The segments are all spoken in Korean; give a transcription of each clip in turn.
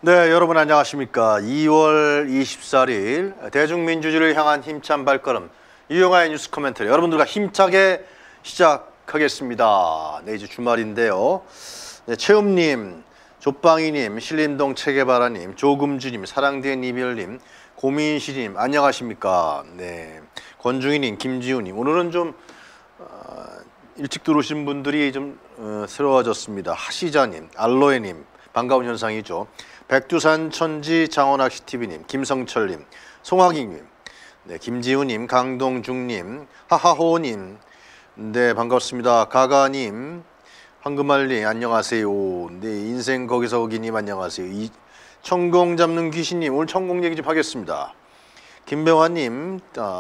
네, 여러분 안녕하십니까. 2월 24일 대중민주주의를 향한 힘찬 발걸음 유영아의 뉴스 코멘터리 여러분들과 힘차게 시작하겠습니다. 네, 이제 주말인데요. 네, 채움님, 조빵이님, 신림동 체계바라님, 조금주님, 사랑된 이별님, 고민시님 안녕하십니까. 네, 권중희님, 김지우님 오늘은 좀 일찍 들어오신 분들이 좀 새로워졌습니다. 하시자님, 알로에님 반가운 현상이죠. 백두산 천지 장원학시TV님, 김성철님, 송학익님, 네, 김지우님, 강동중님, 하하호님, 네 반갑습니다. 가가님, 황금알님 안녕하세요. 네, 인생 거기서 거기님 안녕하세요. 천공 잡는 귀신님 오늘 천공 얘기 좀 하겠습니다. 김병환님,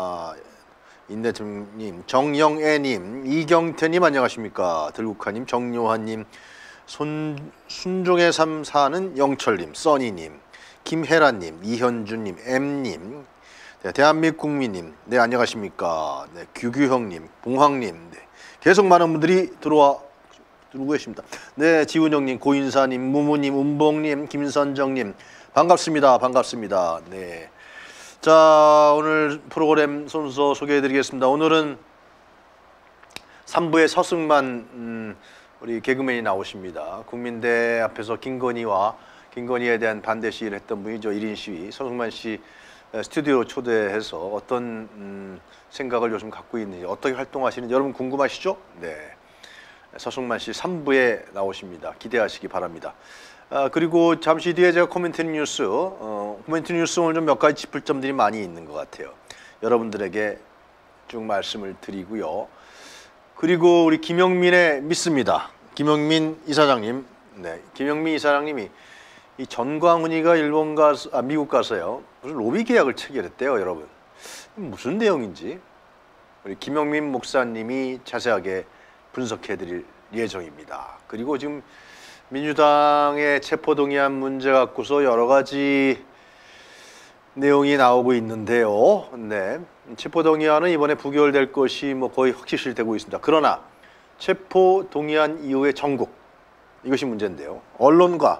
인내팀님, 정영애님, 이경태님 안녕하십니까. 들국화님, 정요한님, 순종의 삶 사는 영철님, 써니님, 김혜라님, 이현주님, M님, 네, 대한민국민님, 네 안녕하십니까. 네, 규규형님, 봉황님, 네, 계속 많은 분들이 들어오고 계십니다. 네, 지훈형님, 고인사님, 무무님, 운봉님, 김선정님 반갑습니다. 반갑습니다. 네, 자 오늘 프로그램 순서 소개해드리겠습니다. 오늘은 3부의 서승만 우리 개그맨이 나오십니다. 국민대 앞에서 김건희에 대한 반대 시위를 했던 분이죠. 1인 시위. 서승만 씨 스튜디오로 초대해서 어떤 생각을 요즘 갖고 있는지 어떻게 활동하시는지 여러분 궁금하시죠? 네, 서승만 씨 3부에 나오십니다. 기대하시기 바랍니다. 그리고 잠시 뒤에 제가 코멘트 뉴스 오늘 좀 몇 가지 짚을 점들이 많이 있는 것 같아요. 여러분들에게 쭉 말씀을 드리고요. 그리고 우리 김영민의 믿습니다. 김영민 이사장님, 네, 김영민 이사장님이 이 전광훈이가 미국 가서요 무슨 로비 계약을 체결했대요, 여러분. 무슨 내용인지 우리 김영민 목사님이 자세하게 분석해드릴 예정입니다. 그리고 지금 민주당의 체포동의안 문제 갖고서 여러 가지 내용이 나오고 있는데요. 네, 체포동의안은 이번에 부결될 것이 거의 확실시되고 있습니다. 그러나 체포동의안 이후의 전국 이것이 문제인데요. 언론과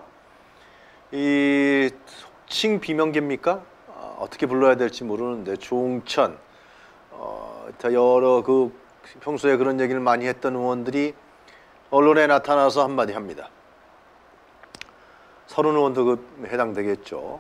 이 속칭 비명계입니까? 어떻게 불러야 될지 모르는데 조응천 여러 평소에 그런 얘기를 많이 했던 의원들이 언론에 나타나서 한마디 합니다. 서른 의원도 해당되겠죠.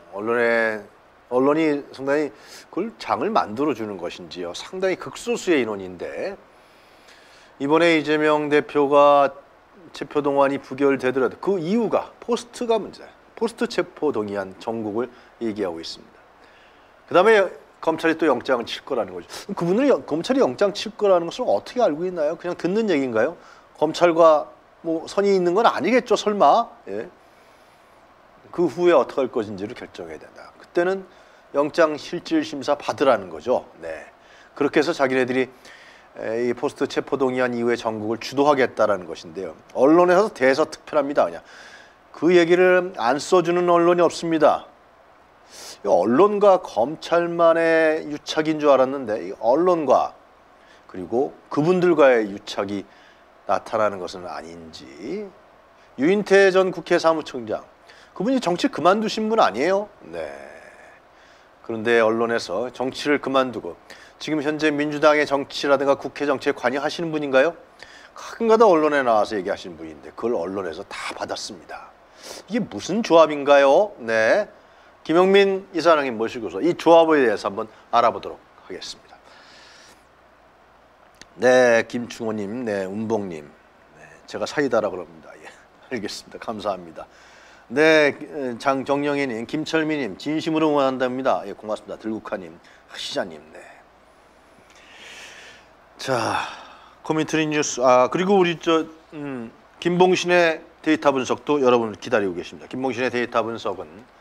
언론이 상당히 그걸 장을 만들어주는 것인지요. 상당히 극소수의 인원인데 이번에 이재명 대표가 체포동의안이 부결되더라도 그 이유가 포스트가 문제예요. 포스트 체포동의안 전국을 얘기하고 있습니다. 그 다음에 검찰이 또 영장을 칠 거라는 거죠. 그분들이 검찰이 영장 칠 거라는 것을 어떻게 알고 있나요? 그냥 듣는 얘기인가요? 검찰과 선이 있는 건 아니겠죠, 설마. 예. 그 후에 어떻게 할 것인지를 결정해야 된다. 그때는 영장 실질 심사 받으라는 거죠. 네, 그렇게 해서 자기네들이 이 포스트 체포동의안 이후에 전국을 주도하겠다라는 것인데요. 언론에서 대서특필합니다. 그냥 그 얘기를 안 써주는 언론이 없습니다. 언론과 검찰만의 유착인 줄 알았는데 이 언론과 그리고 그분들과의 유착이 나타나는 것은 아닌지. 유인태 전 국회 사무총장, 그분이 정치 그만두신 분 아니에요? 네. 그런데 언론에서 정치를 그만두고 지금 현재 민주당의 정치라든가 국회 정치에 관여하시는 분인가요? 가끔가다 언론에 나와서 얘기하시는 분인데 그걸 언론에서 다 받았습니다. 이게 무슨 조합인가요? 네, 김영민 이사장님 모시고서 이 조합에 대해서 한번 알아보도록 하겠습니다. 네, 김충호님, 네, 운봉님, 네, 제가 사이다라 그럽니다. 예, 알겠습니다. 감사합니다. 네, 정영애님, 김철미님 진심으로 응원한답니다. 예, 고맙습니다. 들국화님, 하시자님. 네. 자, 코멘트리 뉴스. 그리고 우리 김봉신의 데이터 분석도 여러분 기다리고 계십니다. 김봉신의 데이터 분석은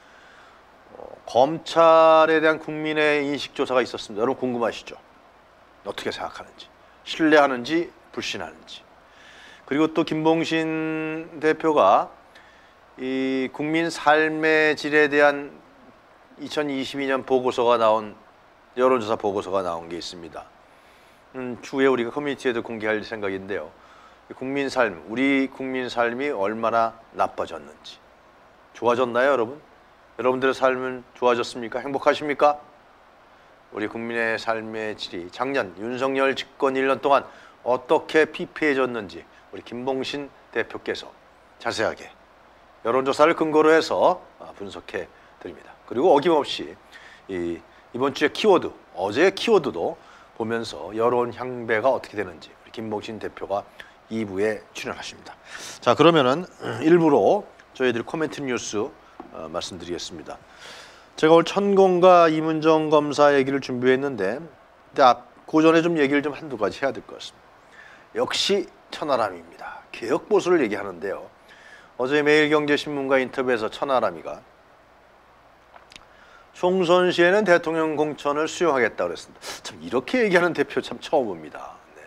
검찰에 대한 국민의 인식 조사가 있었습니다. 여러분 궁금하시죠? 어떻게 생각하는지, 신뢰하는지, 불신하는지. 그리고 또 김봉신 대표가 이 국민 삶의 질에 대한 2022년 보고서가 여론조사 보고서가 나온 게 있습니다. 추후에 우리가 커뮤니티에도 공개할 생각인데요. 우리 국민 삶이 얼마나 나빠졌는지, 좋아졌나요, 여러분? 여러분들의 삶은 좋아졌습니까? 행복하십니까? 우리 국민의 삶의 질이 작년 윤석열 집권 1년 동안 어떻게 피폐해졌는지 우리 김봉신 대표께서 자세하게 여론조사를 근거로 해서 분석해 드립니다. 그리고 어김없이 이번 주의 키워드, 어제의 키워드도 보면서 여론 향배가 어떻게 되는지 우리 김봉신 대표가 2부에 출연하십니다. 자, 그러면은 1부로 저희들이 코멘트 뉴스 말씀드리겠습니다. 제가 오늘 천공과 이문정 검사 얘기를 준비했는데 그 전에 좀 얘기를 좀 한두 가지 해야 될 것 같습니다. 역시 천하람입니다. 개혁보수를 얘기하는데요. 어제 매일경제신문과 인터뷰에서 천하람이가 총선 시에는 대통령 공천을 수용하겠다고 그랬습니다. 참 이렇게 얘기하는 대표 참 처음 봅니다. 네.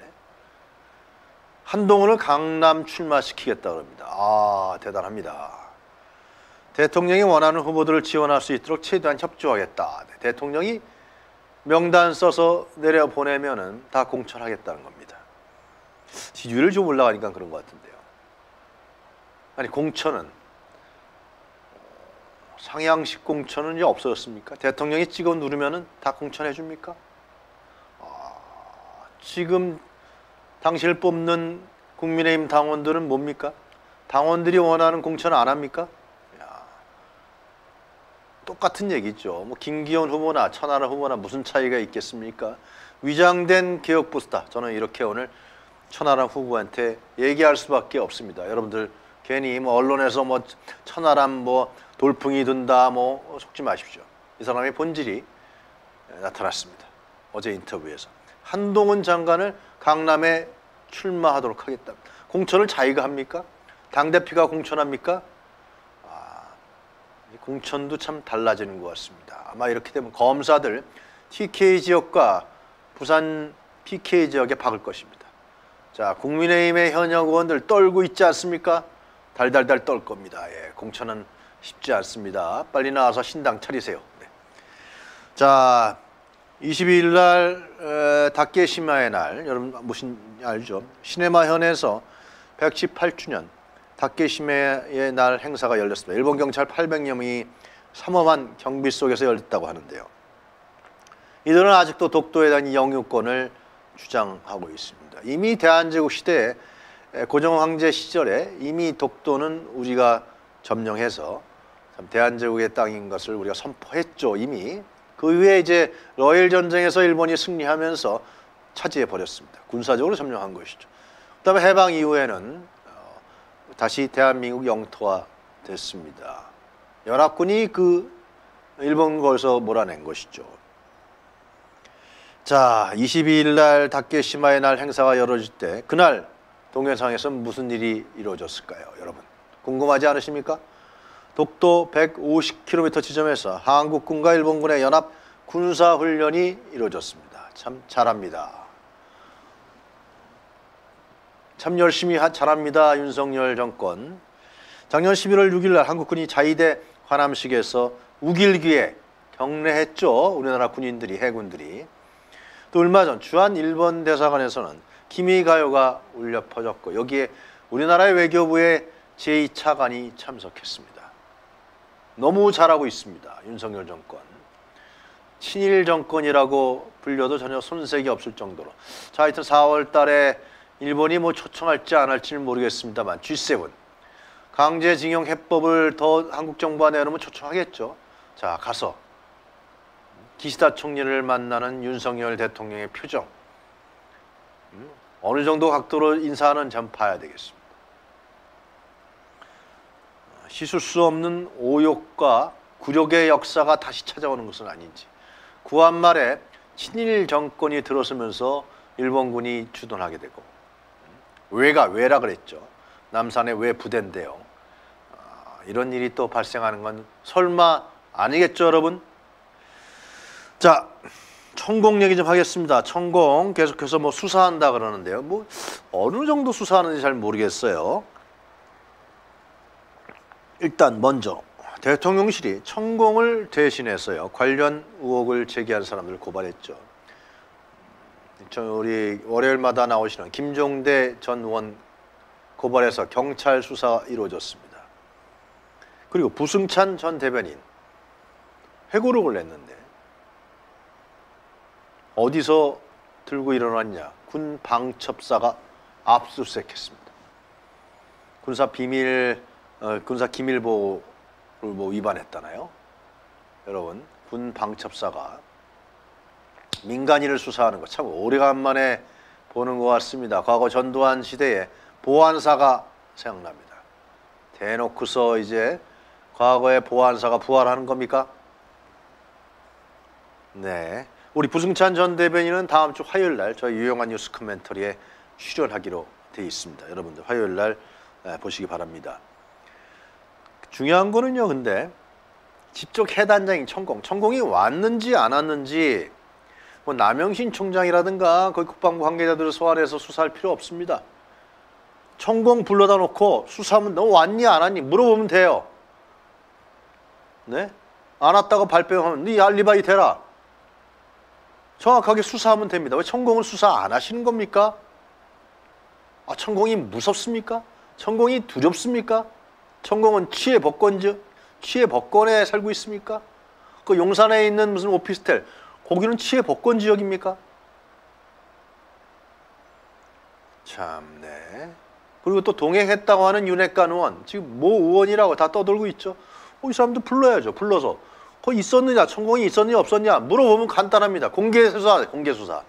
한동훈을 강남 출마시키겠다고 합니다. 아, 대단합니다. 대통령이 원하는 후보들을 지원할 수 있도록 최대한 협조하겠다. 네. 대통령이 명단 써서 내려보내면은 다 공천하겠다는 겁니다. 지지율을 좀 올라가니까 그런 것 같은데요. 아니, 공천은 상향식 공천은 이제 없어졌습니까? 대통령이 찍어 누르면은 다 공천해 줍니까? 지금 당신을 뽑는 국민의힘 당원들은 뭡니까? 당원들이 원하는 공천 안 합니까? 똑같은 얘기죠. 뭐 김기현 후보나 천하람 후보나 무슨 차이가 있겠습니까? 위장된 개혁보수다. 저는 이렇게 오늘 천하람 후보한테 얘기할 수밖에 없습니다. 여러분들 괜히 뭐 언론에서 뭐 천하람 뭐 돌풍이 든다 뭐 속지 마십시오. 이 사람의 본질이 나타났습니다. 어제 인터뷰에서 한동훈 장관을 강남에 출마하도록 하겠다. 공천을 자기가 합니까? 당대표가 공천합니까? 공천도 참 달라지는 것 같습니다. 아마 이렇게 되면 검사들 TK 지역과 부산 PK 지역에 박을 것입니다. 자, 국민의힘의 현역 의원들 떨고 있지 않습니까? 달달달 떨 겁니다. 예, 공천은 쉽지 않습니다. 빨리 나와서 신당 차리세요. 네. 자, 22일 날 닭게시마의 날, 여러분 무슨 알죠? 시네마현에서 118주년 닭게시마의 날 행사가 열렸습니다. 일본 경찰 800여 명이 삼엄한 경비 속에서 열렸다고 하는데요. 이들은 아직도 독도에 대한 영유권을 주장하고 있습니다. 이미 대한제국 시대에 고종 황제 시절에 이미 독도는 우리가 점령해서 대한제국의 땅인 것을 우리가 선포했죠. 이미 그 이후에 이제 러일 전쟁에서 일본이 승리하면서 차지해 버렸습니다. 군사적으로 점령한 것이죠. 그다음에 해방 이후에는 다시 대한민국 영토화 됐습니다. 연합군이 그 일본 거기서 몰아낸 것이죠. 자, 22일 날 닭게시마의 날 행사가 열어질 때 그날 동해상에서 무슨 일이 이루어졌을까요? 여러분 궁금하지 않으십니까? 독도 150km 지점에서 한국군과 일본군의 연합 군사훈련이 이루어졌습니다. 참 잘합니다. 참 열심히 잘합니다. 윤석열 정권. 작년 11월 6일 날 한국군이 자위대 관함식에서 우길기에 경례했죠. 우리나라 군인들이, 해군들이. 또 얼마 전 주한 일본 대사관에서는 기미가요가 울려 퍼졌고 여기에 우리나라의 외교부의 제2차관이 참석했습니다. 너무 잘하고 있습니다. 윤석열 정권. 친일 정권이라고 불려도 전혀 손색이 없을 정도로. 자, 하여튼 4월 달에 일본이 뭐 초청할지 안 할지는 모르겠습니다만 G7 강제징용 해법을 더 한국 정부가 내놓으면 초청하겠죠. 자, 가서 기시다 총리를 만나는 윤석열 대통령의 표정 어느 정도 각도로 인사하는 점 봐야 되겠습니다. 씻을 수 없는 오욕과 굴욕의 역사가 다시 찾아오는 것은 아닌지. 구한 말에 친일 정권이 들어서면서 일본군이 주둔하게 되고 왜라 그랬죠. 남산의 외 부대인데요. 이런 일이 또 발생하는 건 설마 아니겠죠, 여러분? 자, 천공 얘기 좀 하겠습니다. 천공 계속해서 뭐 수사한다 그러는데요. 뭐 어느 정도 수사하는지 잘 모르겠어요. 일단 먼저 대통령실이 천공을 대신해서요 관련 의혹을 제기한 사람들을 고발했죠. 우리 월요일마다 나오시는 김종대 전 의원 고발해서 경찰 수사가 이루어졌습니다. 그리고 부승찬 전 대변인 회고록을 냈는데 어디서 들고 일어났냐? 군 방첩사가 압수수색했습니다. 군사 기밀보호를 뭐 위반했다나요? 여러분, 군 방첩사가 민간인을 수사하는 거 참 오래간만에 보는 것 같습니다. 과거 전두환 시대에 보안사가 생각납니다. 대놓고서 이제 과거의 보안사가 부활하는 겁니까? 네, 우리 부승찬 전 대변인은 다음 주 화요일 날 저희 유용한 뉴스 코멘터리에 출연하기로 되어 있습니다. 여러분들 화요일 날 보시기 바랍니다. 중요한 거는요, 근데 직접 해단장인 천공이 왔는지 안 왔는지 뭐 남영신 총장이라든가 거기 국방부 관계자들을 소환해서 수사할 필요 없습니다. 천공 불러다 놓고 수사하면 너 왔니 안 왔니 물어보면 돼요. 네? 안 왔다고 발뺌하면 네 알리바이 대라. 정확하게 수사하면 됩니다. 왜 천공을 수사 안 하시는 겁니까? 아, 천공이 무섭습니까? 천공이 두렵습니까? 천공은 치해 복권에 살고 있습니까? 그 용산에 있는 무슨 오피스텔 거기는 치해 복권 지역입니까? 참네. 그리고 또 동행했다고 하는 윤핵관 의원 지금 모 의원이라고 다 떠들고 있죠. 이 사람도 불러야죠. 불러서 거기 있었느냐, 천공이 있었느냐 없었냐 물어보면 간단합니다. 공개 수사.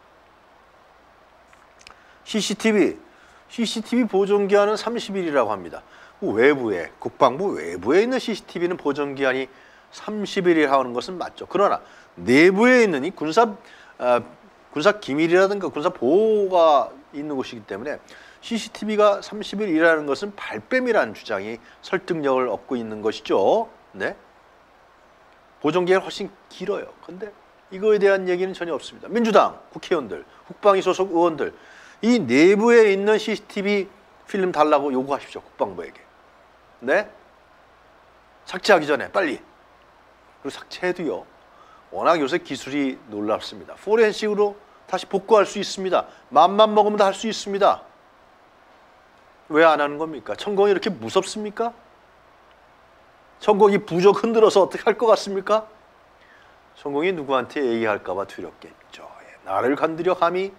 CCTV 보존기한은 30일이라고 합니다. 국방부 외부에 있는 CCTV는 보존기한이 30일이 하는 것은 맞죠. 그러나 내부에 있는 이 군사 기밀이라든가 군사 보호가 있는 곳이기 때문에 CCTV가 30일이라는 것은 발뺌이라는 주장이 설득력을 얻고 있는 것이죠. 네. 보존기간이 훨씬 길어요. 근데 이거에 대한 얘기는 전혀 없습니다. 민주당 국회의원들, 국방위 소속 의원들 이 내부에 있는 CCTV 필름 달라고 요구하십시오. 국방부에게. 네? 삭제하기 전에 빨리. 그리고 삭제해도요. 워낙 요새 기술이 놀랍습니다. 포렌식으로 다시 복구할 수 있습니다. 맘만 먹으면 다 할 수 있습니다. 왜 안 하는 겁니까? 천공이 이렇게 무섭습니까? 천공이 부적 흔들어서 어떻게 할 것 같습니까? 천공이 누구한테 얘기할까 봐 두렵겠죠. 나를 건드려 감히?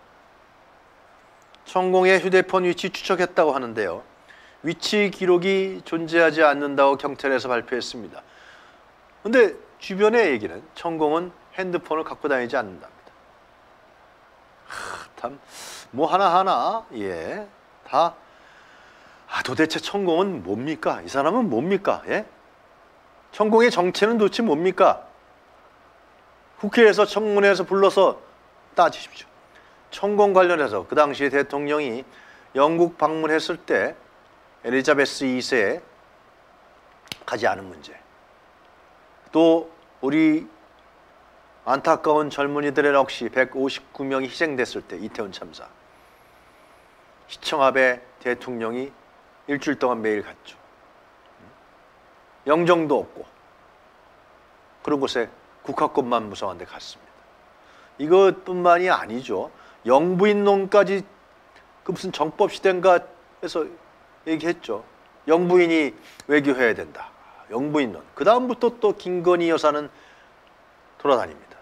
천공의 휴대폰 위치 추적했다고 하는데요. 위치 기록이 존재하지 않는다고 경찰에서 발표했습니다. 근데 주변의 얘기는 천공은 핸드폰을 갖고 다니지 않는답니다. 참 뭐 하나하나 다 도대체 천공은 뭡니까? 이 사람은 뭡니까? 예? 천공의 정체는 도대체 뭡니까? 국회에서 청문회에서 불러서 따지십시오. 천공 관련해서 그 당시에 대통령이 영국 방문했을 때 엘리자베스 2세에 가지 않은 문제, 또 우리 안타까운 젊은이들의 넋이 159명이 희생됐을 때 이태원 참사, 시청 앞에 대통령이 일주일 동안 매일 갔죠. 영정도 없고 그런 곳에 국화꽃만 무성한 데 갔습니다. 이것뿐만이 아니죠. 영부인론까지 그 무슨 정법시대인가 해서 얘기했죠. 영부인이 외교해야 된다. 영부인론. 그 다음부터 또 김건희 여사는 돌아다닙니다.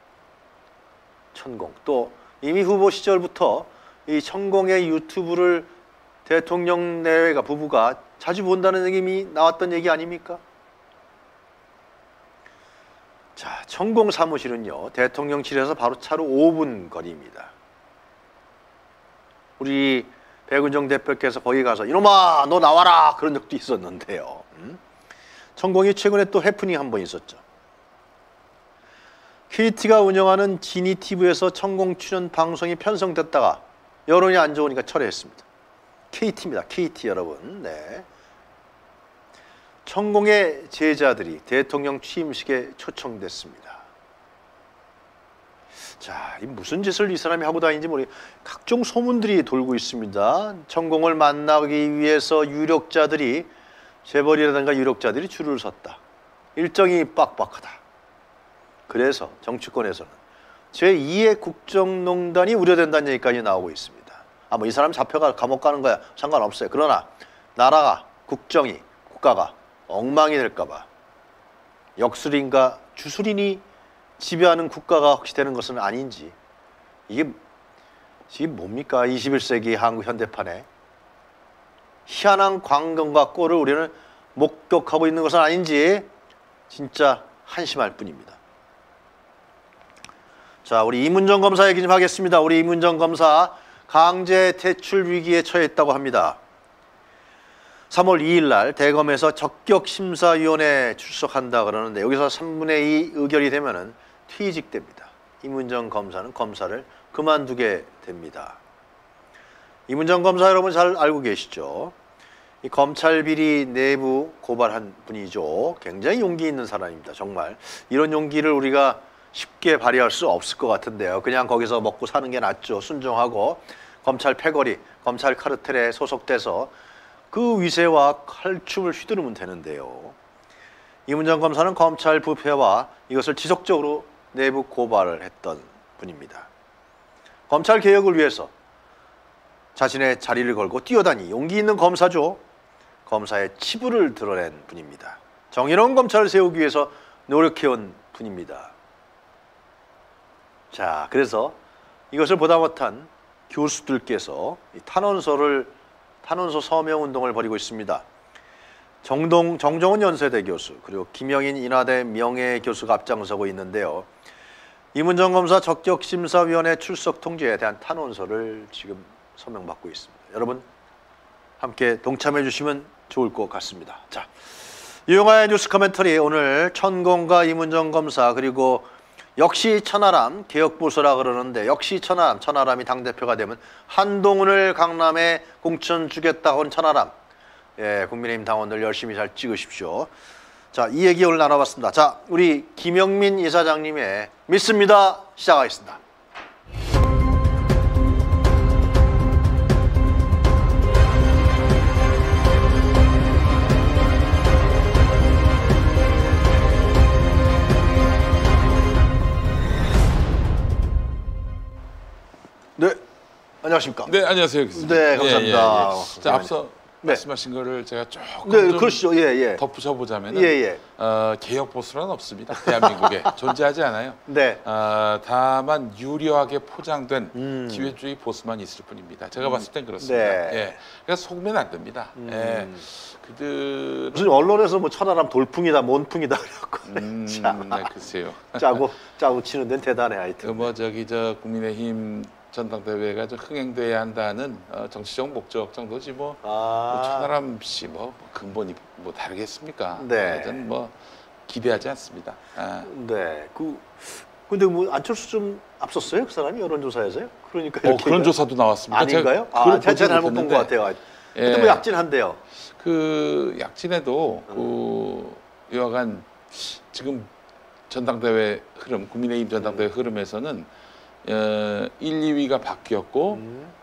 천공. 또 이미 후보 시절부터 이 천공의 유튜브를 대통령 내외가 부부가 자주 본다는 얘기 나왔던 얘기 아닙니까? 자, 천공 사무실은요, 대통령실에서 바로 차로 5분 거리입니다. 우리 백은정 대표께서 거기 가서 이놈아 너 나와라 그런 적도 있었는데요. 천공이 최근에 또 해프닝 한 번 있었죠. KT가 운영하는 지니TV에서 천공 출연 방송이 편성됐다가 여론이 안 좋으니까 철회했습니다. KT입니다. KT 여러분. 네. 천공의 제자들이 대통령 취임식에 초청됐습니다. 자, 이 무슨 짓을 이 사람이 하고 다니는지 모르겠어요. 각종 소문들이 돌고 있습니다. 천공을 만나기 위해서 유력자들이, 재벌이라든가 유력자들이 줄을 섰다. 일정이 빡빡하다. 그래서 정치권에서는 제2의 국정농단이 우려된다는 얘기까지 나오고 있습니다. 뭐 이 사람 잡혀가 감옥 가는 거야 상관없어요. 그러나 나라가, 국정이, 국가가 엉망이 될까봐 역술인과 주술인이 지배하는 국가가 혹시 되는 것은 아닌지, 이게 뭡니까? 21세기 한국 현대판에 희한한 광경과 꼴을 우리는 목격하고 있는 것은 아닌지 진짜 한심할 뿐입니다. 자, 우리 이문정 검사 얘기 좀 하겠습니다. 우리 이문정 검사 강제 퇴출 위기에 처했다고 합니다. 3월 2일 날 대검에서 적격심사위원회에 출석한다 그러는데 여기서 3분의 2 의결이 되면은 퇴직됩니다. 이문정 검사는 검사를 그만두게 됩니다. 이문정 검사 여러분 잘 알고 계시죠? 이 검찰 비리 내부 고발한 분이죠. 굉장히 용기 있는 사람입니다. 정말 이런 용기를 우리가 쉽게 발휘할 수 없을 것 같은데요. 그냥 거기서 먹고 사는 게 낫죠. 순종하고 검찰 패거리, 검찰 카르텔에 소속돼서 그 위세와 칼춤을 휘두르면 되는데요. 이문정 검사는 검찰 부패와 이것을 지속적으로 내부 고발을 했던 분입니다. 검찰 개혁을 위해서 자신의 자리를 걸고 뛰어다니 용기 있는 검사죠. 검사의 치부를 드러낸 분입니다. 정의로운 검찰을 세우기 위해서 노력해온 분입니다. 자, 그래서 이것을 보다 못한 교수들께서 탄원서 서명 운동을 벌이고 있습니다. 정정은 연세대 교수, 그리고 김영인 인하대 명예 교수가 앞장서고 있는데요. 이문정 검사 적격심사위원회 출석 통지에 대한 탄원서를 지금 서명받고 있습니다. 여러분 함께 동참해 주시면 좋을 것 같습니다. 자, 유용한 뉴스 커멘터리, 오늘 천공과 이문정 검사 그리고 역시 천하람 개혁보수라 그러는데 역시 천하람이 당대표가 되면 한동훈을 강남에 공천 주겠다고 한 천하람, 예, 국민의힘 당원들 열심히 잘 찍으십시오. 자, 이 얘기 오늘 나눠봤습니다. 자, 우리 김영민 이사장님의 믿습니다 시작하겠습니다. 네, 안녕하십니까? 네, 안녕하세요. 교수님. 네, 감사합니다. 예. 자, 앞서 말씀하신 거를 제가 조금 네, 그러시죠. 예. 덧붙여보자면 개혁 보수는 없습니다. 대한민국에 존재하지 않아요. 네. 다만 유려하게 포장된 기회주의 보수만 있을 뿐입니다. 제가 봤을 땐 그렇습니다. 네. 예. 그러니까 속으면 안 됩니다. 예. 그들 무슨 언론에서 뭐 천하람 돌풍이다, 몬풍이다 그래갖고 네, 글쎄요. 짜고 치는 데는 대단해 하여튼. 국민의힘 전당대회가 좀 흥행돼야 한다는 정치적 목적 정도지 뭐 천하람 씨 근본이 다르겠습니까? 네. 하여튼 기대하지 않습니다. 네. 근데 뭐 안철수 좀 앞섰어요? 그 사람이 여론조사에서요? 그러니까 이렇게 그런 조사도 나왔습니다. 아닌가요? 제가 잘못 본 것 같아요. 근데 뭐 약진한데요. 그 약진에도 여하간 지금 전당대회 흐름, 국민의힘 전당대회 흐름에서는 1, 2위가 바뀌었고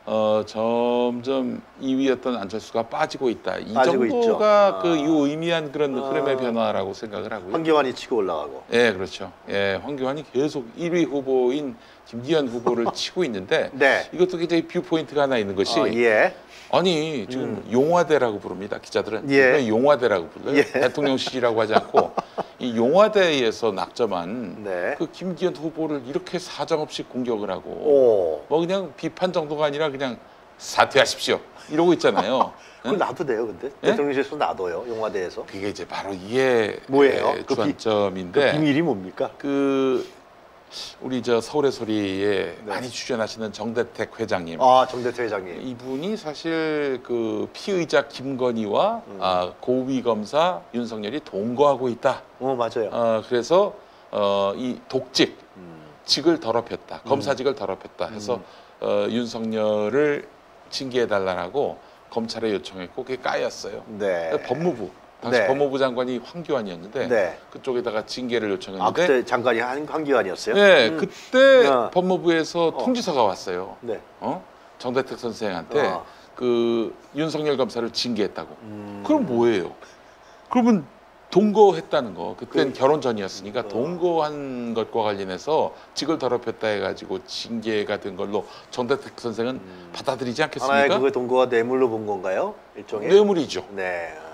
점점 2위였던 안철수가 빠지고 있다. 이 정도가 그 유의미한 그런 흐름의 변화라고 생각을 하고요. 황교안이 치고 올라가고. 예, 그렇죠. 예, 황교안이 계속 1위 후보인 김기현 후보를 치고 있는데 네. 이것도 굉장히 뷰 포인트가 하나 있는 것이 아니 지금 용화대라고 부릅니다. 기자들은 용화대라고 불러요. 대통령실이라고 하지 않고 이 용화대에서 낙점한 그 김기현 후보를 이렇게 사정없이 공격을 하고 그냥 비판 정도가 아니라 그냥 사퇴하십시오 이러고 있잖아요. 그걸 놔도 돼요, 근데 대통령실에서 놔둬요, 용화대에서. 그게 이제 바로 이게 뭐예요? 주안점인데 그 비밀이 뭡니까? 우리 서울의 소리에 많이 출연하시는 정대택 회장님. 정대택 회장님. 이분이 사실 그 피의자 김건희와 고위 검사 윤석열이 동거하고 있다. 맞아요. 그래서 이 직을 더럽혔다. 검사직을 더럽혔다 해서 윤석열을 징계해달라고 검찰에 요청했고 그게 까였어요. 네. 법무부. 당시 법무부 장관이 황교안이었는데 그쪽에다가 징계를 요청했는데 그때 장관이 황교안이었어요? 네, 그때 법무부에서 통지서가 왔어요. 네. 정대택 선생한테 그 윤석열 검사를 징계했다고. 그럼 뭐예요? 그러면 동거했다는 거. 그땐 결혼 전이었으니까 동거한 것과 관련해서 직을 더럽혔다 해가지고 징계가 된 걸로 정대택 선생은 받아들이지 않겠습니까? 하나의 그거 동거가 뇌물로 본 건가요? 일종의? 뇌물이죠. 네.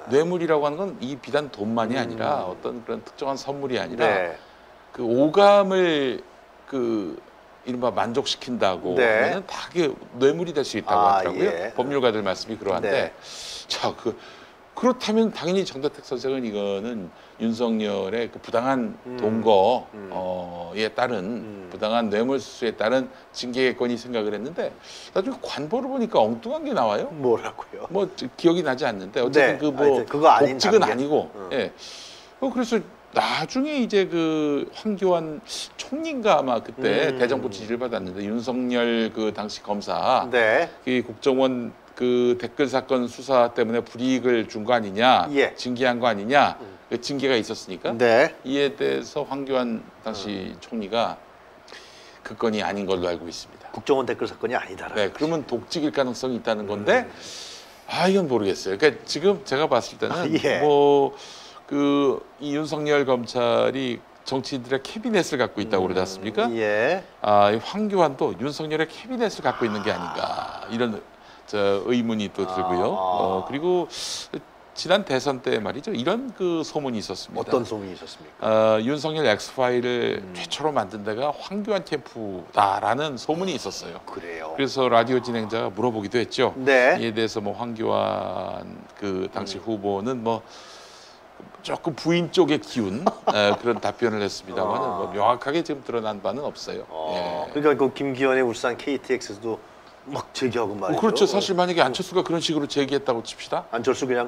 뇌물이라고 하는 건 이 비단 돈만이 아니라 어떤 그런 특정한 선물이 아니라 그 오감을 그 이른바 만족시킨다고 하면은 다 그게 뇌물이 될 수 있다고 하더라고요. 법률가들 말씀이 그러한데 자, 그렇다면 당연히 정대택 선생은 이거는 윤석열의 그 부당한 동거에 따른 부당한 뇌물수수에 따른 징계겠거니 생각을 했는데 나중에 관보를 보니까 엉뚱한 게 나와요. 뭐라고요? 뭐 기억이 나지 않는데 어쨌든 그 뭐 복직은 아니고. 예. 그래서 나중에 이제 그 황교안 총리인가 아마 그때 대정부 지지를 받았는데 윤석열 그 당시 검사 이 국정원 그 댓글 사건 수사 때문에 불이익을 준 거 아니냐, 징계한 거 아니냐, 그 징계가 있었으니까 이에 대해서 황교안 당시 총리가 그 건이 아닌 걸로 알고 있습니다. 국정원 댓글 사건이 아니다라는. 네, 그러면 독직일 가능성이 있다는 건데, 이건 모르겠어요. 그러니까 지금 제가 봤을 때는 뭐 그 이 윤석열 검찰이 정치인들의 캐비넷을 갖고 있다고 그러지 않습니까? 이 황교안도 윤석열의 캐비넷을 갖고 있는 게 아닌가 이런 의문이 또 들고요. 그리고 지난 대선 때 말이죠. 이런 그 소문이 있었습니다. 어떤 소문이 있었습니까? 윤석열 엑스파일을 최초로 만든 데가 황교안 캠프다라는 소문이 있었어요. 그래요. 그래서 라디오 진행자가 물어보기도 했죠. 이에 대해서 뭐 황교안 그 당시 후보는 뭐 조금 부인 쪽에 기운 그런 답변을 했습니다만 뭐 명확하게 지금 드러난 바는 없어요. 그러니까 그 김기현의 울산 KTX도 막 제기하고 말이죠. 그렇죠. 사실 만약에 안철수가 그런 식으로 제기했다고 칩시다. 안철수 그냥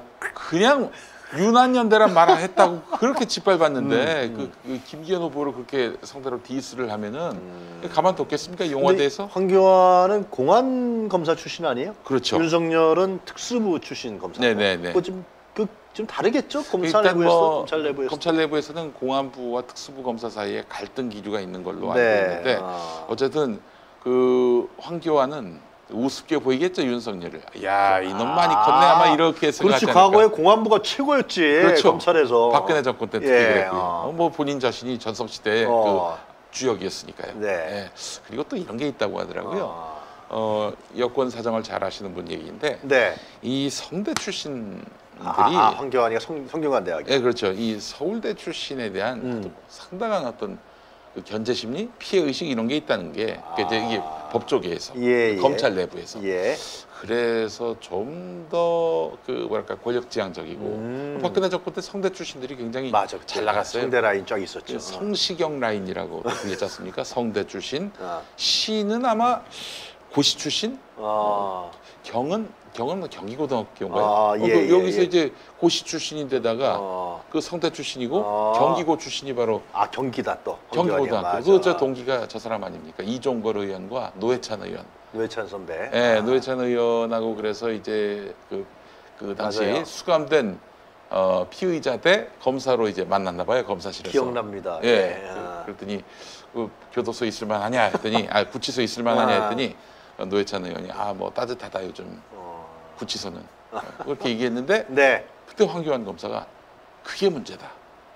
유난연대란 말을 했다고 그렇게 짓밟았는데 그 김기현 후보를 그렇게 상대로 디스를 하면은 가만뒀겠습니까? 용화대에서? 황교안은 공안 검사 출신 아니에요? 그렇죠. 윤석열은 특수부 출신 검사. 네네네. 좀 다르겠죠? 검찰 내부에서는 공안부와 특수부 검사 사이에 갈등 기류가 있는 걸로 알고 있는데 어쨌든 그 황교안은 우습게 보이겠죠, 윤석열을. 야, 이놈 많이 컸네 아마 이렇게 생각하지 않을까. 과거에 공안부가 최고였지. 그렇죠. 검찰에서. 박근혜 정권 때 특히 그랬고요. 뭐 본인 자신이 전성시대의 그 주역이었으니까요. 그리고 또 이런 게 있다고 하더라고요. 여권 사정을 잘 아시는 분 얘기인데 이 성대 출신들이 황교안이가 성균관 대학이요. 네, 그렇죠. 이 서울대 출신에 대한 상당한 어떤 그 견제 심리, 피해 의식 이런 게 있다는 게 이제 이게 법조계에서 검찰 내부에서 그래서 좀 더 그 뭐랄까 권력지향적이고 박근혜 정권 때 성대 출신들이 굉장히 잘 나갔어요. 성대 라인 쫙 있었죠. 성시경 라인이라고 불리지 않습니까? 성대 출신. 시는 아마 고시 출신. 경은 경기고등학교인가요? 여기서 이제 고시 출신인데다가 그 성대 출신이고 경기고 출신이 바로 경기다 또 경기고등학교. 저 동기가 저 사람 아닙니까? 이종걸 의원과 노회찬 의원. 노회찬 선배. 네, 노회찬 의원하고 그래서 이제 그 당시 수감된 피의자 대 검사로 이제 만났나 봐요, 검사실에서. 기억납니다. 그랬더니 그 교도소 있을 만하냐 했더니 구치소 있을 만하냐 했더니 노회찬 의원이 뭐 따뜻하다 요즘 구치소는 그렇게 얘기했는데 그때 황교안 검사가 그게 문제다.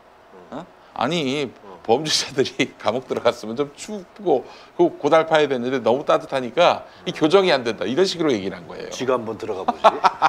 아니 범죄자들이 감옥 들어갔으면 좀 춥고 고달파야 되는데 너무 따뜻하니까 이 교정이 안 된다 이런 식으로 얘기를 한 거예요. 지가 한번 들어가 보지.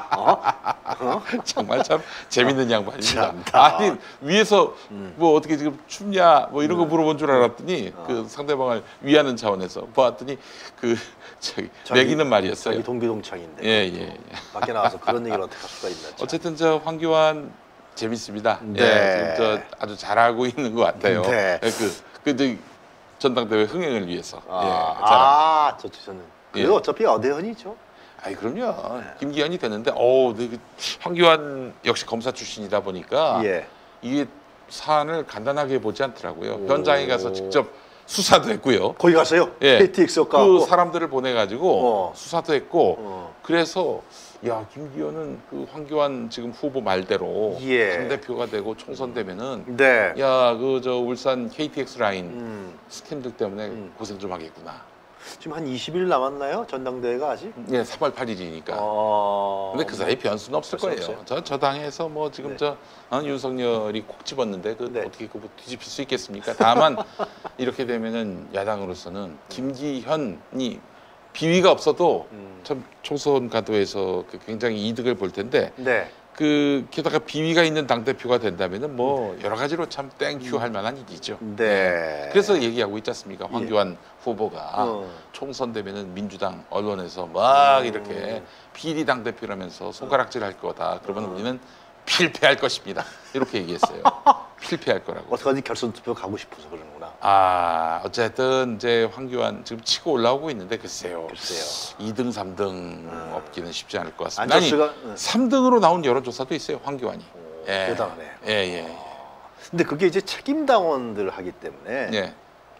정말 참 재밌는 양반입니다. 아니 위에서 뭐 어떻게 지금 춥냐 뭐 이런 거 물어본 줄 알았더니 그 상대방을 위하는 차원에서 보았더니 그 매기는 말이었어요. 자기 동기동창인데. 예. 밖에 나와서 그런 얘기를 어떻게 할 수가 있나. 참. 어쨌든 저 황교안 재밌습니다. 지금 저 아주 잘하고 있는 것 같아요. 그 전당대회 흥행을 위해서. 저는. 그리고 어차피 어대헌이죠. 그럼요. 김기현이 되는데, 황교안 역시 검사 출신이다 보니까 이게 사안을 간단하게 보지 않더라고요. 현장에 가서 직접 수사도 했고요. 거기 갔어요? KTX 그 사람들을 보내가지고 수사도 했고 그래서 김기현은 그 황교안 지금 후보 말대로 당대표가 되고 총선되면은 저 울산 KTX 라인 스캔들 때문에 고생 좀 하겠구나. 지금 한 20일 남았나요? 전당대회가 아직? 3월 8일이니까. 근데 그 사이에 변수는 없을 거예요. 저 당에서 뭐 지금 윤석열이 콕 집었는데 어떻게 그거 뒤집힐 수 있겠습니까? 다만 이렇게 되면은 야당으로서는 김기현이 비위가 없어도 참 총선 가도에서 굉장히 이득을 볼 텐데 게다가 비위가 있는 당대표가 된다면은 뭐 여러 가지로 참 땡큐 할 만한 일이죠. 네. 그래서 얘기하고 있지 않습니까? 황교안 후보가 총선 되면은 민주당 언론에서 막 이렇게 비리 당대표라면서 손가락질 할 거다. 그러면 우리는 필패할 것입니다. 이렇게 얘기했어요. 필패할 거라고. 어떡하지 결선 투표 가고 싶어서 그러는구나. 어쨌든 이제 황교안 지금 치고 올라오고 있는데 글쎄요. 2등, 3등 없기는 쉽지 않을 것 같습니다. 안철수가 3등으로 나온 여론조사도 있어요. 황교안이. 대단하네. 예. 근데 그게 이제 책임 당원들 하기 때문에 예.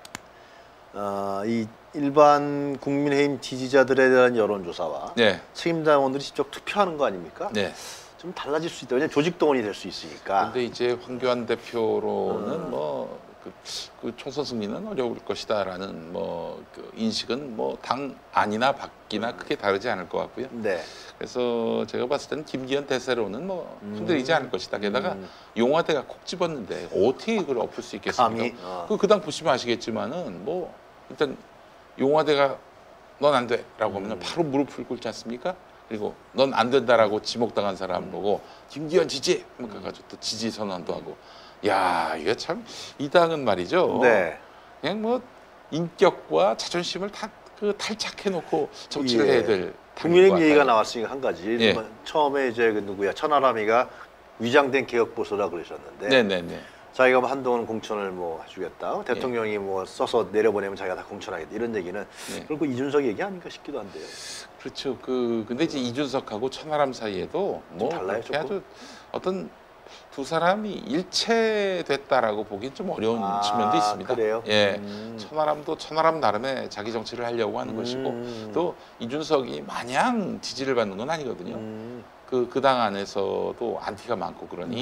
이 일반 국민의힘 지지자들에 대한 여론조사와 책임 당원들이 직접 투표하는 거 아닙니까? 네. 좀 달라질 수 있다. 왜냐면 조직 동원이 될 수 있으니까. 근데 이제 황교안 대표로는 그 총선 승리는 어려울 것이다라는 그 인식은 당 안이나 밖이나 크게 다르지 않을 것 같고요. 네. 그래서 제가 봤을 때는 김기현 대세로는 흔들리지 않을 것이다. 게다가 용화대가 콕 집었는데 어떻게 이걸 엎을 수 있겠습니까? 그 당 보시면 아시겠지만은 일단 용화대가 넌 안 돼라고 하면 바로 무릎을 꿇지 않습니까? 그리고 넌 안 된다라고 지목당한 사람 보고 김기현 지지! 가가지고 또 지지 선언도 하고. 야, 이게 참 이 당은 말이죠. 네. 그냥 인격과 자존심을 다 탈착해놓고 정치를 해야 될 국민의힘 얘기가 나왔으니까 한 가지. 처음에 이제 누구야 천하람이가 위장된 개혁보수라 그러셨는데. 네네네. 자기가 한동안 공천을 해주겠다. 대통령이 써서 내려보내면 자기가 다 공천하겠다. 이런 얘기는 그리고 이준석 얘기 아닌가 싶기도 한데요. 그렇죠. 근데 이제 이준석하고 천하람 사이에도 달라요, 아주 어떤 두 사람이 일체됐다라고 보기엔 좀 어려운 측면도 있습니다. 그래요? 예, 천하람도 천하람 나름의 자기 정치를 하려고 하는 것이고 또 이준석이 마냥 지지를 받는 건 아니거든요. 그 당 안에서도 안티가 많고 그러니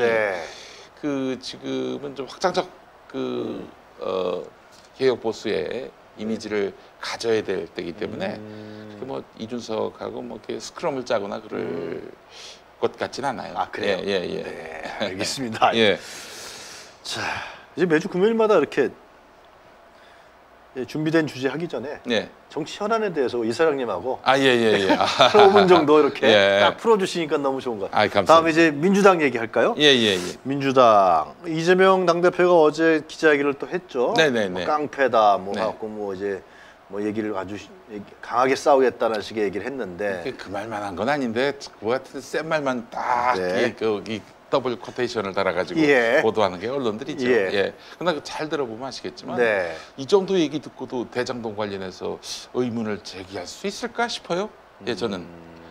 지금은 좀 확장적 개혁 보수의 이미지를 가져야 될 때이기 때문에 이준석하고 이렇게 스크럼을 짜거나 그럴 것 같지는 않아요. 그래요? 예. 네, 알겠습니다. 예. 자, 이제 매주 금요일마다 이렇게 준비된 주제 하기 전에 정치 현안에 대해서 이사장님하고 한 5분 정도 이렇게 딱 풀어주시니까 너무 좋은 것 같아요. 감사합니다. 다음에 이제 민주당 얘기할까요? 예. 민주당 이재명 당대표가 어제 기자회견을 또 했죠. 네네네. 깡패다 갖고 이제 얘기를 아주 강하게 싸우겠다는 식의 얘기를 했는데 그 말만 한 건 아닌데 그 같은 센 말만 딱 이 더블 코테이션을 달아가지고 보도하는 게 언론들이죠. 그러나 잘 들어보면 아시겠지만 이 정도 얘기 듣고도 대장동 관련해서 의문을 제기할 수 있을까 싶어요. 저는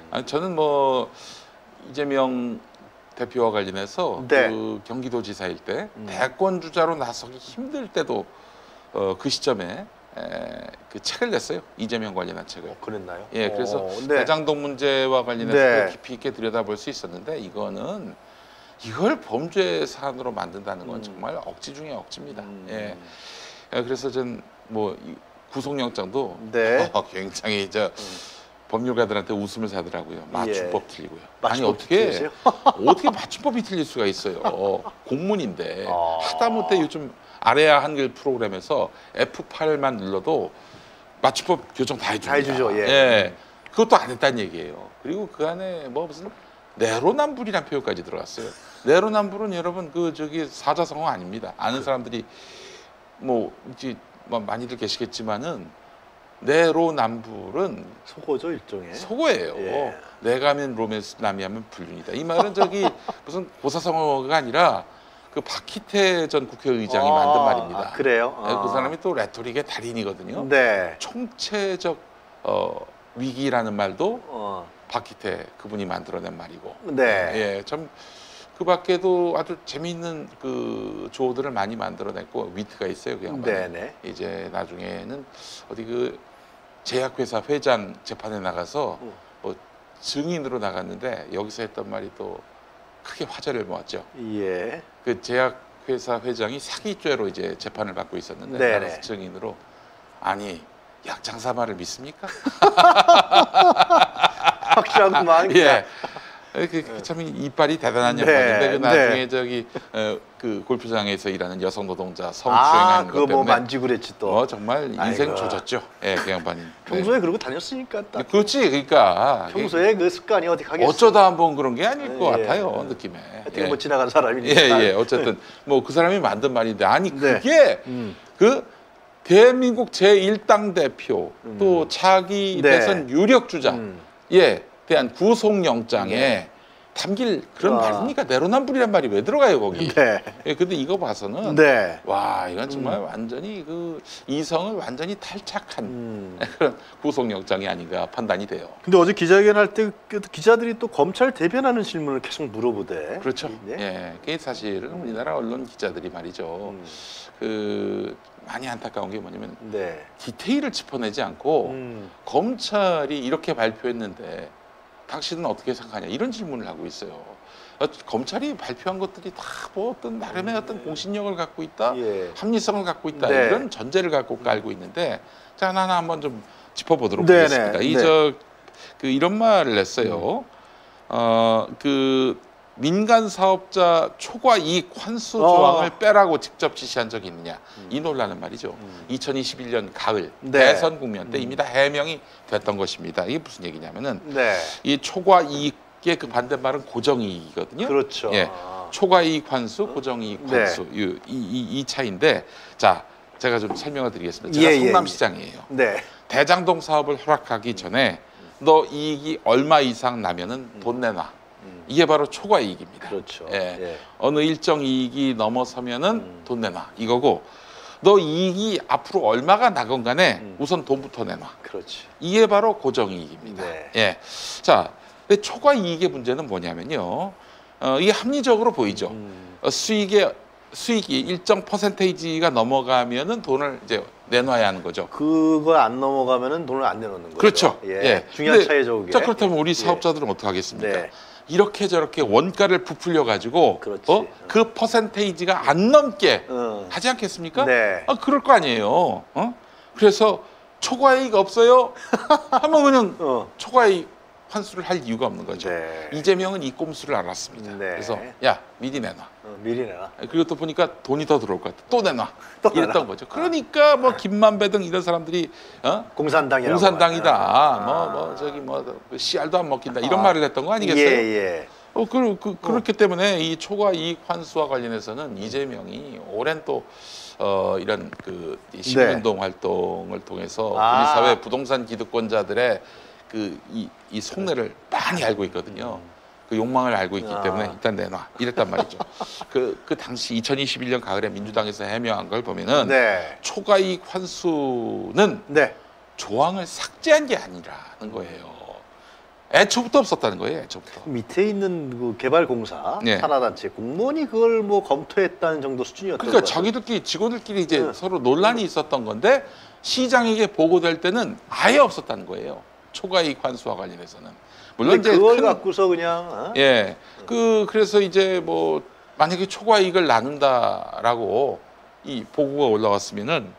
이재명 대표와 관련해서 그 경기도지사일 때 대권 주자로 나서기 힘들 때도 그 시점에 그 책을 냈어요. 이재명 관련한 책을. 그랬나요? 그래서 대장동 문제와 관련해서 깊이 있게 들여다볼 수 있었는데 이걸 범죄 사안으로 만든다는 건 정말 억지 중에 억지입니다. 그래서 전 구속영장도 굉장히 법률가들한테 웃음을 사더라고요. 맞춤법 틀리고요. 아니 어떻게 맞춤법이 틀릴 수가 있어요. 공문인데 하다못해 요즘 아래야 한글 프로그램에서 F8만 눌러도 맞춤법 교정 다 해줍니다. 다 해주죠. 그것도 안 했다는 얘기예요. 그리고 그 안에 무슨 내로남불이라는 표현까지 들어갔어요. 내로남불은 여러분 사자성어 아닙니다. 아는 사람들이 많이들 계시겠지만은 내로남불은 속어죠, 일종의. 속어예요. 내가 하면 로맨스, 남이 하면 불륜이다. 이 말은 무슨 고사성어가 아니라 그 박희태 전 국회의장이 만든 말입니다. 그래요? 그 사람이 또 레토릭의 달인이거든요. 총체적 위기라는 말도 박희태 그분이 만들어낸 말이고. 참 그 밖에도 아주 재미있는 그 조어들을 많이 만들어냈고 위트가 있어요. 그 양반이. 이제 나중에는 어디 제약회사 회장 재판에 나가서 증인으로 나갔는데 여기서 했던 말이 또 크게 화제를 모았죠. 그 제약회사 회장이 사기죄로 이제 재판을 받고 있었는데 나가서 증인으로 아니 약장사 말을 믿습니까? 확실하구만. 참 이빨이 대단한 양반인데 그 나중에 저기 그 골프장에서 일하는 여성 노동자 성추행하는 것 때문에 그거 뭐 만지고 그랬지 또. 정말 인생 조졌죠. 예, 그 양반이. 평소에 그러고 다녔으니까 딱. 그렇지, 그러니까 평소에 그 습관이 어디 가겠어. 어쩌다 한번 그런 게 아닐 것 같아요, 느낌에. 하여튼 뭐 지나간 사람이니까. 어쨌든 뭐 그 사람이 만든 말인데 아니 그게 그 대한민국 제1당 대표 또 차기 대선 유력 주자에 대한 구속영장에 담길 그런 말입니까? 내로남불이란 말이 왜 들어가요 거기? 근데 이거 봐서는 와 이건 정말 완전히 그 이성을 완전히 탈착한 그런 구속영장이 아닌가 판단이 돼요. 근데 어제 기자회견할 때 기자들이 또 검찰 대변하는 질문을 계속 물어보대. 그렇죠. 그게 사실은 우리나라 언론 기자들이 말이죠. 그 많이 안타까운 게 뭐냐면 디테일을 짚어내지 않고 검찰이 이렇게 발표했는데 당신은 어떻게 생각하냐 이런 질문을 하고 있어요. 검찰이 발표한 것들이 다 뭐 어떤 나름의 어떤 공신력을 갖고 있다, 합리성을 갖고 있다 이런 전제를 갖고 깔고 있는데 자 하나 한번 좀 짚어보도록 하겠습니다. 이런 말을 했어요. 그 민간 사업자 초과 이익 환수 조항을 빼라고 직접 지시한 적이 있느냐 이 논란은 말이죠. 2021년 가을 대선 국면 때 이미 다 해명이 됐던 것입니다. 이게 무슨 얘기냐면은 이 초과 이익의 그 반대말은 고정이익이거든요. 그렇죠. 초과 이익 환수, 고정이익 환수 이 차이인데 자 제가 좀 설명을 드리겠습니다. 제가 성남시장이에요. 대장동 사업을 허락하기 전에 너 이익이 얼마 이상 나면은 돈 내놔. 이게 바로 초과 이익입니다. 그렇죠. 어느 일정 이익이 넘어서면은 돈 내놔 이거고 너 이익이 앞으로 얼마가 나건 간에 우선 돈부터 내놔. 그렇지. 이게 바로 고정 이익입니다. 자, 근데 초과 이익의 문제는 뭐냐면요. 이게 합리적으로 보이죠. 수익이 일정 퍼센테이지가 넘어가면은 돈을 이제 내놔야 하는 거죠. 그거 안 넘어가면은 돈을 안 내놓는 거죠. 그렇죠. 중요한 차이죠, 그게. 자, 그렇다면 우리 사업자들은 어떻게 하겠습니까? 이렇게 저렇게 원가를 부풀려 가지고 그 퍼센테이지가 안 넘게 하지 않겠습니까? 그럴 거 아니에요. 그래서 초과이익 없어요? 하면 그냥 초과이익 환수를 할 이유가 없는 거죠. 이재명은 이 꼼수를 알았습니다. 그래서 야 미리 내놔. 미리 내놔. 그리고 또 보니까 돈이 더 들어올 것 같아. 또 내놔. 이랬던 거죠. 그러니까 뭐 김만배 등 이런 사람들이 공산당이다. 저기 씨알도 안 먹힌다. 이런 말을 했던 거 아니겠어요? 그렇기 때문에 이 초과 이익 환수와 관련해서는 이재명이 오랜 또 이런 그 시민운동 활동을 통해서 우리 사회 부동산 기득권자들의 이 속내를 많이 알고 있거든요. 그 욕망을 알고 있기 때문에 일단 내놔 이랬단 말이죠. 그 당시 2021년 가을에 민주당에서 해명한 걸 보면은 초과이익 환수는 조항을 삭제한 게 아니라는 거예요. 애초부터 없었다는 거예요. 애초부터. 밑에 있는 그 개발공사 산하단체 공무원이 그걸 뭐 검토했다는 정도 수준이었던 거예요. 그러니까 자기들끼리 직원들끼리 이제 서로 논란이 있었던 건데 시장에게 보고될 때는 아예 없었다는 거예요. 초과이익 환수와 관련해서는. 물론 이제 그걸 갖고서 그냥 그래서 이제 뭐 만약에 초과이익을 나눈다라고 이 보고가 올라왔으면은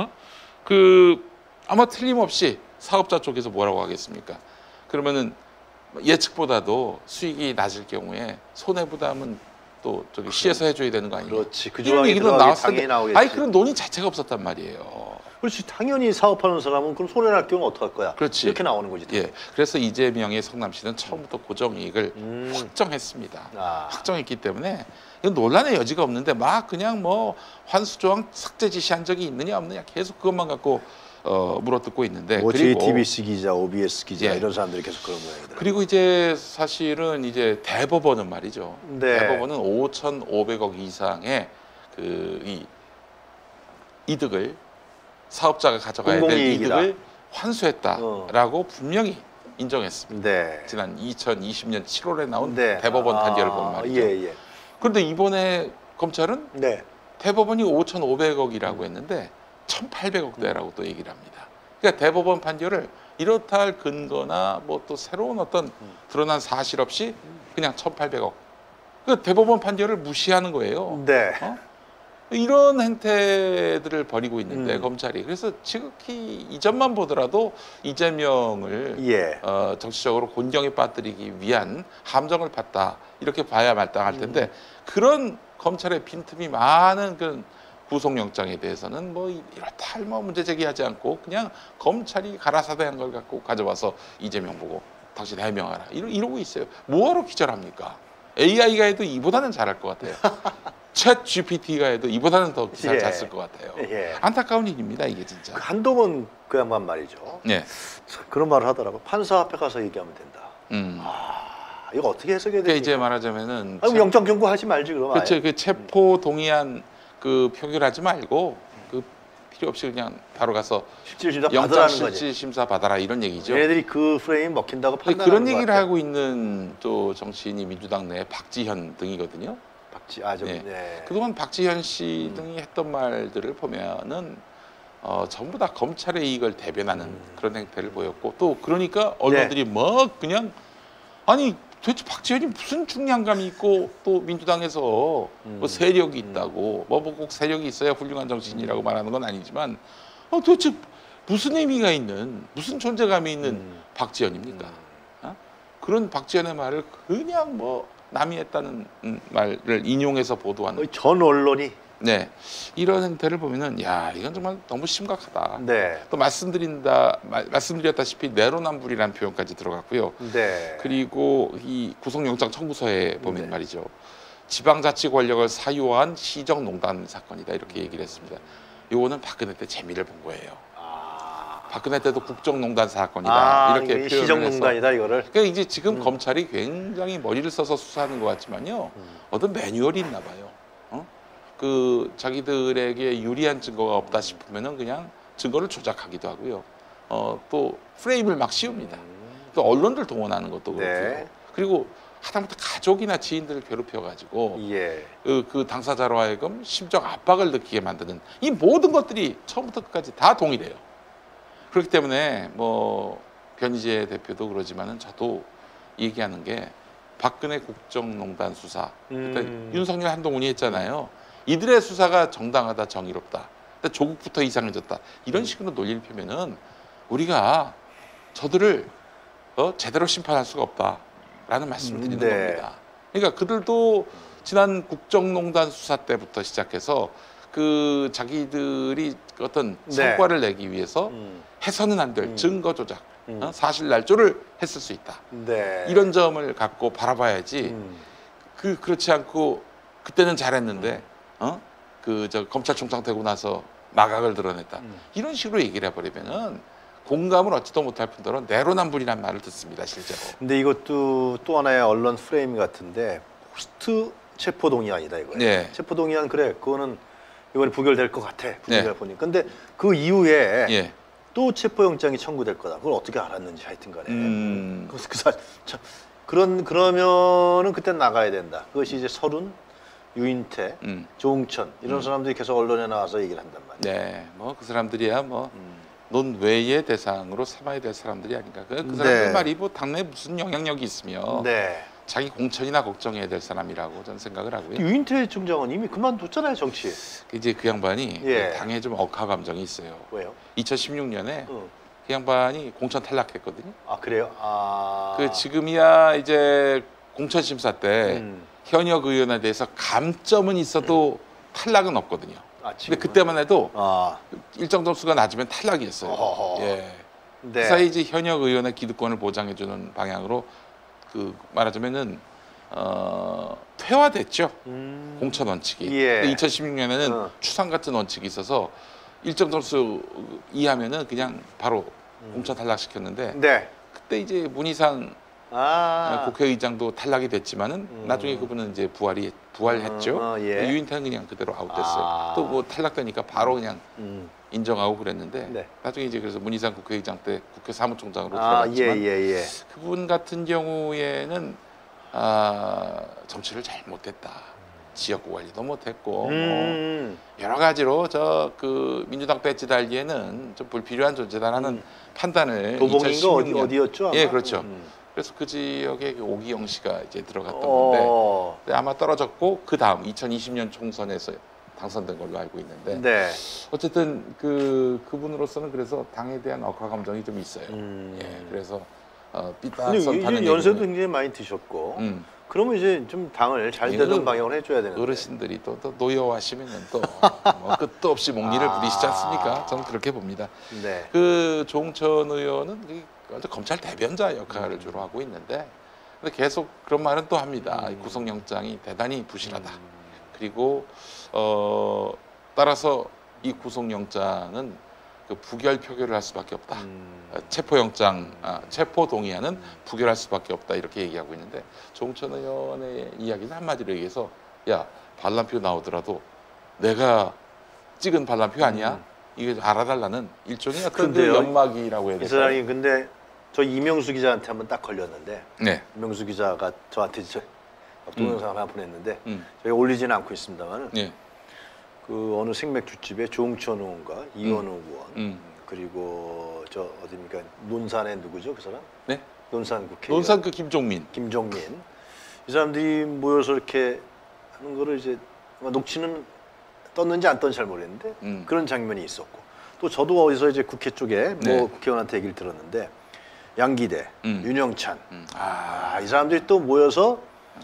아마 틀림없이 사업자 쪽에서 뭐라고 하겠습니까? 그러면은 예측보다도 수익이 낮을 경우에 손해 부담은 또 저기 시에서 해줘야 되는 거 아니에요? 그렇지. 그 조항이 나왔을 때 아니 그런 논의 자체가 없었단 말이에요. 그렇지. 당연히 사업하는 사람은 그럼 손해 날 경우 어떡할 거야? 그렇지. 이렇게 나오는 거지. 그래서 이재명의 성남시는 처음부터 고정이익을 확정했습니다. 확정했기 때문에 이건 논란의 여지가 없는데 막 그냥 뭐 환수조항 삭제 지시한 적이 있느냐 없느냐 계속 그것만 갖고 물어뜯고 있는데 뭐 그리고 JTBC 기자, OBS 기자 이런 사람들이 계속 그런 모양이더라고요. 그리고 이제 사실은 이제 대법원은 말이죠. 대법원은 5,500억 이상의 이 이득을 사업자가 가져가야 될 이득을 환수했다라고 분명히 인정했습니다. 지난 2020년 7월에 나온 대법원 판결을 보면 말이죠. 그런데 이번에 검찰은 대법원이 5,500억이라고 했는데 1,800억대라고 또 얘기를 합니다. 그러니까 대법원 판결을 이렇다 할 근거나 뭐 또 새로운 어떤 드러난 사실 없이 그냥 1,800억. 그 대법원 판결을 무시하는 거예요. 이런 행태들을 벌이고 있는데 검찰이 그래서 지극히 이점만 보더라도 이재명을 정치적으로 곤경에 빠뜨리기 위한 함정을 팠다 이렇게 봐야 마땅할 텐데 그런 검찰의 빈틈이 많은 그런 구속영장에 대해서는 뭐 이렇다 할 뭐 문제 제기하지 않고 그냥 검찰이 가라사대한 걸 갖고 가져와서 이재명 보고 당신 해명하라 이러고 있어요. 뭐하러 기절합니까? AI가 해도 이보다는 잘할 것 같아요. 챗 GPT가 해도 이보다는 더 잘 잤을 것 같아요. 안타까운 일입니다, 이게 진짜. 한동훈 그 양반 말이죠. 그런 말을 하더라고. 판사 앞에 가서 얘기하면 된다. 이거 어떻게 해석해야 됩니까? 이제 말하자면은 영장 경고하지 말지 그럼. 그렇죠. 그 체포 동의안 그 표결하지 말고 그 필요 없이 그냥 바로 가서 영장 실질심사 받아라 이런 얘기죠. 얘네들이 그 프레임 먹힌다고 판단하는 그런 얘기를 하고 있는 또 정치인이 민주당 내 박지현 등이거든요. 그동안 박지현 씨 등이 했던 말들을 보면은 전부 다 검찰의 이익을 대변하는 그런 행태를 보였고 또 그러니까 언론들이 뭐 그냥 아니 도대체 박지현이 무슨 중량감이 있고 또 민주당에서 뭐 세력이 있다고 뭐 꼭 세력이 있어야 훌륭한 정치인이라고 말하는 건 아니지만 도대체 무슨 의미가 있는 무슨 존재감이 있는 박지현입니까? 그런 박지현의 말을 그냥 뭐 남이 했다는 말을 인용해서 보도하는 전 언론이 이런 행태를 보면은 야 이건 정말 너무 심각하다. 또 말씀드렸다시피 내로남불이라는 표현까지 들어갔고요. 그리고 이 구속영장 청구서에 보면 말이죠. 지방자치 권력을 사유한 시정농단 사건이다 이렇게 얘기를 했습니다. 요거는 박근혜 때 재미를 본 거예요. 박근혜 때도 국정농단 사건이다 이렇게 표현을 시정농단이다 해서. 이거를. 그러니까 이제 지금 검찰이 굉장히 머리를 써서 수사하는 것 같지만요. 어떤 매뉴얼이 있나 봐요. 그 자기들에게 유리한 증거가 없다 싶으면은 그냥 증거를 조작하기도 하고요. 또 프레임을 막 씌웁니다. 또 언론들 동원하는 것도 그렇고요. 그리고 하다못해 가족이나 지인들을 괴롭혀가지고 그 당사자로 하여금 심적 압박을 느끼게 만드는 이 모든 것들이 처음부터 끝까지 다 동일해요. 그렇기 때문에 뭐 변희재 대표도 그러지만은 저도 얘기하는 게 박근혜 국정농단 수사 그때 윤석열 한동훈이 했잖아요. 이들의 수사가 정당하다 정의롭다. 근데 조국부터 이상해졌다. 이런 식으로 논리를 펴면은 우리가 저들을 제대로 심판할 수가 없다라는 말씀을 드리는 겁니다. 그러니까 그들도 지난 국정농단 수사 때부터 시작해서 그 자기들이 어떤 성과를 내기 위해서 해서는 안 될 증거 조작, 사실 날조를 했을 수 있다. 이런 점을 갖고 바라봐야지. 그렇지 않고 그때는 잘했는데 검찰총장 되고 나서 마각을 드러냈다. 이런 식으로 얘기를 해버리면은 공감을 얻지도 못할 뿐더러 내로남불이라는 말을 듣습니다, 실제로. 근데 이것도 또 하나의 언론 프레임 같은데 포스트 체포동의안이다 이거예요. 체포동의안 그래, 그거는 이번에 부결될 것 같아. 부결 보니까. 근데 그 이후에 또 체포영장이 청구될 거다. 그걸 어떻게 알았는지 하여튼간에. 그러면은 그때 나가야 된다. 그것이 이제 서른, 유인태, 조응천 이런 사람들이 계속 언론에 나와서 얘기를 한단 말이에요. 뭐 그 사람들이야 뭐 논외의 대상으로 삼아야 될 사람들이 아닌가. 그 사람들 말이 뭐 당내에 무슨 영향력이 있으며 자기 공천이나 걱정해야 될 사람이라고 저는 생각을 하고요. 유인태 총장은 이미 그만뒀잖아요, 정치. 이제 그 양반이 당에 좀 억하 감정이 있어요. 왜요? 2016년에 그 양반이 공천 탈락했거든요. 그래요? 그 지금이야 이제 공천 심사 때 현역 의원에 대해서 감점은 있어도 탈락은 없거든요. 근데 그때만 해도 일정 점수가 낮으면 탈락이었어요. 그 사이 이제 현역 의원의 기득권을 보장해주는 방향으로 그 말하자면은 퇴화됐죠. 공천 원칙이. 2016년에는 추상 같은 원칙이 있어서 일정 점수 이하면은 그냥 바로 공천 탈락시켰는데 그때 이제 문희상 국회의장도 탈락이 됐지만은 나중에 그분은 이제 부활했죠. 유인태는 그냥 그대로 아웃됐어요. 또 뭐 탈락되니까 바로 그냥 인정하고 그랬는데 나중에 이제 그래서 문희상 국회의장 때 국회 사무총장으로 들어갔지만 그분 같은 경우에는 정치를 잘 못했다. 지역구 관리도 못했고 뭐 여러 가지로 그 민주당 배지 달기에는 좀 불필요한 존재다라는 판단을 도봉인가 어디였죠? 아마? 그렇죠. 그래서 그 지역에 오기영 씨가 이제 들어갔던 건데 아마 떨어졌고 그 다음 2020년 총선에서 당선된 걸로 알고 있는데 네. 어쨌든 그분으로서는 그래서 당에 대한 억하 감정이 좀 있어요. 예, 그래서 삐딱선 타는 연세도 굉장히 많이 드셨고 그러면 이제 좀 당을 잘 되는 방향으로 해줘야 되는데 어르신들이 또 노여워하시면은 또 뭐 끝도 없이 목리를 부리시지 않습니까? 저는 그렇게 봅니다. 네. 그 조홍천 의원은 검찰 대변자 역할을 주로 하고 있는데 근데 계속 그런 말은 또 합니다. 구속영장이 대단히 부실하다. 그리고 따라서 이 구속영장은 그 부결 표결을 할 수밖에 없다. 체포영장, 체포 동의안은 부결할 수밖에 없다 이렇게 얘기하고 있는데 조홍천 의원의 이야기는 한마디로 얘기해서 야 반란표 나오더라도 내가 찍은 반란표 아니야? 이게 알아달라는 일종의 어떤 그 연막이라고 해야 될까요? 이 사람이 근데 저 이명수 기자한테 한번 딱 걸렸는데 네. 이명수 기자가 저한테 동영상을 하나 보냈는데 저희가 올리지는 않고 있습니다만 네. 그 어느 생맥주집에 조홍천 의원과 이현우 의원 그리고 저 어디입니까 논산의 누구죠 그 사람? 네. 논산 국회의원. 논산 그 김종민. 이 사람들이 모여서 이렇게 하는 거를 이제 녹취는 떴는지 안 떴는지 잘 모르겠는데 그런 장면이 있었고 또 저도 어디서 이제 국회 쪽에 뭐 국회의원한테 얘기를 들었는데 양기대, 윤영찬 이 사람들이 또 모여서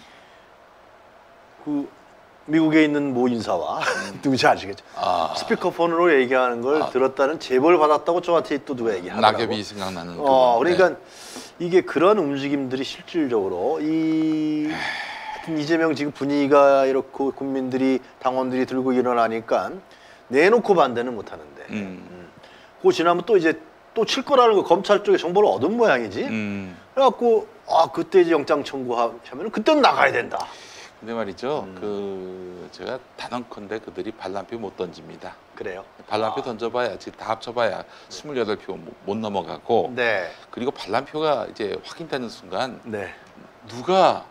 그 미국에 있는 모 인사와 누군지 아시겠죠? 스피커폰으로 얘기하는 걸 들었다는 제보를 받았다고 저한테 또 누가 얘기하더라고. 낙엽이 생각나는. 그러니까 이게 그런 움직임들이 실질적으로 하여튼 이재명 지금 분위기가 이렇고 국민들이 당원들이 들고 일어나니까 내놓고 반대는 못 하는데. 그거 지나면 또 이제 또 칠 거라는 거 검찰 쪽에 정보를 얻은 모양이지. 그래갖고 그때 이제 영장 청구하면 그때는 나가야 된다. 근데 말이죠. 제가 단언컨대 그들이 반란표 못 던집니다. 그래요? 반란표 던져봐야 지금 다 합쳐봐야 28표 못 넘어가고. 네. 그리고 반란표가 이제 확인되는 순간 네. 누가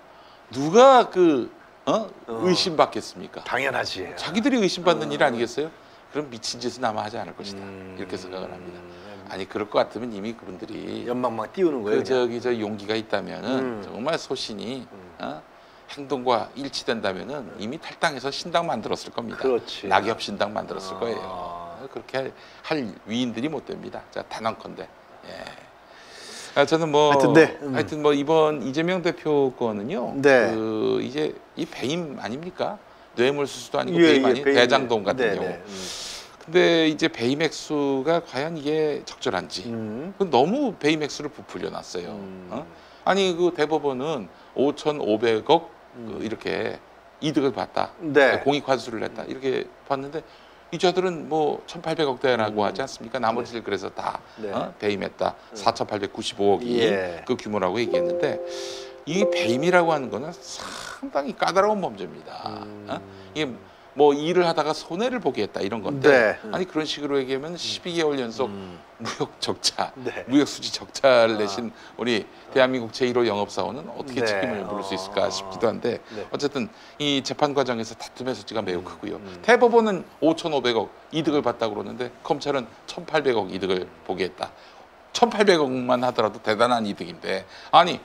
의심받겠습니까? 당연하지. 자기들이 의심받는 일 아니겠어요? 그럼 미친 짓은 아마 하지 않을 것이다. 이렇게 생각을 합니다. 아니 그럴 것 같으면 이미 그분들이 연막막 띄우는 거예요. 저 용기가 있다면은 정말 소신이 행동과 일치된다면은 이미 탈당해서 신당 만들었을 겁니다. 그렇지. 낙엽 신당 만들었을 거예요. 그렇게 할 위인들이 못 됩니다. 자 단언컨대. 저는 뭐 하여튼 뭐 이번 이재명 대표 거는요. 이제 이 배임 아닙니까? 뇌물 수수도 아니고 배임 아닌 대장동 같은 경우. 근데 이제 배임 액수가 과연 이게 적절한지 너무 배임 액수를 부풀려 놨어요. 아니 그 대법원은 5,500억 이렇게 이득을 봤다. 공익 환수를 했다. 이렇게 봤는데 이 자들은 뭐 1,800억대라고 하지 않습니까? 나머지를 그래서 다 배임했다. 4,895억이 그 규모라고 얘기했는데 이 배임이라고 하는 거는 상당히 까다로운 범죄입니다. 이게 뭐 일을 하다가 손해를 보게 했다 이런 건데 아니 그런 식으로 얘기하면 12개월 연속 무역 적자, 무역 수지 적자를 내신 우리 대한민국 제1호 영업사원은 어떻게 책임을 물을 수 있을까 싶기도 한데 어쨌든 이 재판 과정에서 다툼의 소지가 매우 크고요. 대법원은 5,500억 이득을 봤다고 그러는데 검찰은 1,800억 이득을 보게 했다. 1,800억만 하더라도 대단한 이득인데 아니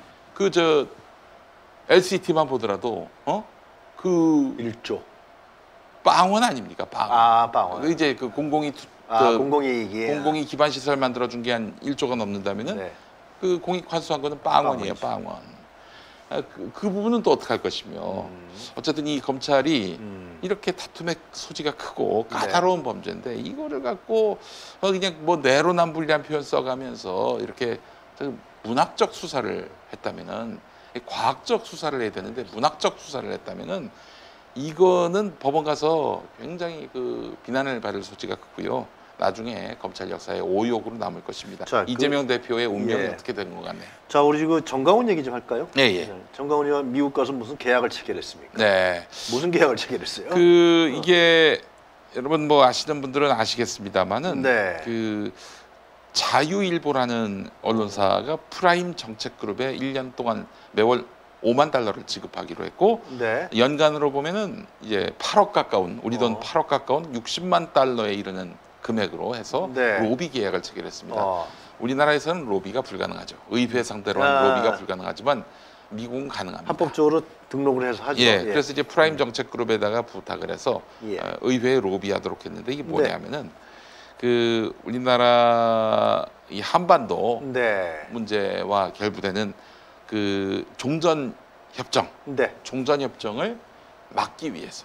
LCT만 보더라도 그 1조 빵원 아닙니까? 빵원. 빵원. 이제 그 공공이 공공이 기반 시설 만들어 준 게 한 1조가 넘는다면은 그 공익 환수한 거는 빵원이에요, 빵원. 그 부분은 또 어떻게 할 것이며 어쨌든 이 검찰이 이렇게 다툼의 소지가 크고 까다로운 범죄인데 이거를 갖고 그냥 뭐 내로남불이란 표현 써가면서 이렇게 문학적 수사를 했다면은 과학적 수사를 해야 되는데 문학적 수사를 했다면은 이거는 법원 가서 굉장히 그 비난을 받을 소지가 크고요. 나중에 검찰 역사의 오욕으로 남을 것입니다. 자, 이재명 대표의 운명이 어떻게 되는 것 같네요. 자, 우리 지금 정강훈 얘기 좀 할까요? 네. 정강훈 의원 미국 가서 무슨 계약을 체결했습니까? 네. 무슨 계약을 체결했어요? 이게 여러분 뭐 아시는 분들은 아시겠습니다만은 그 자유일보라는 언론사가 프라임 정책그룹에 1년 동안 매월 5만 달러를 지급하기로 했고 연간으로 보면은 이제 8억 가까운 우리 돈 8억 가까운 60만 달러에 이르는 금액으로 해서 로비 계약을 체결했습니다. 우리나라에서는 로비가 불가능하죠. 의회 상대로 한 로비가 불가능하지만 미국은 가능합니다. 합법적으로 등록을 해서 하죠. 예, 그래서 이제 프라임 정책 그룹에다가 부탁을 해서 의회에 로비하도록 했는데 이게 뭐냐면은 그 우리나라 이 한반도 문제와 결부되는 그 종전 협정, 종전 협정을 막기 위해서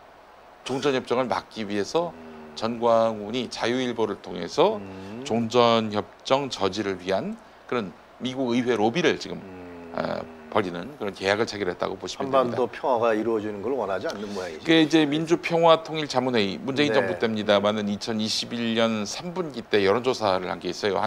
전광훈이 자유일보를 통해서 종전 협정 저지를 위한 그런 미국 의회 로비를 지금 벌이는 그런 계약을 체결했다고 보시면 됩니다. 한반도 평화가 이루어지는 걸 원하지 않는 모양이죠. 그게 이제 민주평화통일자문회의 문재인 정부 때입니다만은 2021년 3분기 때 여론조사를 한 게 있어요.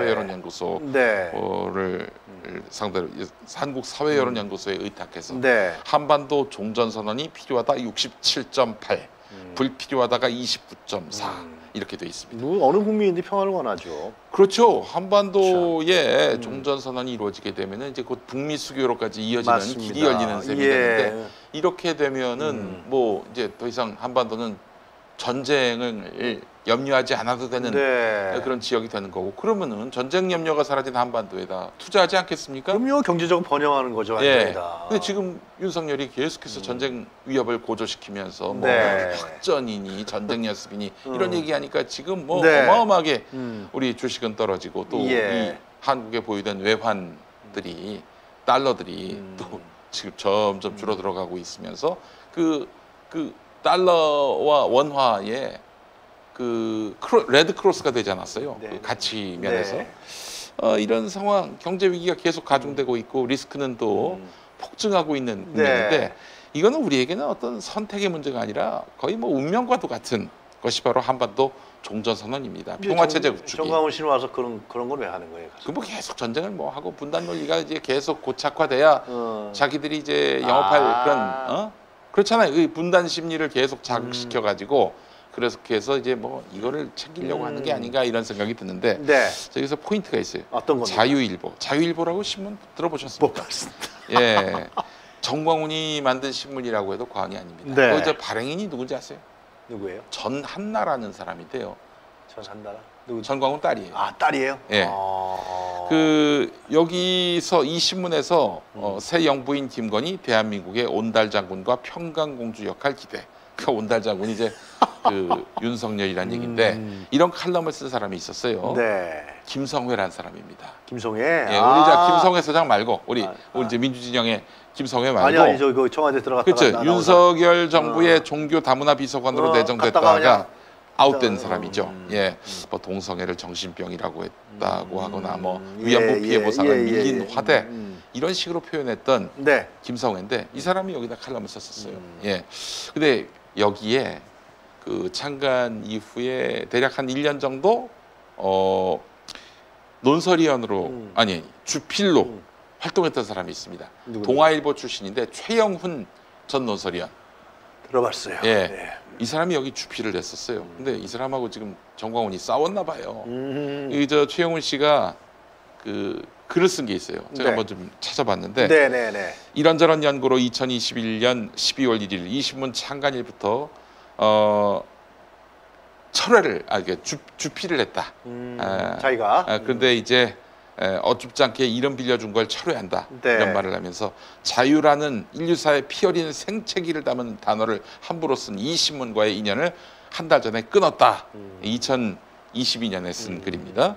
한국사회여론연구소를 상대로 한국사회여론연구소에 의탁해서 한반도 종전선언이 필요하다 67.8, 불필요하다가 29.4 이렇게 돼 있습니다. 어느 국민인데 평화를 원하죠. 그렇죠. 한반도에 종전 선언이 이루어지게 되면은 이제 곧 북미 수교로까지 이어지는 길이 열리는 셈이 되는데 이렇게 되면은 뭐 이제 더 이상 한반도는 전쟁을 염려하지 않아도 되는 그런 지역이 되는 거고 그러면은 전쟁 염려가 사라진 한반도에다 투자하지 않겠습니까? 그럼요. 경제적으로 번영하는 거죠. 완전히다. 근데 지금 윤석열이 계속해서 전쟁 위협을 고조시키면서 뭐 확전이니 전쟁 연습이니 이런 얘기하니까 지금 뭐 어마어마하게 우리 주식은 떨어지고 또 이 한국에 보유된 외환들이 달러들이 또 지금 점점 줄어들어가고 있으면서 그 달러와 원화의 그 레드 크로스가 되지 않았어요. 그 가치 면에서 이런 상황, 경제 위기가 계속 가중되고 있고 리스크는 또 폭증하고 있는 국면인데 이거는 우리에게는 어떤 선택의 문제가 아니라 거의 뭐 운명과도 같은 것이 바로 한반도 종전 선언입니다. 평화체제 구축이. 정광훈 씨는 와서 그런 걸 왜 하는 거예요? 그 뭐 계속 전쟁을 뭐 하고 분단 논리가 이제 계속 고착화돼야 자기들이 이제 영업할 그런 그렇잖아요. 그 분단 심리를 계속 자극시켜 가지고 그래서 이제 뭐 이거를 챙기려고 하는 게 아닌가 이런 생각이 드는데 여기서 포인트가 있어요. 어떤 겁니까? 자유일보라고 신문 들어보셨습니까? 못 봤습니다. 예, 정광훈이 만든 신문이라고 해도 과언이 아닙니다. 거기서 발행인이 누군지 아세요? 누구예요? 전한나라는 사람인데요. 전한나라? 전광훈 딸이에요. 아, 딸이에요? 예. 그 여기서 이 신문에서 새 영부인 김건희 대한민국의 온달 장군과 평강공주 역할 기대. 그 온달 장군이 이제 그 윤석열이란 얘기인데 이런 칼럼을 쓴 사람이 있었어요. 김성회라는 사람입니다. 김성회? 예, 우리 김성회 서장 말고 우리 이제 민주진영의 김성회 말고 아니 저 청와대 들어갔다가 그렇죠. 윤석열 정부의 종교 다문화 비서관으로 내정됐다가 아웃된 사람이죠. 예, 뭐 동성애를 정신병이라고 했다고 하거나 뭐 위안부 피해 보상을 밀린 화대 이런 식으로 표현했던 김성회인데 이 사람이 여기다 칼럼을 썼었어요. 예, 근데 여기에 그 창간 이후에 대략 한 1년 정도 논설위원으로 아니 주필로 활동했던 사람이 있습니다. 동아일보 출신인데 최영훈 전 논설위원. 들어봤어요. 예. 이 사람이 여기 주필을 했었어요. 근데 이 사람하고 지금 정광훈이 싸웠나 봐요. 이 최영훈 씨가 그 글을 쓴 게 있어요. 제가 한번 좀 찾아봤는데 이런저런 연구로 2021년 12월 1일 이 신문 창간일부터 철회를 주필을 했다. 자기가. 그런데 이제 어줍지 않게 이름 빌려준 걸 철회한다. 이런 말을 하면서 자유라는 인류사의 피 어린 생채기를 담은 단어를 함부로 쓴 이 신문과의 인연을 한 달 전에 끊었다. 2022년에 쓴 글입니다.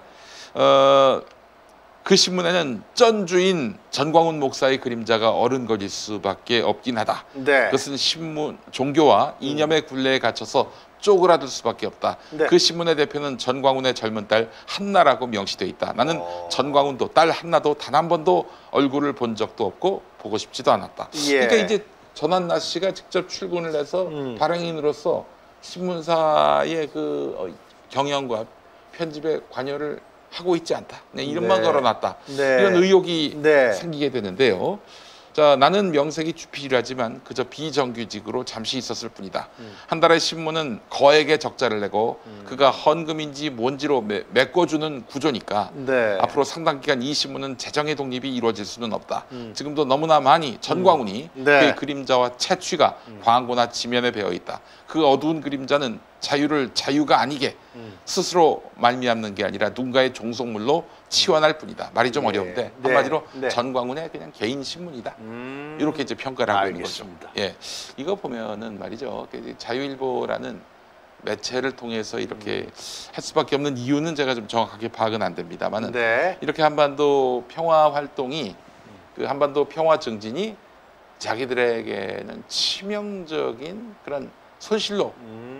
그 신문에는 쩐주인 전광훈 목사의 그림자가 어른거릴 수밖에 없긴 하다. 그것은 신문 종교와 이념의 굴레에 갇혀서 쪼그라들 수밖에 없다. 그 신문의 대표는 전광훈의 젊은 딸 한나라고 명시되어 있다. 나는 전광훈도 딸 한나도 단 한 번도 얼굴을 본 적도 없고 보고 싶지도 않았다. 그러니까 이제 전한나 씨가 직접 출근을 해서 발행인으로서 신문사의 그 경영과 편집에 관여를 하고 있지 않다. 이름만 걸어놨다. 이런 의혹이 생기게 되는데요. 자, 나는 명색이 주필이라지만 그저 비정규직으로 잠시 있었을 뿐이다. 한 달에 신문은 거액의 적자를 내고 그가 헌금인지 뭔지로 메꿔주는 구조니까 앞으로 상당 기간 이 신문은 재정의 독립이 이루어질 수는 없다. 지금도 너무나 많이 전광훈이 그의 그림자와 채취가 광고나 지면에 배어 있다. 그 어두운 그림자는 자유를 자유가 아니게 스스로 말미암는 게 아니라 누군가의 종속물로 치환할 뿐이다. 말이 좀 어려운데 한마디로 전광훈의 그냥 개인 신문이다. 이렇게 이제 평가를 하고 있는 거죠. 예, 이거 보면은 말이죠. 자유일보라는 매체를 통해서 이렇게 할 수밖에 없는 이유는 제가 좀 정확하게 파악은 안 됩니다만은 이렇게 한반도 평화 활동이 그 한반도 평화 정진이 자기들에게는 치명적인 그런 손실로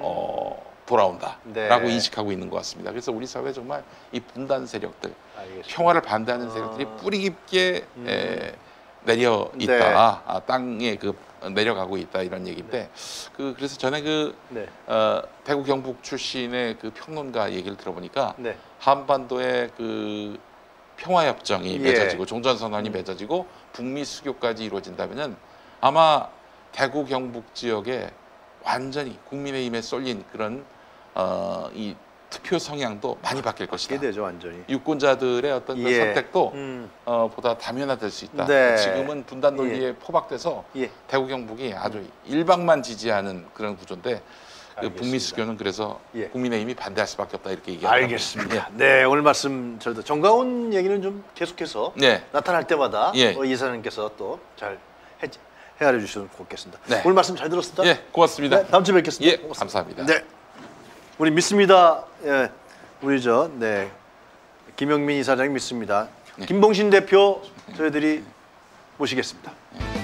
돌아온다라고 인식하고 있는 것 같습니다. 그래서 우리 사회 정말 이 분단 세력들, 평화를 반대하는 세력들이 뿌리 깊게 내려 있다. 땅에 내려가고 있다 이런 얘기인데 그래서 전에 대구 경북 출신의 그 평론가 얘기를 들어보니까 한반도의 그 평화협정이 맺어지고 종전선언이 맺어지고 북미 수교까지 이루어진다면은 아마 대구 경북 지역에 완전히 국민의힘에 쏠린 그런 이 투표 성향도 많이 바뀔 것이다. 되죠, 완전히. 유권자들의 어떤 그 선택도 보다 다변화될 수 있다. 지금은 분단 논리에 포박돼서 대구 경북이 아주 일방만 지지하는 그런 구조인데 북미 수교는 그래서 국민의힘이 반대할 수밖에 없다 이렇게 얘기합니다. 알겠습니다. 네, 오늘 말씀 저희도 정광훈 얘기는 좀 계속해서 나타날 때마다 이사님께서 또 잘 헤아려 주시면 좋겠습니다. 오늘 말씀 잘 들었습니다. 예, 고맙습니다. 다음 주에 뵙겠습니다. 고맙습니다. 감사합니다. 네, 우리 믿습니다. 우리 김영민 이사장이 믿습니다. 김봉신 대표 저희들이 모시겠습니다.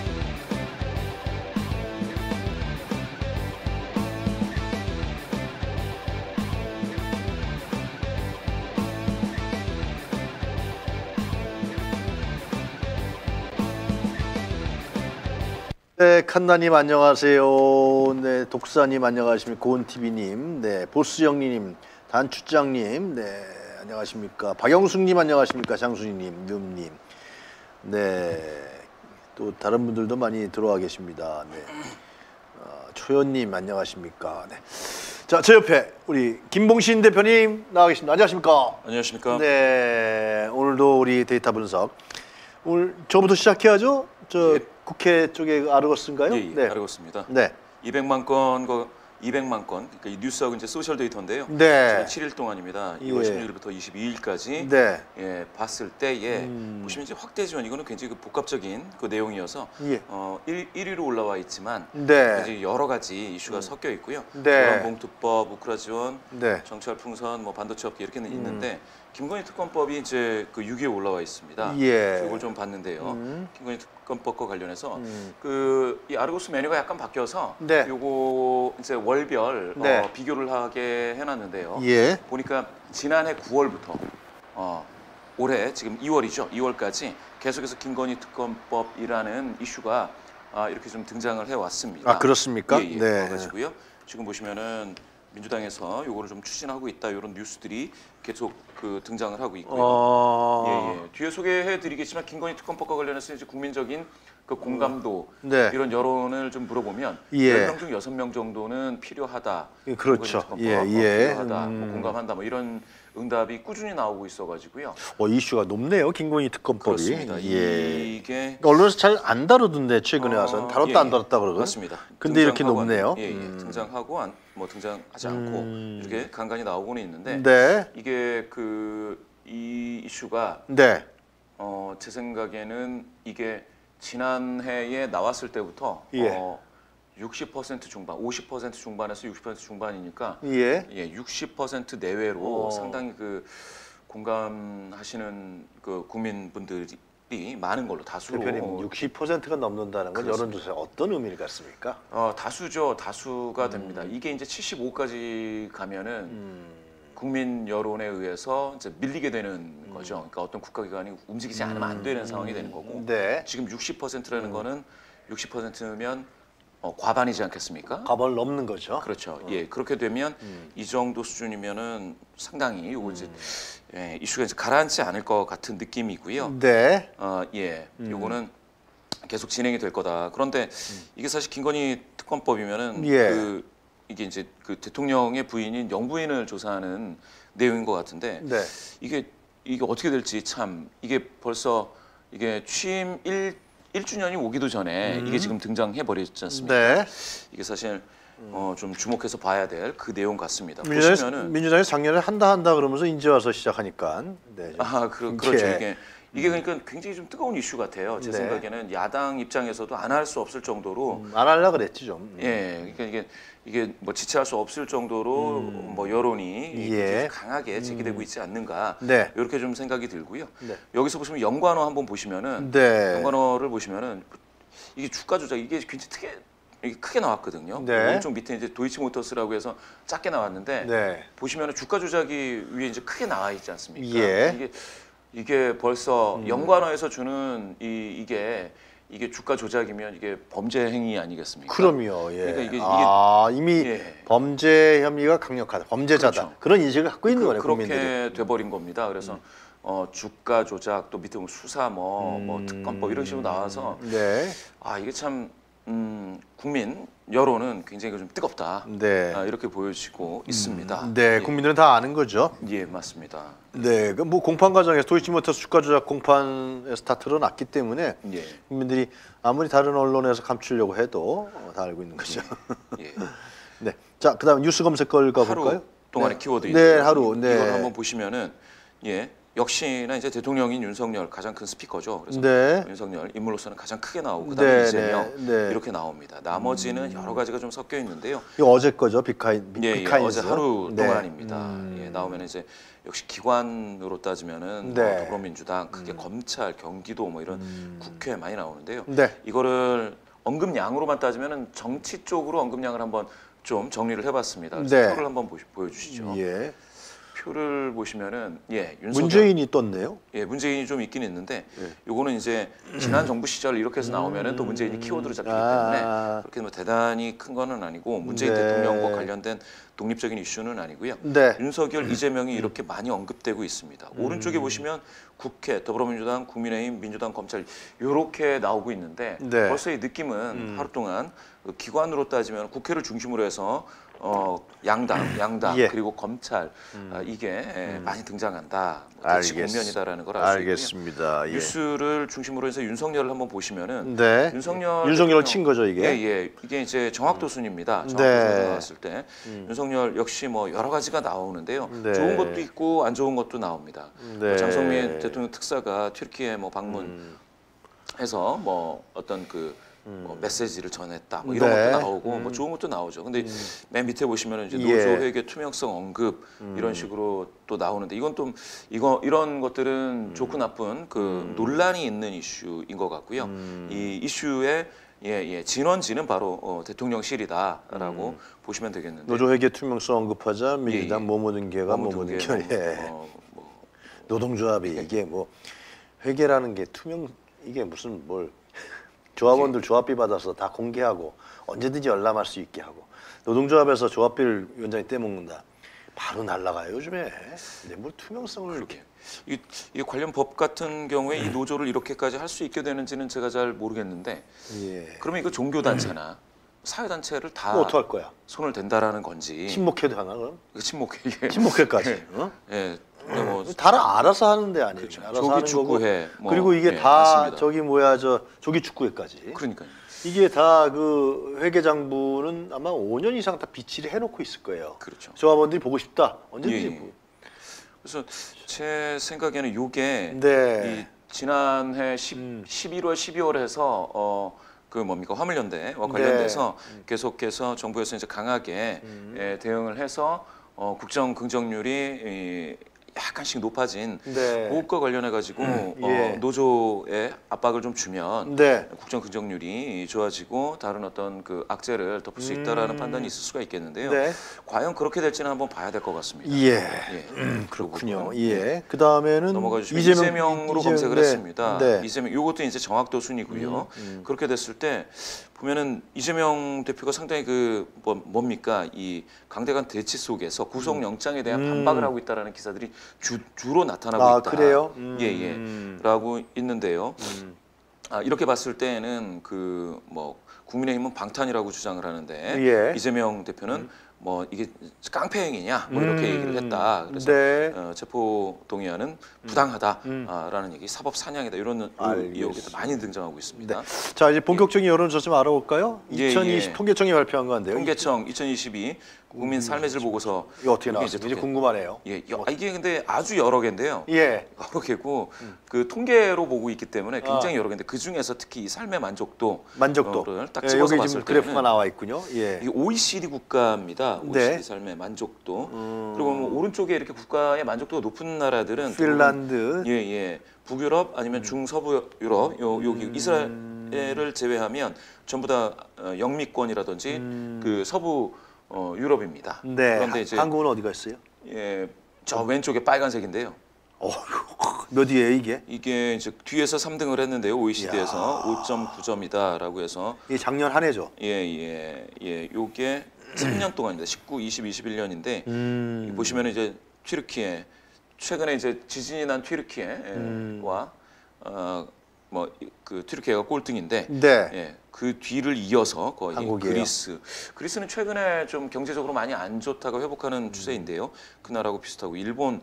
네, 칸나님 안녕하세요. 네, 독사님 안녕하십니까. 고은TV님, 네, 보스영리님, 단추장님, 네, 안녕하십니까. 박영숙님 안녕하십니까. 장순이님, 묘님, 네, 또 다른 분들도 많이 들어와 계십니다. 네, 초연님 안녕하십니까. 네, 자, 제 옆에 우리 김봉신 대표님 나와 계십니다. 안녕하십니까. 안녕하십니까. 네, 오늘도 우리 데이터 분석. 오늘 저부터 시작해야죠. 국회 쪽에 아르거스인가요? 네, 아르거스입니다. 네. 200만 건, 그러니까 이 뉴스하고 이제 소셜 데이터인데요. 네. 7일 동안입니다. 2월 16일부터 22일까지 봤을 때에 보시면 이제 확대 지원 이거는 굉장히 복합적인 그 내용이어서 1위로 올라와 있지만 굉장히 여러 가지 이슈가 섞여 있고요. 노란봉투법, 우크라 지원, 정찰 풍선, 뭐 반도체 업계 이렇게는 있는데 김건희 특검법이 이제 그 6위에 올라와 있습니다. 이걸 좀 봤는데요. 김건희 특검법과 관련해서 이 아르고스 메뉴가 약간 바뀌어서 요거 이제 월별 비교를 하게 해놨는데요. 보니까 지난해 9월부터 올해 지금 2월이죠. 2월까지 계속해서 김건희 특검법이라는 이슈가 이렇게 좀 등장을 해왔습니다. 아, 그렇습니까? 네. 그래가지고요. 지금 보시면은 민주당에서 요거를 좀 추진하고 있다 이런 뉴스들이 계속 등장을 하고 있고요. 뒤에 소개해드리겠지만 김건희 특검법과 관련해서 이제 국민적인 그 공감도 이런 여론을 좀 물어보면 10명 중 6명 정도는 필요하다. 그렇죠. 필요하다. 뭐 공감한다. 뭐 이런 응답이 꾸준히 나오고 있어가지고요. 이슈가 높네요. 김건희 특검법이. 그렇습니다. 이게 언론에서 잘 안 다루던데 최근에 와서는 다뤘다 안 다뤘다 그러고. 맞습니다. 근데 이렇게 높네요. 등장하고 등장하지 않고 이렇게 간간히 나오고는 있는데 이게 이 이슈가 제 생각에는 이게 지난해에 나왔을 때부터 60% 중반, 50% 중반에서 60% 중반이니까 60% 내외로 상당히 공감하시는 국민분들이 많은 걸로 다수로. 대표님 60%가 넘는다는 건 여론조사에 어떤 의미를 갖습니까? 다수죠. 다수가 됩니다. 이게 이제 75까지 가면은 국민 여론에 의해서 이제 밀리게 되는 거죠. 그러니까 어떤 국가기관이 움직이지 않으면 안 되는 상황이 되는 거고. 지금 60%라는 거는 60%면 과반이지 않겠습니까? 과반을 넘는 거죠. 그렇죠. 그렇게 되면 이 정도 수준이면은 상당히 요거 이제 이슈가 이제 가라앉지 않을 것 같은 느낌이고요. 요거는 계속 진행이 될 거다. 그런데 이게 사실 김건희 특검법이면은 이게 이제 대통령의 부인인 영부인을 조사하는 내용인 것 같은데 이게 어떻게 될지 참 이게 벌써 이게 취임 1주년이 오기도 전에 이게 지금 등장해 버렸지 않습니까? 이게 사실 좀 주목해서 봐야 될 그 내용 같습니다. 민주당이 작년에 한다 그러면서 이제 와서 시작하니까. 네, 그렇죠. 이게 그러니까 굉장히 좀 뜨거운 이슈 같아요. 제 생각에는 야당 입장에서도 안 할 수 없을 정도로 안 하려 그랬지 좀. 예, 그러니까 이게 뭐 지체할 수 없을 정도로 뭐 여론이 강하게 제기되고 있지 않는가 이렇게 좀 생각이 들고요. 여기서 보시면 연관어 한번 보시면은 연관어를 보시면은 이게 주가 조작 이게 굉장히 이게 크게 나왔거든요. 오른쪽 밑에 이제 도이치모터스라고 해서 작게 나왔는데 보시면은 주가 조작이 위에 이제 크게 나와 있지 않습니까? 이게 벌써 연관어에서 주는 이게 주가 조작이면 이게 범죄 행위 아니겠습니까? 그럼요. 그러니까 이미 범죄 혐의가 강력하다, 범죄자다 그렇죠. 그런 인식을 갖고 있는 거네요. 그렇게 국민들이. 돼버린 겁니다. 그래서 주가 조작 또 밑에 수사 뭐 특검법 이런 식으로 나와서 이게 참 국민 여론은 굉장히 좀 뜨겁다. 이렇게 보여지고 있습니다. 국민들은 다 아는 거죠. 예, 맞습니다. 뭐 공판 과정에서 도이치모터스 주가 조작 공판에서 다 드러났기 때문에 국민들이 아무리 다른 언론에서 감추려고 해도 다 알고 있는 거죠. 자, 그다음 뉴스 검색 걸 가볼까요? 하루 동안의 키워드인데 하루. 이걸 한번 보시면은 역시나 이제 대통령인 윤석열 가장 큰 스피커죠. 그래서 윤석열 인물로서는 가장 크게 나오고 그다음에 이재명 이렇게 나옵니다. 나머지는 여러 가지가 좀 섞여 있는데요. 이거 어제 거죠, 비카인즈. 어제 하루 동안입니다. 나오면 이제 역시 기관으로 따지면은 더불어민주당, 크게 검찰, 경기도 뭐 이런 국회 많이 나오는데요. 이거를 언급량으로만 따지면은 정치 쪽으로 언급량을 한번 좀 정리를 해봤습니다. 그래서 표를 한번 보여주시죠. 표를 보시면은 윤석열 문재인이 떴네요. 문재인이 좀 있긴 있는데 요거는 이제 지난 정부 시절 이렇게 해서 나오면은 또 문재인이 키워드로 잡히기 때문에 그렇게 뭐 대단히 큰 거는 아니고 문재인 대통령과 관련된 독립적인 이슈는 아니고요. 윤석열, 이재명이 이렇게 많이 언급되고 있습니다. 오른쪽에 보시면 국회, 더불어민주당, 국민의힘, 민주당, 검찰 이렇게 나오고 있는데 벌써 이 느낌은 하루 동안 기관으로 따지면 국회를 중심으로 해서 양당 그리고 검찰 이게 많이 등장한다. 대치 국면이다라는 걸 알 수 있고요. 알겠습니다. 뉴스를 중심으로 해서 윤석열을 한번 보시면은 윤석열을 친 거죠 이게. 이게 이제 정확도 순입니다. 정확도 순 나왔을 때 윤석열 역시 뭐 여러 가지가 나오는데요. 좋은 것도 있고 안 좋은 것도 나옵니다. 장성민 대통령 특사가 튀르키예 뭐 방문해서 뭐 어떤 뭐 메시지를 전했다 뭐 이런 것도 나오고 뭐 좋은 것도 나오죠. 근데 맨 밑에 보시면은 이제 노조 회계 투명성 언급 이런 식으로 또 나오는데 이건 또 이런 것들은 좋고 나쁜 논란이 있는 이슈인 것 같고요. 이 이슈의 진원지는 바로 대통령실이다라고 보시면 되겠는데 노조 회계 투명성 언급하자 민주당 모든 개가 모든 개 노동조합이 이게 뭐 회계라는 게 이게 무슨 뭘 조합원들 조합비 받아서 다 공개하고 언제든지 열람할 수 있게 하고 노동조합에서 조합비를 위원장이 떼먹는다. 바로 날라가요 요즘에. 근데 뭘 투명성을 그렇게 이 관련 법 같은 경우에 이 노조를 이렇게까지 할 수 있게 되는지는 제가 잘 모르겠는데 그러면 이거 종교단체나 사회단체를 다 어떡할 거야? 손을 댄다라는 건지 친목회도 하나 그럼? 친목회까지 뭐 다 알아서 하는 데 아니에요. 그렇죠. 조기 축구회 그리고 이게 다 맞습니다. 조기 축구회까지. 그러니까요. 이게 다 그 회계장부는 아마 5년 이상 다 비치를 해놓고 있을 거예요. 그렇죠. 조합원들이 보고 싶다. 언제든지. 그래서 제 생각에는 이게 이 지난해 11월, 12월에서 화물연대와 관련돼서 계속해서 정부에서 이제 강하게 대응을 해서 국정 긍정률이 약간씩 높아진 그것과 관련해 가지고 노조에 압박을 좀 주면 국정 긍정률이 좋아지고 다른 어떤 악재를 덮을 수 있다라는 판단이 있을 수가 있겠는데요. 과연 그렇게 될지는 한번 봐야 될 것 같습니다. 그렇군요. 그 다음에는 넘어가 주시면 이재명으로 검색을 했습니다. 이재명 이것도 이제 정확도 순이고요. 그렇게 됐을 때 보면은 이재명 대표가 상당히 뭡니까 이 강대강 대치 속에서 구속영장에 대한 반박을 하고 있다라는 기사들이 주로 나타나고 있다. 그래요? 라고 있는데요. 이렇게 봤을 때는 국민의힘은 방탄이라고 주장을 하는데 이재명 대표는 뭐 이게 깡패 행위냐 뭐 이렇게 얘기를 했다. 그래서 네. 체포 동의안은 부당하다라는 얘기, 사법 사냥이다 이런 의혹이 많이 등장하고 있습니다. 네. 자, 이제 본격적인 여론조사 좀 알아볼까요? 2020 통계청이 발표한 건데요. 통계청 2022 국민 삶의 질 보고서 이거 어떻게 나왔어요? 이제 궁금하네요. 예, 이게 근데 아주 여러 개인데요. 예. 여러 개고 그 통계로 보고 있기 때문에 굉장히 여러 개인데 그 중에서 특히 이 삶의 만족도를 딱 집어서 여기 봤을 지금 때는 그래프가 나와 있군요. 예. 이게 OECD 국가입니다. OECD 삶의 만족도. 그리고 뭐 오른쪽에 이렇게 국가의 만족도가 높은 나라들은 핀란드, 북유럽 아니면 중서부 유럽, 여기 이스라엘을 제외하면 전부 다 영미권이라든지 그 서부 유럽입니다. 네. 그런데 이제 한국은 어디가 있어요? 예, 저 왼쪽에 빨간색인데요. 몇 위에 이게? 이게 이제 뒤에서 3등을 했는데요. OECD에서 5.9점이다라고 해서. 이게 작년 한 해죠? 예. 요게 3년 동안입니다. 19, 20, 21년인데 보시면 이제 튀르키예 최근에 이제 지진이 난 튀르키예와 뭐 그 튀르키예가 꼴등인데 그 뒤를 이어서 거의 한국이에요. 그리스는 최근에 좀 경제적으로 많이 안 좋다가 회복하는 추세인데요. 그 나라하고 비슷하고 일본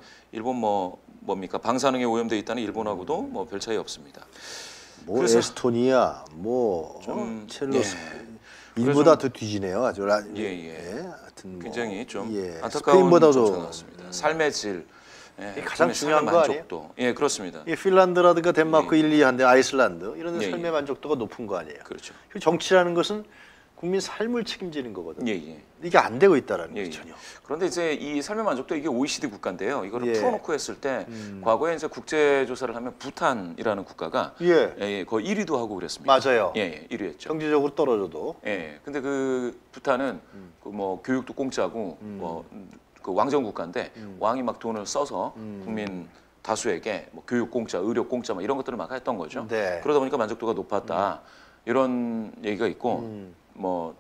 뭡니까 방사능에 오염돼 있다는 일본하고도 뭐 별 차이 없습니다. 뭐 에스토니아, 뭐 첼로스 일보다 더 뒤지네요. 아주 하여튼 굉장히 좀 안타까운 조사가 나왔습니다. 삶의 질. 가장 중요한 거 아니에요? 예, 그렇습니다. 핀란드라든가 덴마크 1, 2 한데 아이슬란드 이런 데 삶의 만족도가 높은 거 아니에요? 그렇죠. 정치라는 것은 국민 삶을 책임지는 거거든요. 이게 안 되고 있다라는 거죠, 전혀. 그런데 이제 이 삶의 만족도 이게 OECD 국가인데요. 이거를 풀어놓고 했을 때 과거에 이제 국제 조사를 하면 부탄이라는 국가가 거의 1위도 하고 그랬습니다. 맞아요. 1위였죠. 경제적으로 떨어져도. 근데 그 부탄은 그 뭐 교육도 공짜고 뭐 그 왕정 국가인데 왕이 막 돈을 써서 국민 다수에게 뭐 교육 공짜, 의료 공짜 막 이런 것들을 막 했던 거죠. 그러다 보니까 만족도가 높았다 이런 얘기가 있고 뭐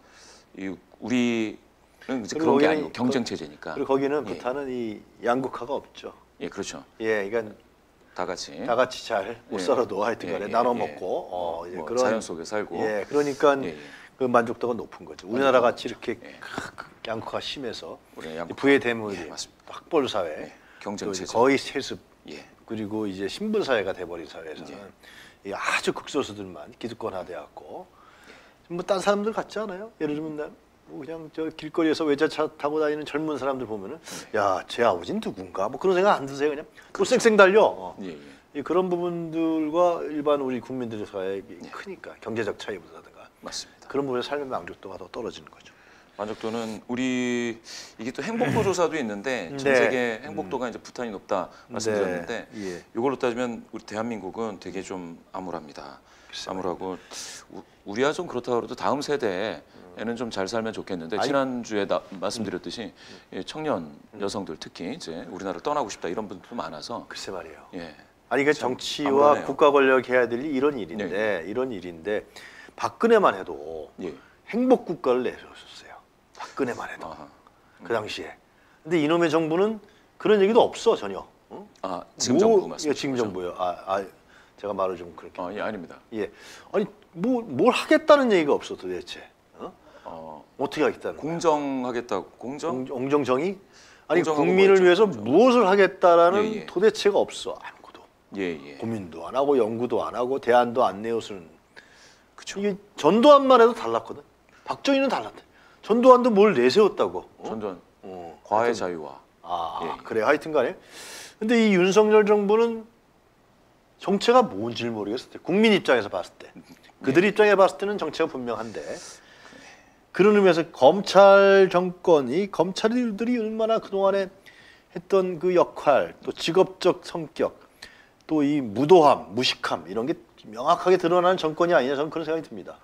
우리는 이제 그런 게 아니고 경쟁 체제니까. 그리고 거기는 부탄은 이 양극화가 없죠. 그렇죠. 그러니까 다 같이 잘 못 살아도 하여튼간에 나눠 먹고 뭐 그런 자연 속에 살고. 그러니까 그 만족도가 높은 거죠. 우리나라 같이 이렇게 양극화가 심해서 부의 대물이 학벌 사회, 경쟁 체제, 거의 세습, 그리고 이제 신분 사회가 돼버린 사회에서는 아주 극소수들만 기득권화돼갖고 뭐 딴 사람들 같지 않아요? 예를 들면 뭐 그냥 저 길거리에서 외제차 타고 다니는 젊은 사람들 보면은 제 아버지는 누군가 뭐 그런 생각 안 드세요? 그냥 또 쌩쌩 달려. 그런 부분들과 일반 우리 국민들의 사이에 크니까 경제적 차이보다든가. 맞습니다. 그런 부분에 삶의 만족도가 더 떨어지는 거죠. 만족도는 이게 또 행복도 조사도 있는데 전 세계 행복도가 이제 부탄이 높다 말씀드렸는데 이걸로 따지면 우리 대한민국은 되게 좀 암울합니다. 암울하고 우리야 좀 그렇다고 해도 다음 세대에는 좀 잘 살면 좋겠는데 지난주에 말씀드렸듯이 청년 여성들 특히 이제 우리나라를 떠나고 싶다 이런 분들도 많아서. 글쎄 말이에요. 아니 그 정치와 암울하네요. 국가 권력이 해야 될 이런 일인데 박근혜만 해도 행복 국가를 내세웠어요. 박근혜만 해도 그 당시에. 근데 이놈의 정부는 그런 얘기도 없어 전혀. 지금 정부 말씀이시죠? 지금 정부요. 제가 말을 좀 그렇게. 아닙니다. 아니 뭘 하겠다는 얘기가 없어 도대체. 어떻게 하겠다는? 공정하겠다고 공정정의? 아니 국민을 위해서 무엇을 하겠다라는 도대체가 없어 아무것도. 고민도 안 하고 연구도 안 하고 대안도 안 내어주는. 그쵸. 이게 전두환만 해도 달랐거든. 박정희는 달랐대. 전두환도 뭘 내세웠다고. 전두환. 과외 자유화. 그래 하여튼간에. 근데 이 윤석열 정부는 정체가 뭔지를 모르겠을 때 국민 입장에서 봤을 때 그들 입장에 봤을 때는 정체가 분명한데 그런 의미에서 검찰 정권이 검찰들이 얼마나 그동안에 했던 그 역할 또 직업적 성격 또 이 무도함, 무식함 이런 게 명확하게 드러나는 정권이 아니냐 저는 그런 생각이 듭니다.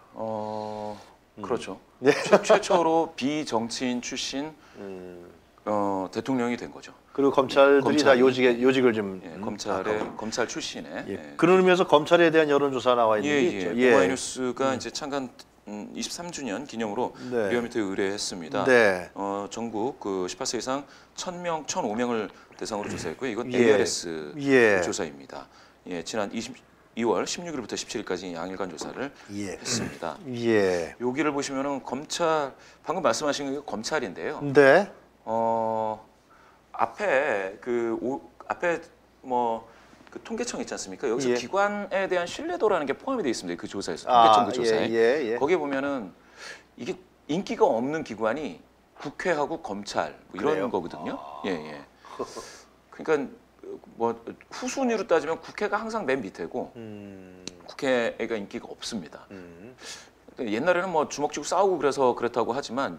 그렇죠. 최초로 비정치인 출신 대통령이 된 거죠. 그리고 검찰들이 다 요직을 좀 검찰 출신에 그런 의미에서 검찰에 대한 여론조사 나와 있는 게 있죠. 오마이뉴스가 이제 창간 23주년 기념으로 리얼미터에 의뢰했습니다. 전국 그 18세 이상 1,000명, 1,500명을 대상으로 조사했고요. 이건 ARS 조사입니다. 지난 2월 16일부터 17일까지 양일간 조사를 했습니다. 여기를 보시면은 검찰 방금 말씀하신 게 검찰인데요. 네. 앞에 앞에 그 통계청 있지 않습니까? 여기서 기관에 대한 신뢰도라는 게 포함이 되어 있습니다. 그 조사에서 통계청 그 조사에 거기에 보면은 이게 인기가 없는 기관이 국회하고 검찰 뭐 이런 거거든요. 그러니까 뭐 후순위로 따지면 국회가 항상 맨 밑에고 국회가 인기가 없습니다. 옛날에는 뭐 주먹 쥐고 싸우고 그래서 그렇다고 하지만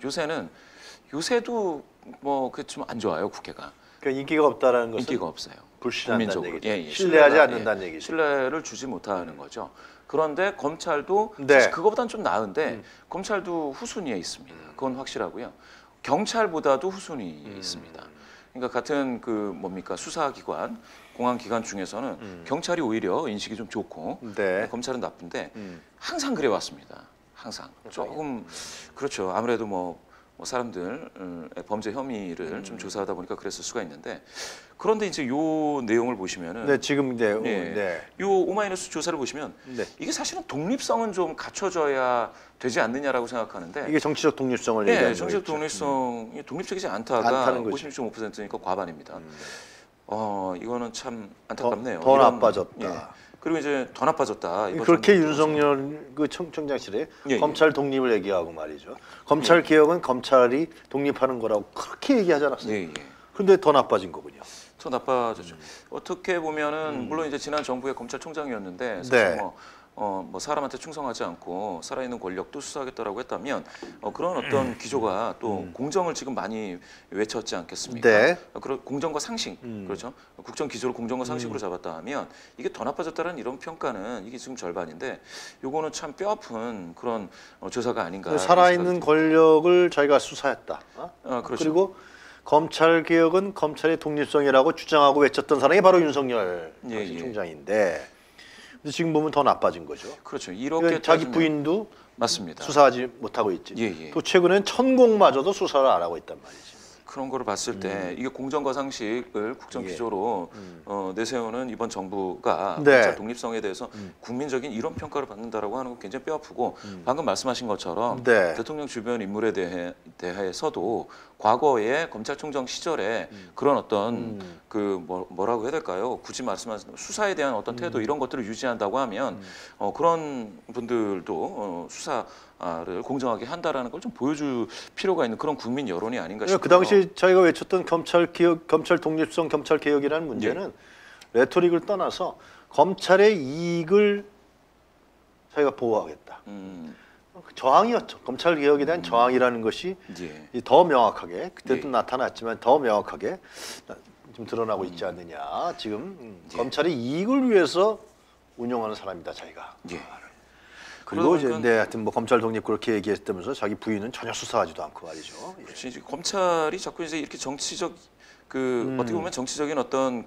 요새도 뭐 그 좀 안 좋아요 국회가. 그러니까 인기가 없다라는 것은 인기가 없어요. 불신한다는 얘기죠. 신뢰하지 않는다는 얘기죠. 신뢰를 주지 못하는 거죠. 그런데 검찰도 사실 그거보다는 좀 나은데 검찰도 후순위에 있습니다. 그건 확실하고요. 경찰보다도 후순위에 있습니다. 그러니까 같은 수사기관, 공안기관 중에서는 경찰이 오히려 인식이 좀 좋고 검찰은 나쁜데 항상 그래 왔습니다. 항상 조금 그렇죠. 아무래도 뭐 사람들 범죄 혐의를 좀 조사하다 보니까 그랬을 수가 있는데 그런데 이제 요 내용을 보시면은 지금 요 오마이뉴스 조사를 보시면 이게 사실은 독립성은 좀 갖춰져야 되지 않느냐라고 생각하는데 이게 정치적 독립성을 얘기하는 정치적 독립성이 독립적이지 않다가 56.5%니까 과반입니다. 이거는 참 안타깝네요. 더 나빠졌다. 그리고 이제 더 나빠졌다. 그렇게 윤석열 그 청장실에 검찰 독립을 얘기하고 말이죠. 검찰 개혁은 검찰이 독립하는 거라고 그렇게 얘기하지 않았어요. 그런데 더 나빠진 거군요. 더 나빠졌죠. 어떻게 보면은 물론 이제 지난 정부의 검찰총장이었는데 사실 뭐 사람한테 충성하지 않고 살아있는 권력도 수사하겠다라고 했다면 그런 어떤 기조가 또 공정을 지금 많이 외쳤지 않겠습니까? 그런 공정과 상식, 그렇죠? 국정 기조를 공정과 상식으로 잡았다 하면 이게 더 나빠졌다는 이런 평가는 이게 지금 절반인데 요거는 참 뼈아픈 그런 조사가 아닌가. 살아있는 권력을 자기가 수사했다. 그렇죠. 그리고 검찰 개혁은 검찰의 독립성이라고 주장하고 외쳤던 사람이 바로 윤석열 총장인데 근데 지금 보면 더 나빠진 거죠. 그렇죠. 이렇게 자기 부인도 맞습니다. 수사하지 못하고 있지. 또 최근엔 천공마저도 수사를 안 하고 있단 말이지. 그런 거를 봤을 때 이게 공정과 상식을 국정 기조로 내세우는 이번 정부가 검찰 독립성에 대해서 국민적인 이런 평가를 받는다라고 하는 건 굉장히 뼈아프고 방금 말씀하신 것처럼 대통령 주변 인물에 대해서도 과거에 검찰총장 시절에 그런 어떤 뭐라고 해야 될까요? 굳이 말씀하신 수사에 대한 어떤 태도 이런 것들을 유지한다고 하면 그런 분들도 수사를 공정하게 한다라는 걸 좀 보여줄 필요가 있는 그런 국민 여론이 아닌가 싶어요. 그 당시 자기가 외쳤던 검찰 개혁, 검찰 독립성, 검찰 개혁이라는 문제는 레토릭을 떠나서 검찰의 이익을 자기가 보호하겠다. 저항이었죠. 검찰 개혁에 대한 저항이라는 것이 더 명확하게 그때도 나타났지만 더 명확하게 좀 드러나고 있지 않느냐. 지금 검찰의 이익을 위해서 운영하는 사람이다 자기가. 그리고 이제 하여튼 뭐 검찰 독립 그렇게 얘기했다면서 자기 부인은 전혀 수사하지도 않고 말이죠. 그렇지. 검찰이 자꾸 이제 이렇게 정치적 어떻게 보면 정치적인 어떤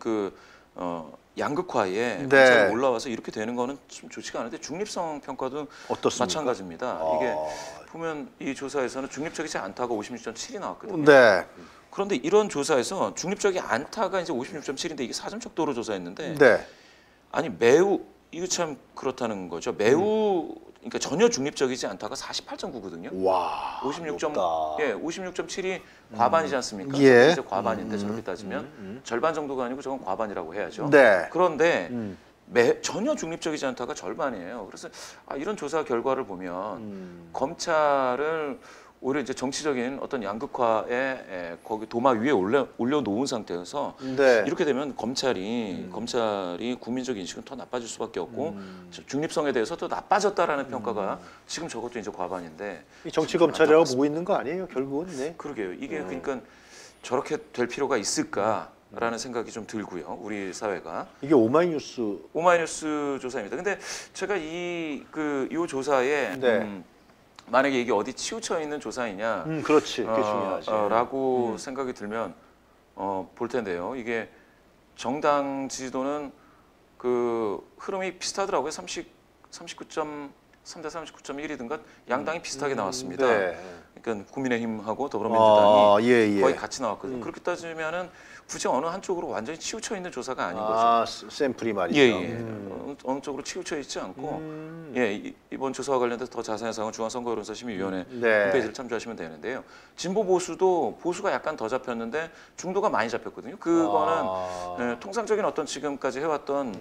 양극화에 검찰이 올라와서 이렇게 되는 거는 좀 좋지가 않은데 중립성 평가도 어떻습니까? 마찬가지입니다. 이게 보면 이 조사에서는 중립적이지 않다가 56.7이 나왔거든요. 그런데 이런 조사에서 중립적이 않다가 이제 56.7인데 이게 4점 척도로 조사했는데 아니 매우 이거 참 그렇다는 거죠. 매우 그러니까 전혀 중립적이지 않다가 48.9거든요. 와, 56.7이 과반이지 않습니까? 이제 과반인데 저렇게 따지면 절반 정도가 아니고 저건 과반이라고 해야죠. 그런데 전혀 중립적이지 않다가 절반이에요. 그래서 이런 조사 결과를 보면 검찰을 오히려 이제 정치적인 어떤 양극화에 거기 도마 위에 올려놓은 상태에서 이렇게 되면 검찰이 국민적 인식은 더 나빠질 수밖에 없고 중립성에 대해서 더 나빠졌다라는 평가가 지금 저것도 이제 과반인데 정치 검찰이라고 보고 있는 거 아니에요 결국은? 그러게요. 이게 그러니까 저렇게 될 필요가 있을까라는 생각이 좀 들고요. 우리 사회가 이게 오마이뉴스 조사입니다. 근데 제가 이 조사에 만약에 이게 어디 치우쳐 있는 조사이냐, 그렇지, 그게 중요하지. 라고 생각이 들면 볼 텐데요. 이게 정당 지지도는 그 흐름이 비슷하더라고요. 39.3대 39.1이든가 양당이 비슷하게 나왔습니다. 그러니까 국민의힘하고 더불어민주당이 거의 같이 나왔거든요. 그렇게 따지면은 굳이 어느 한쪽으로 완전히 치우쳐 있는 조사가 아닌 거죠. 샘플이 말이죠. 어느 쪽으로 치우쳐 있지 않고 예, 이번 조사와 관련돼서 더 자세한 사항은 중앙선거여론조사심의위원회 홈페이지를 참조하시면 되는데요. 진보 보수도 보수가 약간 더 잡혔는데 중도가 많이 잡혔거든요. 그거는 예, 통상적인 어떤 지금까지 해왔던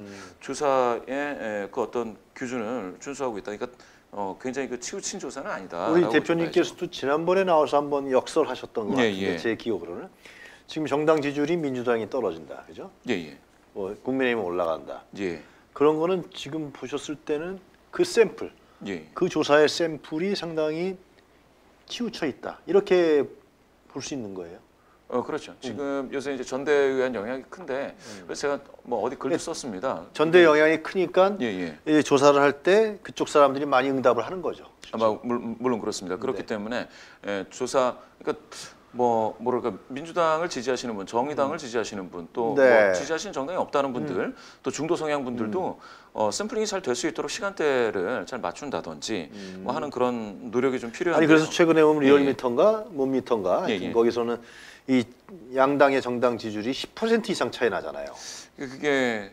조사의 그 어떤 기준을 준수하고 있다. 그러니까 굉장히 그 치우친 조사는 아니다. 우리 대표님께서도 지난번에 나와서 한번 역설하셨던 것 같은데 제 기억으로는 지금 정당 지지율이 민주당이 떨어진다, 그죠? 예. 뭐 국민의힘은 올라간다. 예. 그런 거는 지금 보셨을 때는 그 샘플, 그 조사의 샘플이 상당히 치우쳐 있다. 이렇게 볼 수 있는 거예요. 그렇죠. 지금 요새 이제 전대에 의한 영향이 큰데 그래서 제가 뭐 어디 글도 썼습니다. 전대 영향이 크니까 조사를 할 때 그쪽 사람들이 많이 응답을 하는 거죠. 아마 물론 그렇습니다. 그렇기 때문에 조사 그러니까 뭐랄까 민주당을 지지하시는 분, 정의당을 지지하시는 분, 또 뭐 지지하시는 정당이 없다는 분들, 또 중도 성향 분들도 샘플링이 잘 될 수 있도록 시간대를 잘 맞춘다든지 뭐 하는 그런 노력이 좀 필요한데. 아니 그래서 최근에 보면 리얼미터인가 몸미터인가 거기서는 이 양당의 정당 지지율이 10% 이상 차이 나잖아요. 그게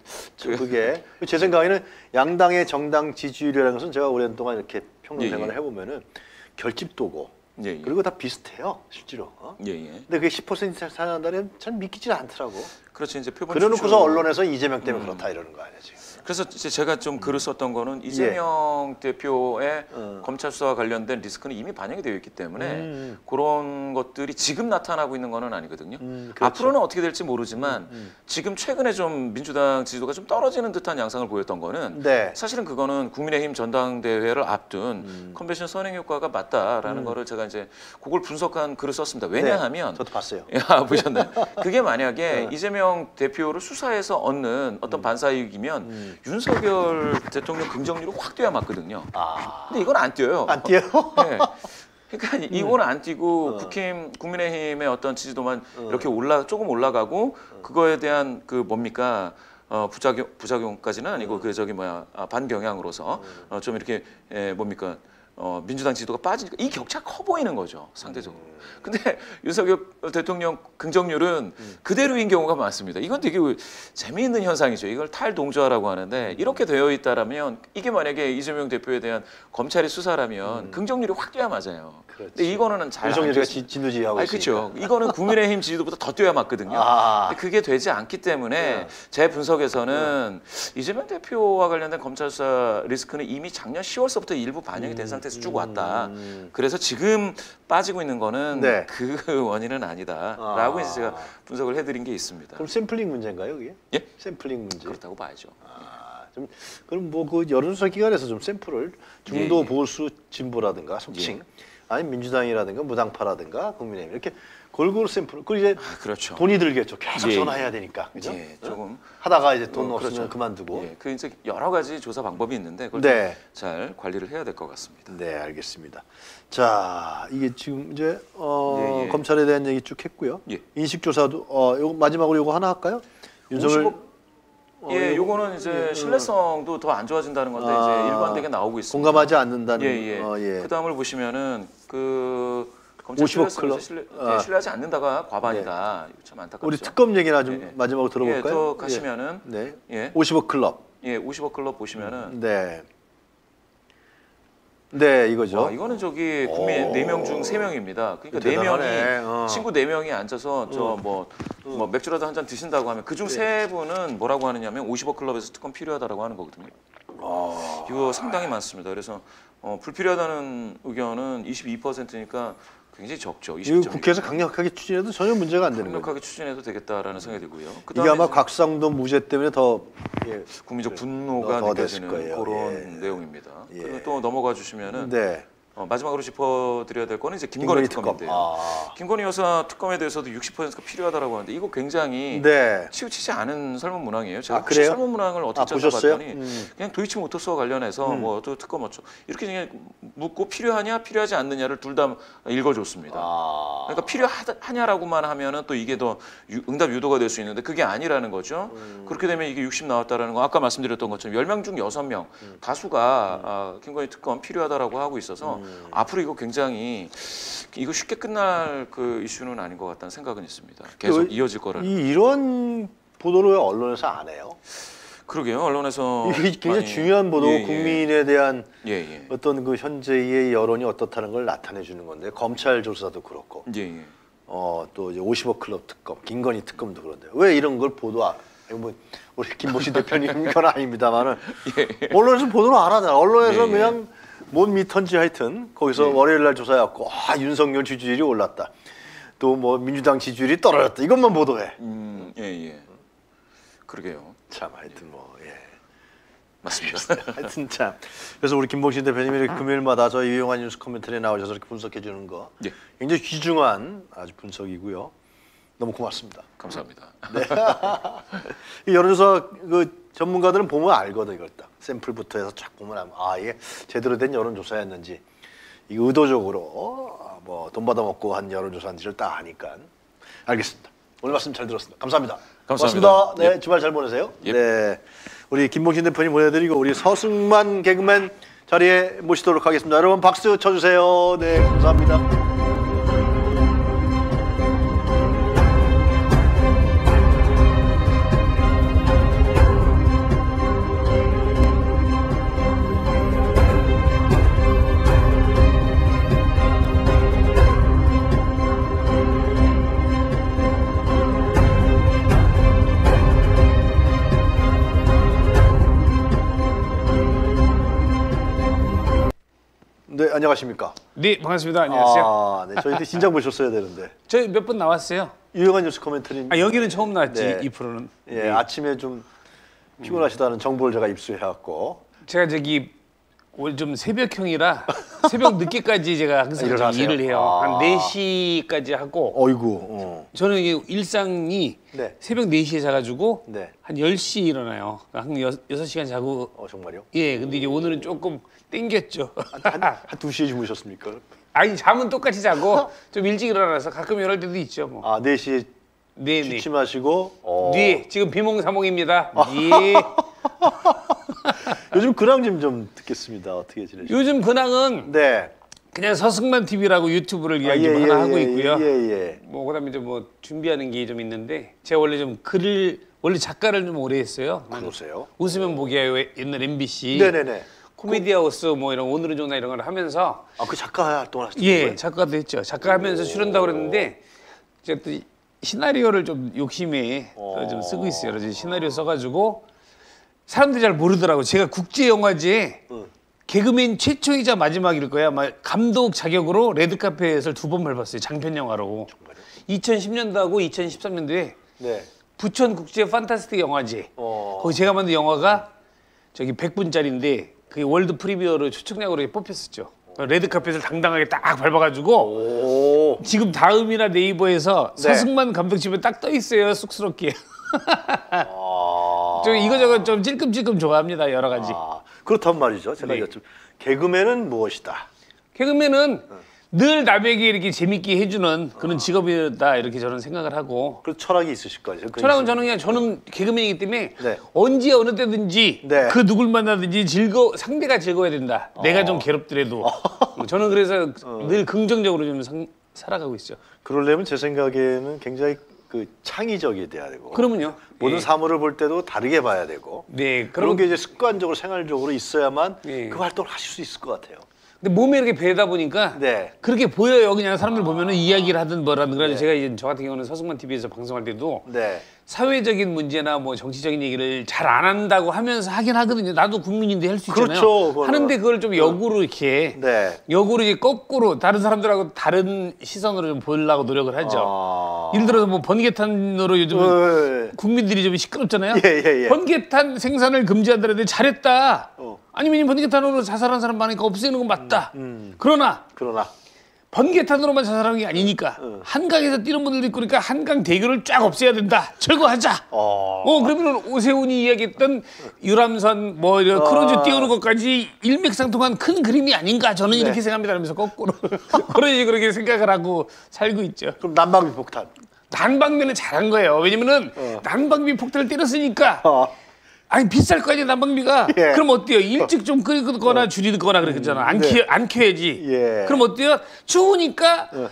제 생각에는 양당의 정당 지지율이라는 것은 제가 오랜동안 이렇게 평론 생활을 해보면은 결집도고 그리고 다 비슷해요 실제로. 근데 그게 10% 이상 차이 난다면 참 믿기지 않더라고. 그렇죠. 이제 표본 그래놓고서 언론에서 이재명 때문에 그렇다 이러는 거 아니야 지금. 그래서 제가 좀 글을 썼던 거는 이재명 대표의 검찰 수사와 관련된 리스크는 이미 반영이 되어 있기 때문에 그런 것들이 지금 나타나고 있는 거는 아니거든요. 그렇죠. 앞으로는 어떻게 될지 모르지만 지금 최근에 좀 민주당 지지도가 좀 떨어지는 듯한 양상을 보였던 거는 사실은 그거는 국민의힘 전당대회를 앞둔 컨벤션 선행 효과가 맞다라는 거를 제가 이제 그걸 분석한 글을 썼습니다. 왜냐하면 저도 봤어요. 보셨나요? 그게 만약에 이재명 대표를 수사해서 얻는 어떤 반사이익이면 윤석열 대통령 긍정률이 확 뛰어야 맞거든요. 근데 이건 안 뛰어요. 안 뛰어요? 네. 그러니까 이거는 안 뛰고 국민의힘의 어떤 지지도만 이렇게 조금 올라가고 그거에 대한 그 뭡니까 부작용까지는 아니고 그 반경향으로서 좀 이렇게 뭡니까 민주당 지지도가 빠지니까 이 격차가 커 보이는 거죠 상대적으로. 근데 윤석열 대통령 긍정률은 그대로인 경우가 많습니다. 이건 되게 재미있는 현상이죠. 이걸 탈동조화라고 하는데 이렇게 되어 있다라면 이게 만약에 이재명 대표에 대한 검찰의 수사라면 긍정률이 확 뛰어야 맞아요. 근데 이거는 잘 윤석열이가 진두지휘하고 있으니까. 그렇죠. 이거는 국민의힘 지지도보다 더 뛰어야 맞거든요. 근데 그게 되지 않기 때문에 제 분석에서는 이재명 대표와 관련된 검찰 수사 리스크는 이미 작년 10월서부터 일부 반영이 된 상태에서 쭉 왔다. 그래서 지금 빠지고 있는 거는 그 원인은 아니다라고 이제 제가 분석을 해드린 게 있습니다. 그럼 샘플링 문제인가요, 그게? 예? 샘플링 문제. 그렇다고 봐야죠. 그럼 뭐 그 여론조사 기관에서 좀 샘플을 중도 보수 진보라든가 속칭 아니면 민주당이라든가 무당파라든가 국민의힘 이렇게 골고루 샘플. 그리고 이제 그렇죠. 돈이 들겠죠. 계속 전화해야 되니까. 그죠? 조금 하다가 이제 돈 없으면 그만두고. 그 이제 여러 가지 조사 방법이 있는데 그걸 잘 관리를 해야 될 것 같습니다. 네, 알겠습니다. 자, 이게 지금 이제 검찰에 대한 얘기 쭉 했고요. 인식 조사도 요거 마지막으로 요거 하나 할까요? 윤석열 요거는 이제 신뢰성도 더 안 좋아진다는 건데 이제 일관되게 나오고 있습니다. 공감하지 않는다는. 그 다음을 보시면은 그 검찰 50억 클럽 신뢰하지 않는다가 과반이다. 참 안타깝죠. 우리 특검 얘기나 좀 마지막으로 들어볼까요? 더 가시면은 50억 클럽. 50억 클럽 보시면은 이거죠. 이거는 저기 국민 4명 중 3명입니다. 그러니까 4명이 친구 4명이 앉아서 뭐 맥주라도 한 잔 드신다고 하면 그중 3분은 뭐라고 하느냐면 50억 클럽에서 특검 필요하다라고 하는 거거든요. 이거 상당히 많습니다. 그래서 불필요하다는 의견은 22%니까 굉장히 적죠. 이거 국회에서 강력하게 추진해도 전혀 문제가 안 되는 거예요. 강력하게 추진해도 되겠다라는 생각이 들고요. 이게 아마 곽상도 무죄 때문에 더 국민적 분노가 느껴지는 그런 내용입니다. 그리고 또 넘어가 주시면은 마지막으로 짚어드려야 될 거는 이제 김건희 특검인데요. 김건희 여사 특검에 대해서도 60%가 필요하다라고 하는데 이거 굉장히 치우치지 않은 설문 문항이에요. 제가 혹시 설문 문항을 어떻게 찾아봤더니 그냥 도이치모터스와 관련해서 뭐 또 특검 어쩌 이렇게 그냥 묻고 필요하냐 필요하지 않느냐를 둘 다 읽어줬습니다. 그러니까 필요하냐라고만 하면은 또 이게 더 응답 유도가 될 수 있는데 그게 아니라는 거죠. 그렇게 되면 이게 60 나왔다라는 거 아까 말씀드렸던 것처럼 10명 중 6명 다수가 김건희 특검 필요하다라고 하고 있어서 앞으로 이거 굉장히 이거 쉽게 끝날 그 이슈는 아닌 것 같다는 생각은 있습니다. 계속 이어질 거라는. 이런 보도를 왜 언론에서 안 해요? 그러게요. 언론에서 이게 굉장히 중요한 보도, 국민에 대한 어떤 그 현재의 여론이 어떻다는 걸 나타내 주는 건데 검찰 조사도 그렇고 또 이제 50억 클럽 특검, 김건희 특검도 그런데 왜 이런 걸 보도 안? 뭐 우리 김모신 대표님 건 아닙니다만은 언론에서 보도를 안 하잖아. 언론에서 그냥 뭔 미턴지 하여튼 거기서 월요일 날 조사해갖고 윤석열 지지율이 올랐다. 또 뭐 민주당 지지율이 떨어졌다. 이것만 보도해. 그러게요. 참 하여튼 뭐 맞습니다. 하여튼 참 그래서 우리 김봉신 대표님이 이렇게 금요일마다 저희 유용한 뉴스 코멘터리에 나오셔서 이렇게 분석해 주는 거 굉장히 귀중한 아주 분석이고요. 너무 고맙습니다. 감사합니다. 이 여론조사 그 전문가들은 보면 알거든. 이걸 딱 샘플부터 해서 쫙 보면 이게 제대로 된 여론조사였는지 이 의도적으로 뭐 돈 받아먹고 한 여론조사인지를 딱 하니까 알겠습니다. 오늘 말씀 잘 들었습니다. 감사합니다. 감사합니다. 네, 주말 잘 보내세요. 네, 우리 김봉신 대표님 보내드리고 우리 서승만 개그맨 자리에 모시도록 하겠습니다. 여러분 박수 쳐주세요. 네, 감사합니다. 네, 안녕하십니까? 네, 반갑습니다. 안녕하세요. 네, 저희도 진작 모셨어야 되는데. 저희 몇 번 나왔어요. 유용한 뉴스 코멘터리. 여기는 처음 나왔지, 이 프로는. 아침에 좀 피곤하시다는 정보를 제가 입수해갖고. 제가 오늘 좀 새벽형이라 새벽 늦게까지 제가 항상 일을 해요. 한 4시까지 하고. 어이구. 저는 일상이 새벽 4시에 자가지고 한 10시 일어나요. 한 6시간 자고. 정말요? 예, 근데 이제 오늘은 조금 땡겼죠. 한 2시에 주무셨습니까? 아니, 잠은 똑같이 자고 좀 일찍 일어나서 가끔 이럴 때도 있죠. 뭐. 4시에 취침하시고? 네, 지금 비몽사몽입니다. 예. 요즘 근황 좀 듣겠습니다. 어떻게 지내시나요? 요즘 근황은 그냥 서승만 TV라고 유튜브를 하나 하고 있고요. 뭐 그다음에 이제 뭐 준비하는 게 좀 있는데 제가 원래 좀 원래 작가를 좀 오래 했어요. 그러세요? 웃으면 보기야 옛날 MBC. 네네네. 코미디 하우스 뭐 이런 오늘은 좋나 이런 걸 하면서 그 작가 활동을 하셨죠? 예, 작가도 했죠. 작가 하면서 출연다고 그랬는데 제가 또 시나리오를 좀 욕심에 좀 쓰고 있어요. 그래서 시나리오 써가지고 사람들이 잘 모르더라고. 제가 국제영화제에 개그맨 최초이자 마지막일 거야. 감독 자격으로 레드카펫을 2번 밟았어요. 장편 영화로. 2010년도하고 2013년도에 부천 국제 판타스틱 영화제. 거기 제가 만든 영화가 100분짜리인데 그게 월드 프리미어로 초청장으로 뽑혔었죠. 레드카펫을 당당하게 딱 밟아가지고 지금 다음이나 네이버에서 서승만 감독 집에 딱 떠 있어요. 쑥스럽게. 저 이거저거 좀 찔끔찔끔 좋아합니다. 여러 가지. 그렇단 말이죠. 제가 개그맨은 무엇이다? 개그맨은 늘 남에게 이렇게 재밌게 해주는 그런 직업이다 이렇게 저는 생각을 하고. 그 철학이 있으실 거예요. 철학은 저는 개그맨이기 때문에 언제 어느 때든지 그 누굴 만나든지 상대가 즐거워야 된다. 내가 좀 괴롭더라도. 저는 그래서 늘 긍정적으로 좀 살아가고 있죠. 그러려면 제 생각에는 굉장히 창의적이 돼야 되고. 그러면요. 모든 사물을 볼 때도 다르게 봐야 되고. 그런 게 이제 습관적으로 생활적으로 있어야만 그 활동을 하실 수 있을 것 같아요. 근데 몸에 이렇게 배다 보니까 그렇게 보여요. 그냥 사람들 보면은 이야기를 하든 뭐라든. 그래서 제가 이제 저 같은 경우는 서승만 TV에서 방송할 때도 사회적인 문제나 뭐 정치적인 얘기를 잘 안 한다고 하면서 하긴 하거든요. 나도 국민인데 할 수 있잖아요. 그렇죠. 하는데 그걸 좀 역으로 이렇게 역으로 이제 거꾸로 다른 사람들하고 다른 시선으로 좀 보이려고 노력을 하죠. 예를 들어서 뭐 번개탄으로 요즘 국민들이 좀 시끄럽잖아요. 번개탄 생산을 금지하더라도 잘했다. 아니면 번개탄으로 자살한 사람 많으니까 없애는 건 맞다. 그러나 번개탄으로만 자살하는 게 아니니까 한강에서 뛰는 분들도 있고 그러니까 한강 대교를 쫙 없애야 된다. 철거하자. 그러면 오세훈이 이야기했던 유람선 뭐 이런 크루즈 띄우는 것까지 일맥상통한 큰 그림이 아닌가 저는 이렇게 생각합니다. 하면서 거꾸로 그런 식으로 그렇게 생각을 하고 살고 있죠. 그럼 난방비 폭탄. 난방비는 잘한 거예요. 왜냐면은 난방비 폭탄을 때렸으니까 아니 비쌀 거 아니야 난방비가. 그럼 어때요? 일찍 좀 끄거나 줄이거나 그랬잖아. 안 켜야지. 그럼 어때요? 추우니까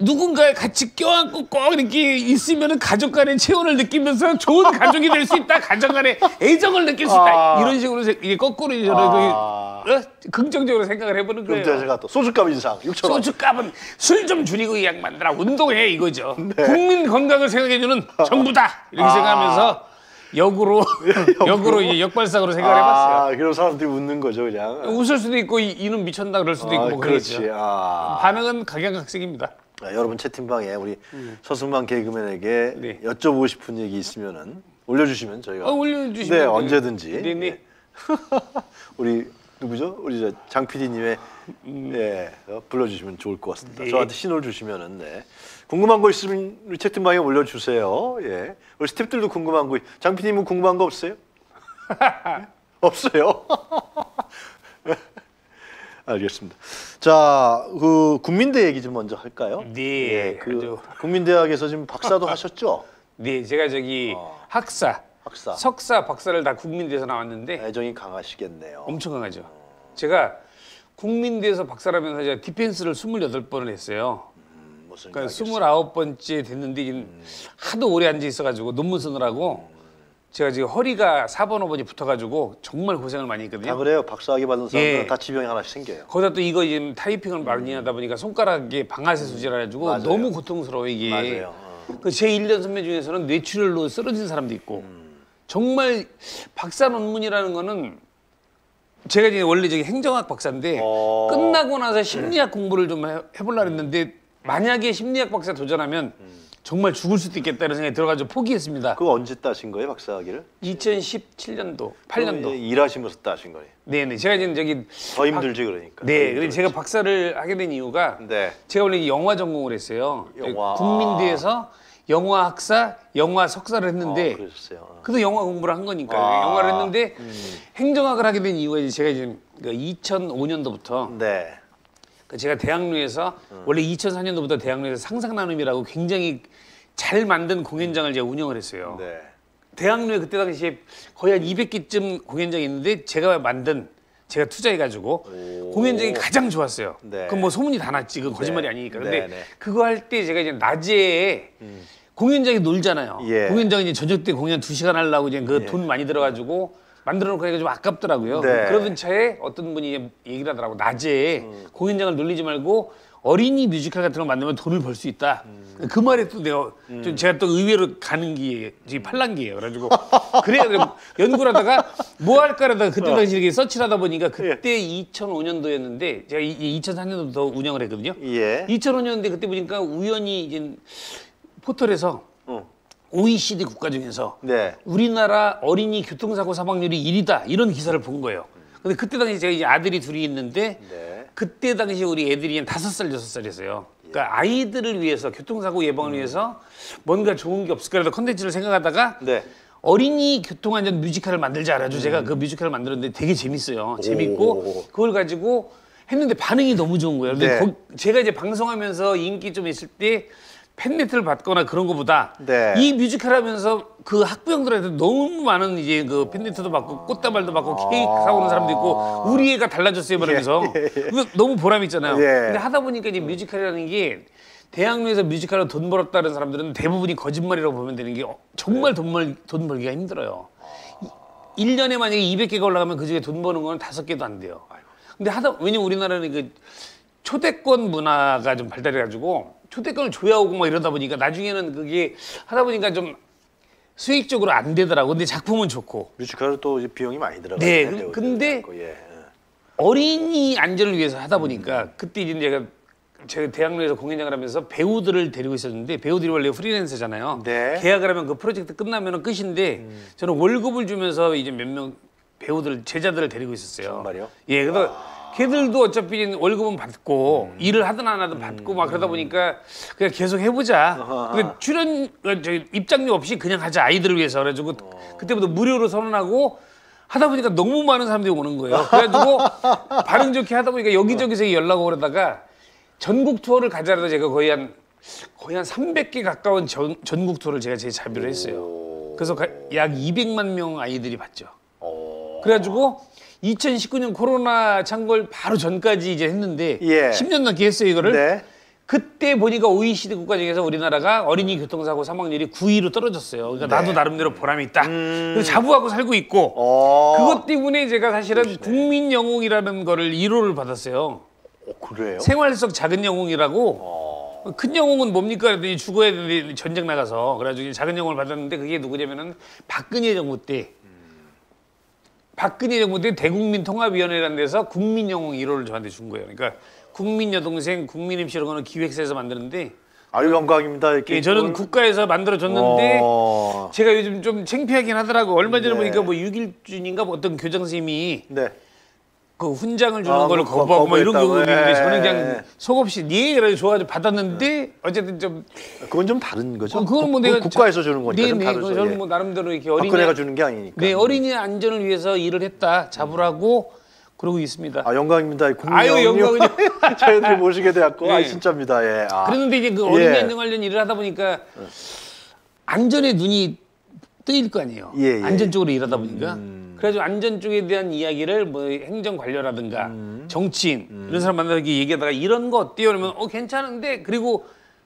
누군가에 같이 껴안고 꼭 이렇게 있으면은 가족 간의 체온을 느끼면서 좋은 가족이 될 수 있다. 가족 간의 애정을 느낄 수 있다. 이런 식으로 이게 거꾸로 긍정적으로 생각을 해보는 거예요. 그럼 제가 또 소주값 인상 6,000원. 소주값은 술 좀 줄이고 이 양반들아 운동해 이거죠. 네. 국민 건강을 생각해주는 정부다 이렇게 생각하면서 역으로 이제 역발상으로 생각을 해봤어요. 그런 사람들이 웃는 거죠, 그냥. 웃을 수도 있고 이는 미쳤나 그럴 수도 있고 뭐 그렇지. 그러죠. 반응은 각양각색입니다. 여러분 채팅방에 우리 서승만 개그맨에게 네. 여쭤보고 싶은 얘기 있으면은 올려주시면 저희가 올려주시면 네 언제든지 네네. 네. 우리 누구죠? 우리 장 PD님의 네, 불러주시면 좋을 것 같습니다. 네. 저한테 신호를 주시면은 네. 궁금한 거 있으면 우리 채팅방에 올려주세요. 예. 우리 스태프들도 궁금한 거, 장 PD님은 궁금한 거 없어요? 없어요. 알겠습니다. 자, 그 국민대 얘기 좀 먼저 할까요? 네. 예, 그 국민대학에서 지금 박사도 하셨죠? 네, 제가 저기 학사, 석사, 박사를 다 국민대에서 나왔는데 애정이 강하시겠네요. 엄청 강하죠. 제가 국민대에서 박사라면서 제가 디펜스를 28번을 했어요. 그러니까 29번째 됐는데 하도 오래 앉아 있어가지고 논문 쓰느라고 제가 지금 허리가 4번, 5번이 붙어가지고 정말 고생을 많이 했거든요. 다 그래요. 박사학위 받은 사람들은 다 지병이 하나씩 생겨요. 거기다 또 이거 지금 타이핑을 많이 하다 보니까 손가락에 방아쇠 수질해가지고 너무 고통스러워 이게. 맞아요. 제 1년 선배 중에서는 뇌출혈로 쓰러진 사람도 있고 정말 박사 논문이라는 거는 제가 이제 원래 저기 행정학 박사인데 끝나고 나서 심리학 공부를 좀 해보려고 했는데 만약에 심리학 박사 도전하면 정말 죽을 수도 있겠다 이런 생각이 들어가지고 포기했습니다. 그거 언제 따신 거예요, 박사학위를? 2017년도, 8년도. 일하시면서 따신 거예요? 네네. 제가 지금 저기 더 힘들지 그러니까. 네, 그래서 제가 박사를 하게 된 이유가 네. 제가 원래 영화 전공을 했어요. 영화. 국민대에서 영화 학사, 영화 석사를 했는데 그러셨어요. 그래도 영화 공부를 한 거니까 영화를 했는데 행정학을 하게 된 이유가 이제 제가 이제 2005년도부터 네. 제가 대학로에서 원래 2004년도부터 대학로에서 상상나눔이라고 굉장히 잘 만든 공연장을 제가 운영을 했어요. 네. 대학로에 그때 당시에 거의 한 200개쯤 공연장이 있는데 제가 투자해가지고 공연장이 가장 좋았어요. 네. 그럼 뭐 소문이 다 났지. 그건 거짓말이 아니니까. 근데 그거 할 때 제가 이제 낮에 공연장에 놀잖아요. 예. 공연장에 이제 저녁 때 공연 2시간 하려고 이제 그 돈 많이 들어가지고 만들어 놓고 하니까 좀 아깝더라고요. 네. 그러던 차에 어떤 분이 얘기를 하더라고. 낮에 공연장을 놀리지 말고 어린이 뮤지컬 같은 거 만들면 돈을 벌 수 있다. 그 말에 또 내가 좀 제가 또 의외로 가는 기에 팔랑기예요. 그래가지고 그래야 연구를 하다가 뭐 할까라다가 그때 당시 이렇게 서치를 하다 보니까 그때 2005년도였는데 제가 2004년도부터 운영을 했거든요. 예. 2005년도에 그때 보니까 우연히 이제 포털에서 OECD 국가 중에서 네. 우리나라 어린이 교통사고 사망률이 1위다 이런 기사를 본 거예요. 근데 그때 당시 제가 이제 아들이 둘이 있는데 네. 그때 당시 우리 애들이 한 5살, 6살이었어요. 그러니까 아이들을 위해서 교통사고 예방을 위해서 뭔가 좋은 게 없을까 해서 컨텐츠를 생각하다가 네. 어린이 교통안전 뮤지컬을 만들자 그래가지고 제가 그 뮤지컬을 만들었는데 되게 재밌어요. 재밌고 그걸 가지고 했는데 반응이 너무 좋은 거예요. 근데 네. 제가 이제 방송하면서 인기 좀 있을 때 팬레터를 받거나 그런 거보다 네. 이 뮤지컬 하면서 그 학부형들한테 너무 많은 이제 그 팬레터도 받고 꽃다발도 받고 케이크 사오는 사람도 있고 우리 애가 달라졌어요 말하면서 너무 보람 있잖아요. 근데 하다 보니까 이제 뮤지컬이라는 게 대학로에서 뮤지컬로 돈 벌었다는 사람들은 대부분이 거짓말이라고 보면 되는 게 정말 돈 벌기가 힘들어요. 1년에 만약에 200개가 올라가면 그중에 돈 버는 건 5개도 안 돼요. 근데 왜냐면 우리나라는 그 초대권 문화가 좀 발달해가지고 초대권을 줘야 오고 막 이러다 보니까 나중에는 그게 하다 보니까 좀 수익적으로 안 되더라고. 근데 작품은 좋고. 뮤지컬은 또 이제 비용이 많이 들어가요. 네. 근데 어린이 안전을 위해서 하다 보니까 그때 이제 제가 대학로에서 공연장을 하면서 배우들을 데리고 있었는데 배우들이 원래 프리랜서잖아요. 네. 계약을 하면 그 프로젝트 끝나면 끝인데 저는 월급을 주면서 이제 몇 명 배우들 제자들을 데리고 있었어요. 정말요? 예. 그래서 걔들도 어차피 월급은 받고 일을 하든 안 하든 받고 막 그러다 보니까 그냥 계속 해보자. 근데 출연 입장료 없이 그냥 하자 아이들을 위해서 그래가지고 그때부터 무료로 선언하고 하다 보니까 너무 많은 사람들이 오는 거예요. 그래가지고 반응 좋게 하다 보니까 여기저기서 연락 오다가 전국 투어를 가자라도 제가 거의 한 300개 가까운 전국 투어를 제가 제 자비로 했어요. 그래서 약 200만 명 아이들이 봤죠. 그래가지고 2019년 코로나 찬 걸 바로 전까지 이제 했는데 10년 넘게 했어요 이거를. 네. 그때 보니까 OECD 국가 중에서 우리나라가 어린이 교통사고 사망률이 9위로 떨어졌어요. 그러니까 네. 나도 나름대로 보람이 있다. 그래서 자부하고 살고 있고 그것 때문에 제가 사실은 그러시네. 국민 영웅이라는 거를 1호를 받았어요. 그래요? 생활 속 작은 영웅이라고. 큰 영웅은 뭡니까? 그랬더니 죽어야 되는데 전쟁 나가서 그래가지고 작은 영웅을 받았는데 그게 누구냐면은 박근혜 정부 때 박근혜 정부 때 대국민 통합위원회라는 데서 국민 영웅 1호를 저한테 준 거예요. 그러니까 국민 여동생, 국민 MC 이런 거는 기획사에서 만드는데 아유 영광입니다. 예, 저는 국가에서 만들어줬는데 제가 요즘 좀 창피하긴 하더라고. 얼마 전에 보니까 뭐 6.1준인가 뭐 어떤 교장 선생님이 그 훈장을 주는 걸 거부하고 뭐 이런 거 있는데 저는 그냥 속없이 예 그래서 좋아서 받았는데 어쨌든 좀 그건 좀 다른 거죠. 그건 뭐 내가 국가에서 주는 거니까 좀 다르죠. 저는 뭐 나름대로 이렇게 어린이 박근혜가 주는 게 아니니까. 네, 어린이 안전을 위해서 일을 했다 자부라고 그러고 있습니다. 아 영광입니다. 아유 영광은요. 저희들이 모시게 되었고 네. 아 진짜입니다. 예. 그랬는데 이제 그 어린이 안전 관련 일을 하다 보니까 안전에 눈이 뜨일 거 아니에요. 안전 쪽으로 일하다 보니까. 그래가지고 안전 쪽에 대한 이야기를 뭐 행정 관료라든가 정치인 이런 사람 만나서 얘기하다가 이런 거 어때요? 그러면 괜찮은데 그리고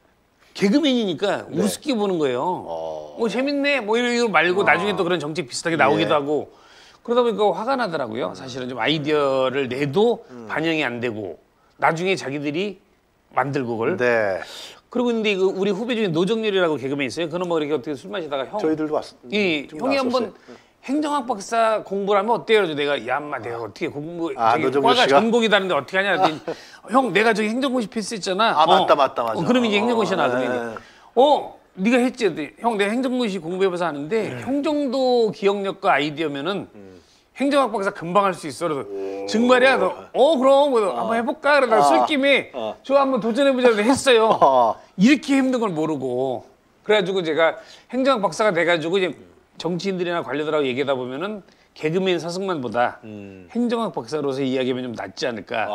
개그맨이니까 네. 우습게 보는 거예요. 재밌네 뭐 이런 거 말고 나중에 또 그런 정책 비슷하게 나오기도 하고 그러다 보니까 화가 나더라고요. 사실은 좀 아이디어를 내도 반영이 안 되고 나중에 자기들이 만들고 그걸. 네. 그리고 근데 우리 후배 중에 노정렬이라고 개그맨 있어요. 그는 뭐 이렇게 어떻게 술 마시다가 저희들도 왔습니다. 형이 한번 행정학 박사 공부를 하면 어때요? 그래서 내가 야 엄마 내가 어떻게 공부 과가 전공이다는데 어떻게 하냐 그랬더니 형 내가 저기 행정고시 패스했잖아. 맞다. 그러면 이제 행정고시 나거든요. 네가 했지? 형 내가 행정고시 공부해봐서 하는데 형 정도 기억력과 아이디어면은 행정학 박사 금방 할 수 있어. 그래서 정말이야? 그럼 한번 해볼까? 그러다가 술김에 저 한번 도전해보자 그래서 했어요. 이렇게 힘든 걸 모르고 그래가지고 제가 행정학 박사가 돼가지고 이제 정치인들이나 관료들하고 얘기하다 보면은 개그맨 서승만보다 행정학 박사로서 이야기하면 좀 낫지 않을까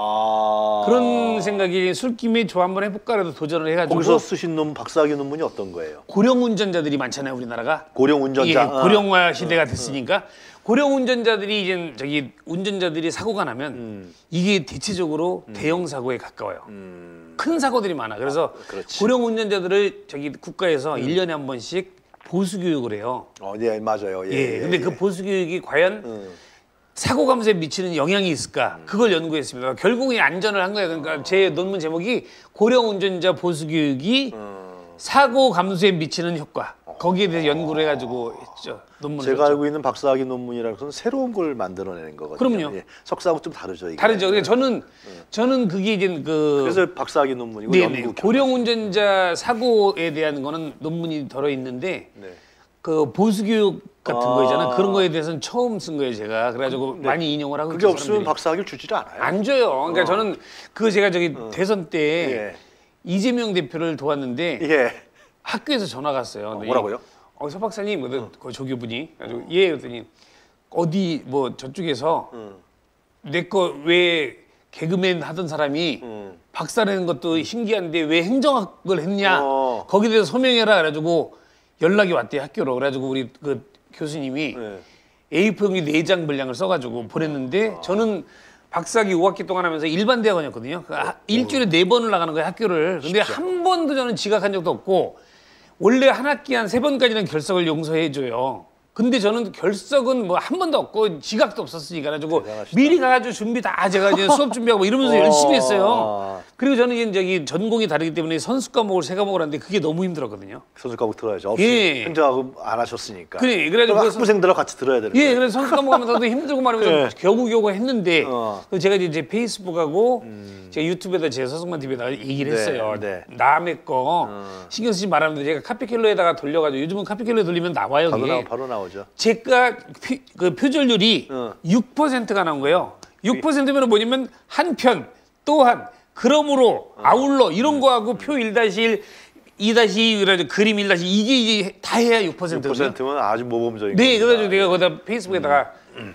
그런 생각이 술김에 저 한번 해볼까 해서 도전을 해가지고 거기서 쓰신 박사학위 논문이 어떤 거예요? 고령 운전자들이 많잖아요 우리나라가. 고령 운전자. 고령화 시대가 됐으니까 고령 운전자들이 이제 저기 운전자들이 사고가 나면 이게 대체적으로 대형 사고에 가까워요. 큰 사고들이 많아. 그래서 고령 운전자들을 저기 국가에서 1년에 한 번씩 보수 교육을 해요. 네, 맞아요. 근데 그 보수 교육이 과연 사고 감소에 미치는 영향이 있을까? 그걸 연구했습니다. 결국은 안전을 한 거예요. 그러니까 제 논문 제목이 고령 운전자 보수 교육이 사고 감소에 미치는 효과. 거기에 대해서 연구를 해가지고 했죠. 논문을 제가 알고 있는 박사학위 논문이라는 것은 새로운 걸 만들어내는 거거든요. 그럼요. 석사하고 좀 다르죠. 이게. 다르죠. 그러니까 저는 그게 이제 그래서 박사학위 논문이고 연구. 고령 운전자 사고에 대한 거는 논문이 들어 있는데 그 보수 교육 같은 거 있잖아요. 그런 거에 대해서는 처음 쓴 거예요, 제가. 그래가지고 많이 인용을 하고 그게 없으면 박사학위를 주지를 않아요. 안 줘요. 그러니까 저는 제가 저기 대선 때 이재명 대표를 도왔는데 학교에서 전화가 왔어요. 뭐라고요? 서 박사님, 그 조교분이 그랬더니 어디 뭐 저쪽에서 내 거 왜 개그맨 하던 사람이 박사라는 것도 신기한데 왜 행정학을 했냐? 거기에 대해서 소명해라 그래가지고 연락이 왔대요 학교로. 그래가지고 우리 그 교수님이 A4용지 4장 분량을 써가지고 보냈는데 저는 박사학위 5학기 동안 하면서 일반 대학원이었거든요. 일주일에 4번을 나가는 거예요 학교를. 근데 한 번도 저는 지각한 적도 없고 원래 한 학기 한 3번까지는 결석을 용서해줘요. 근데 저는 결석은 뭐 한 번도 없고 지각도 없었으니까 그래가지고 미리 가가지고 준비 다 제가 이제 수업 준비하고 뭐 이러면서 열심히 했어요. 그리고 저는 이제 저기 전공이 다르기 때문에 선수 과목을 3과목을 하는데 그게 너무 힘들었거든요. 선수 과목 들어야죠. 행정학은 안 하셨으니까. 그래가지고 학부생들하고 같이 들어야 되는 거예요. 그래서 선수 과목 하면서도 힘들고 말하면서 겨우겨우 했는데 제가 이제 페이스북하고 제가 유튜브에다 제 서승만 TV에다가 얘기를 했어요. 남의 거 신경 쓰지 말았는데 제가 카피킬러에다가 돌려가지고 요즘은 카피킬러에 돌리면 나와요. 바로 나오죠. 제가 그 표절률이 6%가 나온 거예요. 6%면 뭐냐면 한 편, 또한, 그러므로, 아울러 이런 거하고 표 1-1, 2-2 그래가지고 그림 1-2 이게 다 해야 6%거든요. 6%면 아주 모범적인. 네, 그래가지고 내가 거기다 페이스북에다가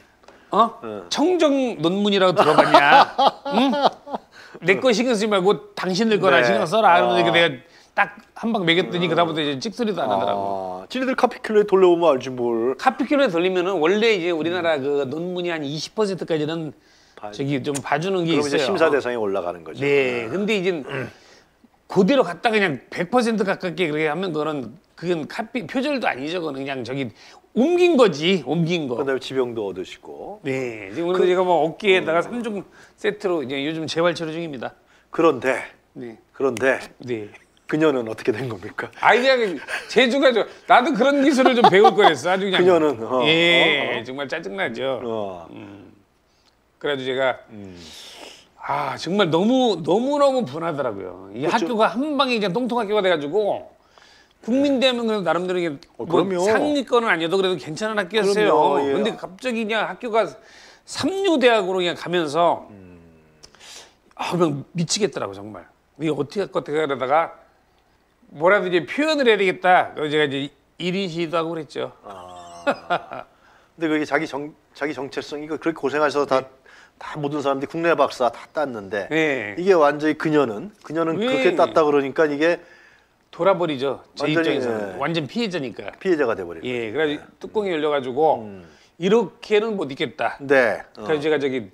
청정 논문이라고 들어봤냐? 응? 내 거 신경 쓰지 말고 당신들 거나 신경 써라. 그러면서 내가 딱 한 방 매겼더니 그다음부터 이제 찍소리도 안 하더라고. 쟤네들 카피킬러에 돌려보면 알지 뭘. 카피킬러에 돌리면은 원래 이제 우리나라 그 논문이 한 20%까지는 저기 좀 봐주는 게 있어요. 그럼 이제 심사 대상에 올라가는 거죠. 네, 근데 이제 그대로 갖다 그냥 100% 가깝게 그렇게 하면 그건 표절도 아니죠. 그건 그냥 저기 옮긴 거지, 옮긴 거. 그다음에 지병도 얻으시고. 네, 지금 오늘 제가 뭐 어깨에다가 3종 세트로 이제 요즘 재활 치료 중입니다. 그런데, 네, 네. 그녀는 어떻게 된 겁니까? 그냥 재주가 나도 그런 기술을 좀 배울 거였어. 아주 그냥. 그녀는 정말 짜증나죠. 그래가지고 제가 정말 너무 분하더라고요. 이 그렇죠. 학교가 한 방에 그냥 똥통학교가 돼가지고 국민대하면 그래도 나름대로 이게 뭐 상위권은 아니어도 그래도 괜찮은 학교였어요. 예. 근데 갑자기 그냥 학교가 삼류대학으로 그냥 가면서 그냥 미치겠더라고 정말. 이게 어떻게 하다가 뭐라도 이제 표현을 해야 되겠다. 그래서 제가 이제 1인 시위도 하고 그랬죠. 근데 그게 자기 정체성 이거 그렇게 고생하셔서 다 모든 사람들이 국내 박사 다 땄는데 이게 완전히 그녀는 그렇게 땄다 그러니까 이게 돌아버리죠. 제 입장에서는 완전 피해자니까. 피해자가 돼버리죠. 그래서 뚜껑이 열려가지고 이렇게는 못 있겠다. 네. 그래서 제가 저기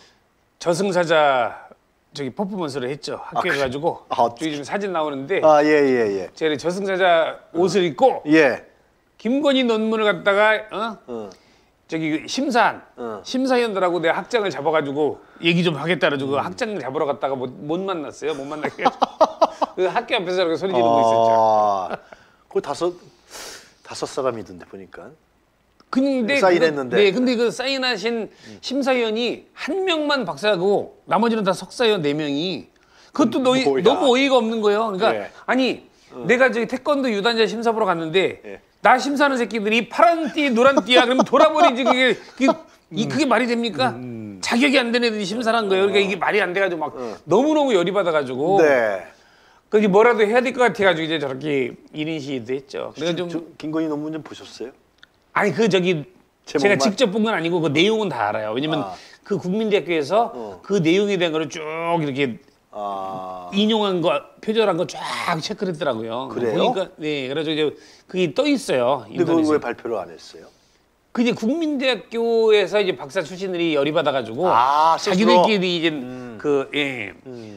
저승사자 저기 퍼포먼스를 했죠. 학교에 가지고 저기 지금 사진 나오는데 예. 제가 저승사자 옷을 입고 김건희 논문을 갖다가 저기 심사위원들하고 내 학장을 잡아가지고 얘기 좀 하겠다 그래가지고 학장을 잡으러 갔다가 못 만났어요. 못 만나게 그 학교 앞에서 이렇게 소리 지르고 있었죠. 그 다섯 사람이던데 보니까. 근데 사인했는데. 근데 그 사인하신 심사위원이 한 명만 박사고 나머지는 다 석사위원 4명이. 그것도 너무 어이가 없는 거예요. 그러니까 아니 내가 저기 태권도 유단자 심사 보러 갔는데 나 심사하는 새끼들이 파란 띠, 노란 띠야. 그러면 돌아버리지 그게 말이 됩니까? 자격이 안 되는 애들이 심사를 한 거예요. 그러니까 이게 말이 안 돼가지고 막 너무너무 열이 받아가지고. 그게 뭐라도 해야 될 것 같아가지고 이제 저렇게 1인 시위도 했죠. 그래서 김건희 논문 좀 보셨어요? 아니 제가 직접 본 건 아니고 그 내용은 다 알아요. 왜냐면 그 국민대학교에서 그 내용에 대한 거를 쭉 이렇게 인용한 거, 표절한 거 쫙 체크를 했더라고요. 그래요? 보니까 그래서 이제 그게 떠 있어요. 근데 그걸 왜 발표를 안 했어요? 그게 국민대학교에서 이제 박사 출신들이 열이 받아가지고 자기들끼리 이제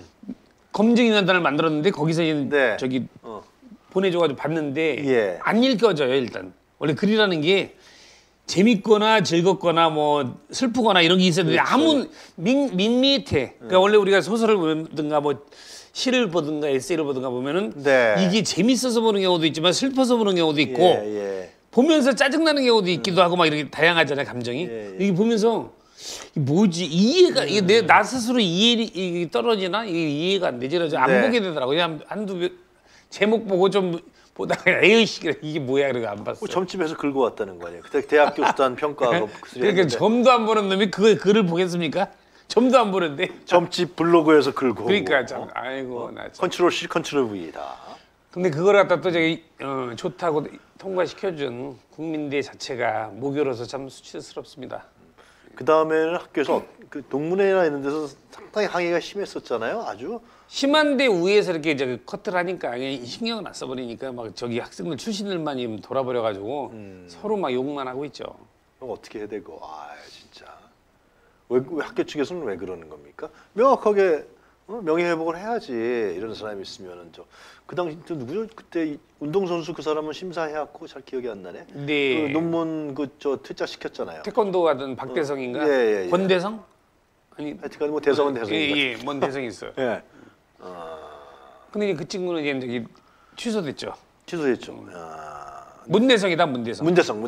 검증인단을 만들었는데 거기서 이제 저기 보내줘가지고 봤는데 안 읽혀져요 일단. 원래 글이라는 게 재밌거나 즐겁거나 뭐 슬프거나 이런 게 있어야 되는데 아무 밋밋해. 그러니까 원래 우리가 소설을 보든가 뭐 시를 보든가 에세이를 보든가 보면은 이게 재밌어서 보는 경우도 있지만 슬퍼서 보는 경우도 있고 보면서 짜증나는 경우도 있기도 하고 막 이렇게 다양하잖아요 감정이. 이게 보면서 뭐지 이해가 이게 나 스스로 이해 떨어지나 이게 이해가 안 되지. 그래서 안 보게 되더라고요. 그냥 한두 제목 보고 좀 보다가 에이씨 이게 뭐야 그러고 안 봤어요. 점집에서 긁고 왔다는 거 아니에요? 그때 대학교 수단 평가하고 그러니까 점도 안 보는 놈이 그 글을 보겠습니까? 점도 안 보는데. 점집 블로그에서 긁고. 그러니까 참 아이고 나 참. 컨트롤 C 컨트롤 V다. 근데 그걸 갖다 또 저기 좋다고 통과시켜준 국민대 자체가 무교로서 참 수치스럽습니다. 그 다음에는 학교에서 그 동문회나 이런 데서 상당히 항의가 심했었잖아요. 아주 심한데 위에서 이렇게 저기 커트를 하니까 신경을 안 써버리니까 막 저기 학생들 출신들만 돌아버려가지고 서로 막 욕만 하고 있죠. 그럼 어떻게 해야 되고? 진짜 왜 학교 측에서는 왜 그러는 겁니까? 명확하게 명예회복을 해야지. 이런 사람이 있으면은 그 당시 또 누구죠? 그때 운동선수 그 사람은 심사해왔고 잘 기억이 안 나네. 네. 그 논문 퇴짜 시켰잖아요. 태권도 하던 박대성인가? 권대성? 아니. 하여튼 뭐 대성은 대성인가? 뭔 대성이 있어요. 근데 그 친구는 이제 저기 취소됐죠. 취소됐죠. 문대성이다 문대성. 문대성.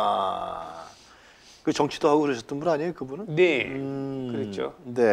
그 정치도 하고 그러셨던 분 아니에요, 그분은? 네. 그랬죠.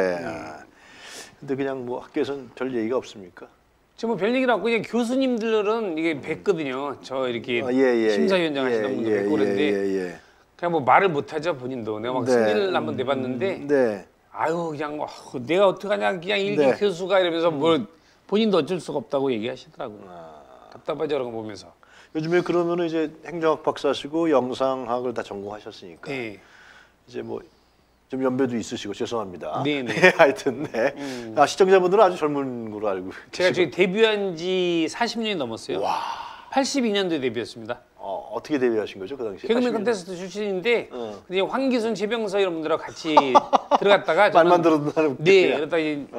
근데 그냥 뭐 학교에서는 별 얘기가 없습니까? 뭐 별 얘기는 없고 그냥 교수님들은 이게 뵀거든요. 저 이렇게 심사위원장 하시는 분도 뵙고 그랬는데 그냥 뭐 말을 못하죠 본인도. 내가 막 승리를 한번 내봤는데 아유 그냥 뭐 내가 어떡하냐 그냥 일기 교수가 이러면서 뭐 본인도 어쩔 수가 없다고 얘기하시더라고요. 답답하죠 그런 거 보면서. 요즘에 그러면은 이제 행정학 박사시고 영상학을 다 전공하셨으니까 이제 뭐 좀 연배도 있으시고 죄송합니다. 네네. 하여튼 시청자분들은 아주 젊은 걸로 알고 제가 저희 데뷔한 지 40년이 넘었어요. 와. 82년도에 데뷔했습니다. 어떻게 데뷔하신 거죠 그 당시에? 개그맨 컨테스트 출신인데 근데 황기순, 최병서 이런 분들하고 같이 들어갔다가 말만 들어도 나는 네, 그러다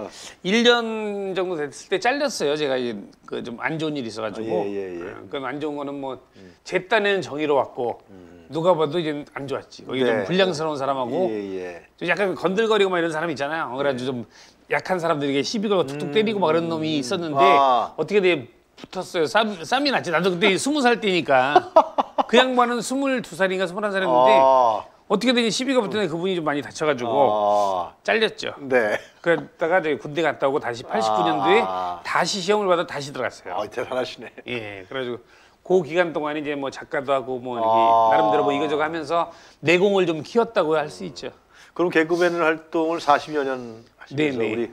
1년 정도 됐을 때 잘렸어요. 제가 그 좀 안 좋은 일이 있어가지고. 그건 안 좋은 거는 뭐 제 딴에는 정의로웠고 누가 봐도 이제 안 좋았지. 거기 좀 불량스러운 사람하고 좀 약간 건들거리고 막 이런 사람 있잖아요. 그래가지고 좀 약한 사람들에게 시비 걸고 툭툭 때리고 막 그런 놈이 있었는데 어떻게 돼 붙었어요. 쌈이 났지. 나도 그때 20살 때니까 그 양반은 22살인가 21살이었는데 어떻게 되니 시비가 붙었는데 그분이 좀 많이 다쳐가지고 잘렸죠. 네. 그러다가 저희 군대 갔다 오고 다시 89년도에 다시 시험을 받아 다시 들어갔어요. 대단하시네. 예, 그래가지고 그 기간 동안 이제 뭐 작가도 하고 뭐 이렇게 나름대로 뭐 이거저거 하면서 내공을 좀 키웠다고 할 수 있죠. 그럼 개그맨 활동을 40여 년 하시면서 우리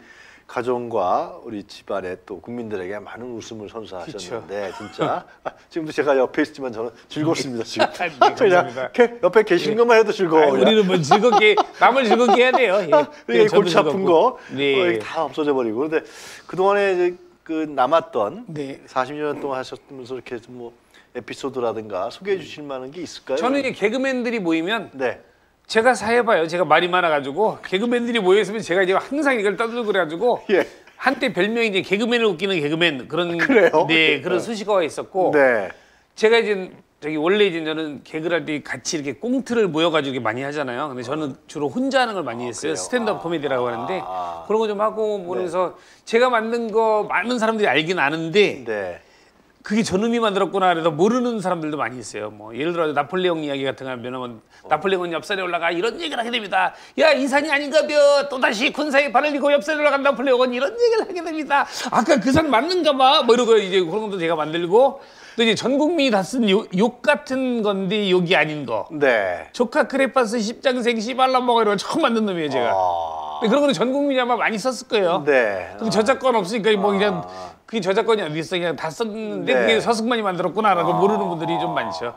가정과 우리 집안의 또 국민들에게 많은 웃음을 선사하셨는데 그쵸. 진짜 지금도 제가 옆에 있지만 저는 즐겁습니다. 지금 그냥 옆에 계시는 것만 해도 즐거워요. 우리는 뭐 즐겁게 남을 즐겁게 해야 돼요. 예. 골치 아픈 거 다 없어져 버리고 그런데 그 동안에 그 남았던 40년 동안 하셨면서 이렇게 뭐 에피소드라든가 소개해 주실 만한 게 있을까요? 저는 이제 개그맨들이 모이면 제가 사해봐요. 제가 말이 많아가지고 개그맨들이 모여있으면 제가 이제 항상 이걸 떠들고 그래가지고 한때 별명이 이제 개그맨을 웃기는 개그맨 그런 그래요? 그런 수식어가 있었고 제가 이제 저기 원래 이제 저는 개그를 할 때 같이 이렇게 꽁트를 모여가지고 많이 하잖아요. 근데 저는 주로 혼자 하는 걸 많이 했어요. 스탠드업 코미디라고 하는데 그런 거 좀 하고 그래서 제가 만든 거 많은 사람들이 알긴 아는데 그게 저놈이 만들었구나 그래서 모르는 사람들도 많이 있어요. 뭐 예를 들어 나폴레옹 이야기 같은 거 하면 나폴레옹은 옆산에 올라가 이런 얘기를 하게 됩니다. 야 인산이 아닌가벼 또다시 군사에 발을 이고 옆산에 올라간 나폴레옹은 이런 얘기를 하게 됩니다. 아까 그 산 맞는가 봐. 뭐 이러고 이제 그런 것도 제가 만들고 또 이제 전 국민이 다 쓴 욕 같은 건데 욕이 아닌 거. 조카 크레파스 십장생 씨발람 먹어 이런 거 처음 만든 놈이에요 제가. 그런 거는 전 국민이 아마 많이 썼을 거예요. 그럼 저작권 없으니까 뭐 그냥 그게 저작권이 어디 있어 그냥 다 썼는데 그게 서승만이 만들었구나라고 모르는 분들이 좀 많죠.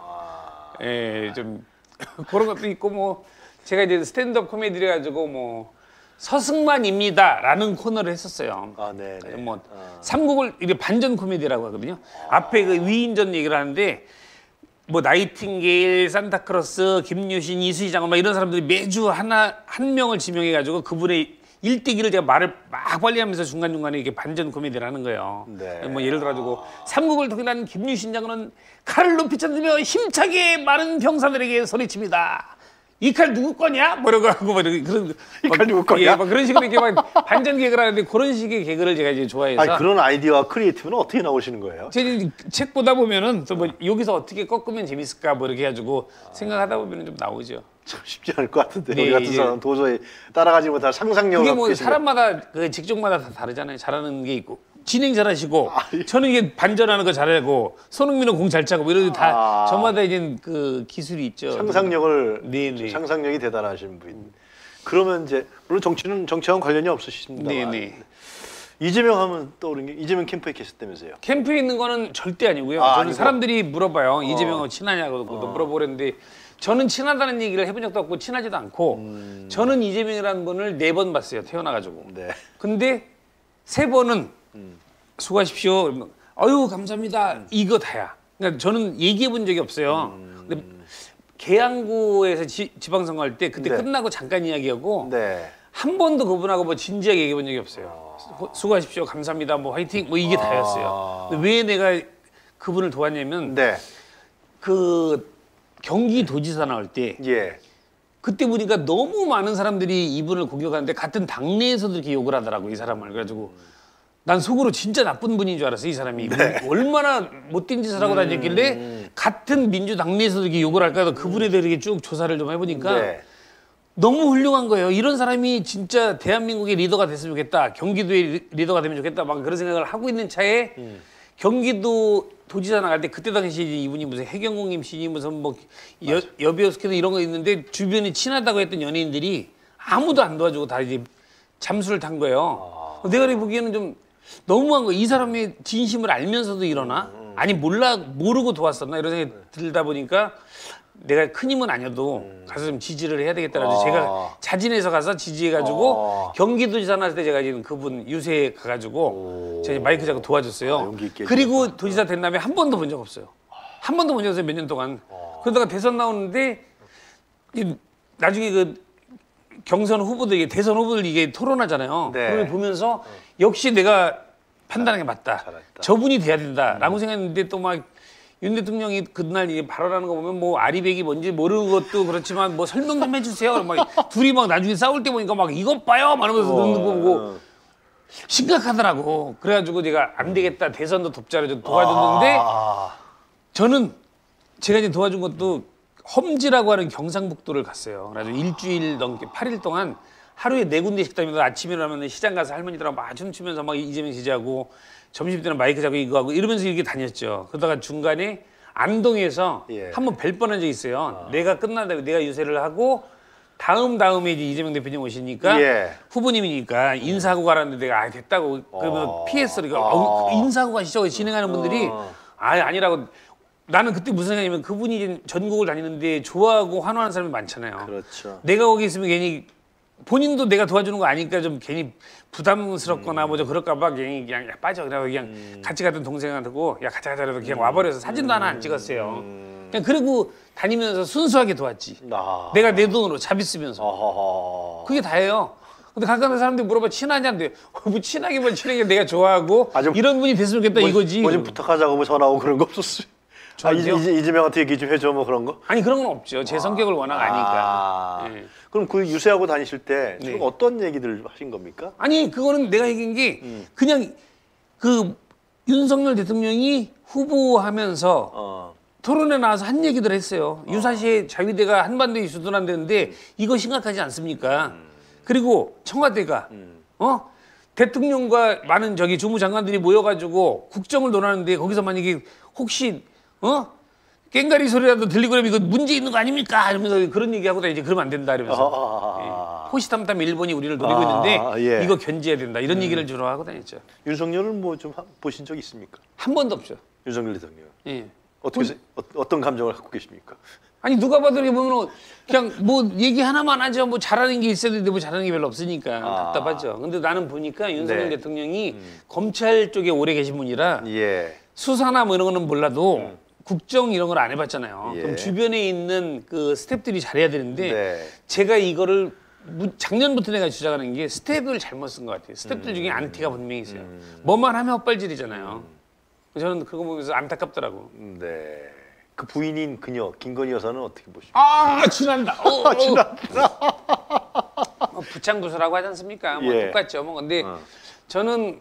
예, 좀 그런 것도 있고 뭐 제가 이제 스탠드업 코미디를 가지고 뭐 서승만입니다라는 코너를 했었어요. 뭐 삼국을 이게 반전 코미디라고 하거든요. 앞에 그 위인전 얘기를 하는데 뭐 나이팅게일, 산타크로스, 김유신, 이수희장군 막 이런 사람들이 매주 한 명을 지명해가지고 그분의 일대기를 제가 말을 막 빨리 하면서 중간중간에 이렇게 반전 코미디를 하는 거예요. 뭐 예를 들어가지고 삼국을 통일한 김유신 장군은 칼을 높이 쳐들며 힘차게 많은 병사들에게 소리칩니다. 이 칼 누구 거냐? 뭐 이러고 하고 뭐 그런 이 칼 누구 거냐? 예, 막 그런 식으로 이렇게 막 반전 개그를 하는데 그런 식의 개그를 제가 이제 좋아해서. 아니, 그런 아이디어와 크리에이티브는 어떻게 나오시는 거예요? 제가 책 보다 보면은 또 뭐 여기서 어떻게 꺾으면 재밌을까 뭐 이렇게 해가지고 생각하다 보면은 좀 나오죠. 참 쉽지 않을 것 같은데 우리 같은 사람은 도저히 따라가지 못할 상상력을. 그게 뭐 사람마다 그 직종마다 다 다르잖아요. 잘하는 게 있고. 진행 잘하시고 저는 이게 반전하는 거 잘하고 손흥민은 공 잘 차고 뭐 이런 다 저마다 이제 그 기술이 있죠. 상상력이 대단하신 분. 그러면 이제 물론 정치와는 관련이 없으십니다만. 이재명 하면 떠오르는 게 이재명 캠프에 계셨다면서요? 캠프에 있는 거는 절대 아니고요. 저는 사람들이 물어봐요. 이재명하고 친하냐고 물어보는데 저는 친하다는 얘기를 해본 적도 없고 친하지도 않고 저는 이재명이라는 분을 4번 봤어요. 태어나가지고. 근데 3번은 수고하십시오. 아유 감사합니다. 이거 다야. 그러니까 저는 얘기해 본 적이 없어요. 근데 계양구에서 지방선거 할 때 그때 끝나고 잠깐 이야기하고 한 번도 그분하고 뭐 진지하게 얘기해 본 적이 없어요. 수고하십시오. 감사합니다. 뭐 화이팅. 뭐 이게 다였어요. 근데 왜 내가 그분을 도왔냐면 그 경기도지사 나올 때 그때 보니까 너무 많은 사람들이 이분을 공격하는데 같은 당내에서도 이렇게 욕을 하더라고 이 사람을. 그래가지고 난 속으로 진짜 나쁜 분인 줄 알았어 이 사람이. 얼마나 못된 짓을 하고 다녔길래 같은 민주당 내에서도 이렇게 욕을 할까 해서 그분에 대해 이렇게 쭉 조사를 좀 해보니까 너무 훌륭한 거예요. 이런 사람이 진짜 대한민국의 리더가 됐으면 좋겠다. 경기도의 리더가 되면 좋겠다. 막 그런 생각을 하고 있는 차에 경기도 도지사 나갈 때 그때 당시 이분이 무슨 해경공임 씨니 무슨 뭐 여비오스키는 이런 거 있는데 주변에 친하다고 했던 연예인들이 아무도 안 도와주고 다 이제 잠수를 탄 거예요. 내가 보기에는 좀 너무한 거. 이 사람의 진심을 알면서도 이러나? 아니 모르고 도왔었나? 이런 생각이 들다 보니까 내가 큰 힘은 아니어도 가서 좀 지지를 해야 되겠다라고 제가 자진해서 가서 지지해가지고 경기도지사 나왔을 때 제가 지금 그분 유세에 가가지고 제가 마이크 잡고 도와줬어요. 그리고 도지사 된 다음에 한 번도 본 적 없어요. 한 번도 본 적 없어요. 몇 년 동안. 그러다가 대선 나오는데 나중에 경선 후보들, 이게 대선 후보들 이게 토론하잖아요. 네. 그걸 보면서 역시 내가 판단한 게 맞다. 잘했다. 저분이 돼야 된다라고 생각했는데 또 막 윤 대통령이 그날 이게 발언하는 거 보면 뭐 아리백이 뭔지 모르는 것도 그렇지만 뭐 설명 좀 해주세요. 막 둘이 막 나중에 싸울 때 보니까 막 이것 봐요, 말하면서 그러는 거 보고 심각하더라고. 그래가지고 제가 안 되겠다, 대선도 돕자로 좀 도와줬는데 저는 제가 이제 도와준 것도 험지라고 하는 경상북도를 갔어요. 그래서 일주일 넘게 8일 동안 하루에 4군데 식당에서 아침에 일어나면 시장 가서 할머니들하고 막 춤추면서 막 이재명 지지하고 점심 때는 마이크 잡고 이거 하고 이러면서 이렇게 다녔죠. 그러다가 중간에 안동에서 한번 뵐 뻔한 적이 있어요. 내가 끝난다고 내가 유세를 하고 다음에 이제 이재명 대표님 오시니까 후보님이니까 인사하고 가라는데 내가 됐다고 그러면 피했어. 그러니까 인사하고 가시죠. 진행하는 분들이 아니라고. 나는 그때 무슨 생각이냐면 그분이 이제 전국을 다니는데 좋아하고 환호하는 사람이 많잖아요. 그렇죠. 내가 거기 있으면 괜히 본인도 내가 도와주는 거 아니까 좀 괜히 부담스럽거나 뭐 좀 그럴까 봐 괜히 그냥 야 빠져 그러고 그냥 같이 갔던 동생한테고 야 같이 가자라도 그냥 와버려서 사진도 하나 안 찍었어요. 그냥 그러고 다니면서 순수하게 도왔지. 내가 내 돈으로 자비 쓰면서. 그게 다예요. 근데 가까운 사람들이 물어봐 친하냐는데 뭐 친하게 친하게 내가 좋아하고 이런 분이 됐으면 좋겠다 이거지. 뭐 좀 부탁하자고 뭐 전화 오고 그런 거 없었어요? 이재명한테 얘기 좀 해줘 뭐 그런 거? 아니 그런 건 없죠. 제 성격을 워낙 아니까. 네. 그럼 그 유세하고 다니실 때 주로 어떤 얘기들 하신 겁니까? 아니 그거는 내가 얘기한 게 그냥 그 윤석열 대통령이 후보하면서 토론에 나와서 한 얘기들 했어요. 유사시에 자위대가 한반도에 주둔한다는데 이거 심각하지 않습니까? 그리고 청와대가 대통령과 많은 주무장관들이 모여가지고 국정을 논하는데 거기서 만약에 혹시 깽가리 소리라도 들리고 그러면 이거 문제 있는 거 아닙니까? 이러면서 그런 얘기하고 다니지. 그러면 안 된다 이러면서 호시탐탐 일본이 우리를 노리고 있는데 이거 견제해야 된다. 이런 얘기를 주로 하고 다녔죠. 윤석열은 뭐 좀 보신 적 있습니까? 한 번도 없죠. 윤석열 대통령. 예. 어떤 감정을 갖고 계십니까? 아니 누가 봐도 이렇게 보면 그냥 뭐 얘기 하나만 하죠. 뭐 잘하는 게 있어야 되는데 뭐 잘하는 게 별로 없으니까 답답하죠. 근데 나는 보니까 윤석열 대통령이 검찰 쪽에 오래 계신 분이라 수사나 뭐 이런 거는 몰라도 국정 이런 걸 안 해봤잖아요. 그럼 주변에 있는 그 스태프들이 잘해야 되는데 제가 이거를 작년부터 내가 주장하는 게 스태프를 잘못 쓴 것 같아요. 스태프들 중에 안티가 분명히 있어요. 뭐만 하면 헛발질이잖아요. 저는 그거 보면서 안타깝더라고. 네. 그 부인인 그녀 김건희 여사는 어떻게 보십니까? 친한다. 친한다. 부창부수라고 하지 않습니까? 뭐 똑같죠. 뭐 근데 저는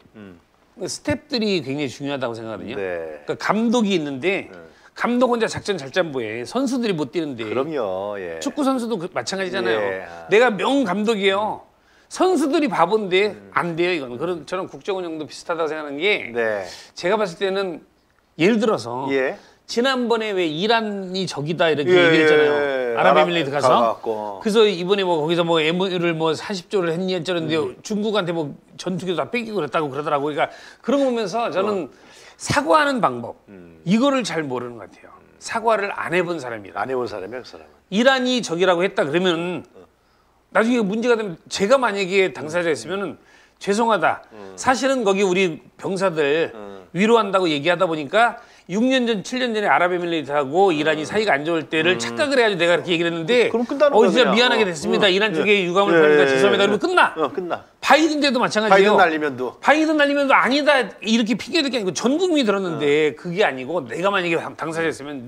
스태프들이 굉장히 중요하다고 생각하거든요. 그러니까 감독이 있는데 감독 혼자 작전 잘 짠 뭐해. 선수들이 못 뛰는데. 그럼요. 축구 선수도 마찬가지잖아요. 내가 명 감독이에요. 선수들이 바본데 안 돼요 이거는. 저는 국정 운영도 비슷하다고 생각하는 게 제가 봤을 때는 예를 들어서 지난번에 왜 이란이 적이다 이렇게 얘기했잖아요. 아랍에미리트 가서. 그래서 이번에 뭐 거기서 뭐 MOU를 뭐 40조를 했니 어쩌는데 중국한테 뭐 전투기도 다 뺏기고 그랬다고 그러더라고요. 그러니까 그런 거 보면서 저는 사과하는 방법 이거를 잘 모르는 것 같아요. 사과를 안 해본 사람이라. 안 해본 사람이야 그 사람은. 이란이 적이라고 했다 그러면 나중에 문제가 되면 제가 만약에 당사자였으면은 죄송하다. 사실은 거기 우리 병사들 위로한다고 얘기하다 보니까 6년 전, 7년 전에 아랍에미리트하고 이란이 사이가 안 좋을 때를 착각을 해가지고 내가 그렇게 얘기를 했는데 그럼 끝나는 거야. 진짜 미안하게 됐습니다. 이란 쪽에 유감을 표합니다. 죄송합니다. 그러면 끝나. 끝나. 바이든 때도 마찬가지예요. 바이든 날리면도 아니다. 이렇게 핑계댈 게 아니고 전 국민이 들었는데 그게 아니고 내가 만약에 당사자였으면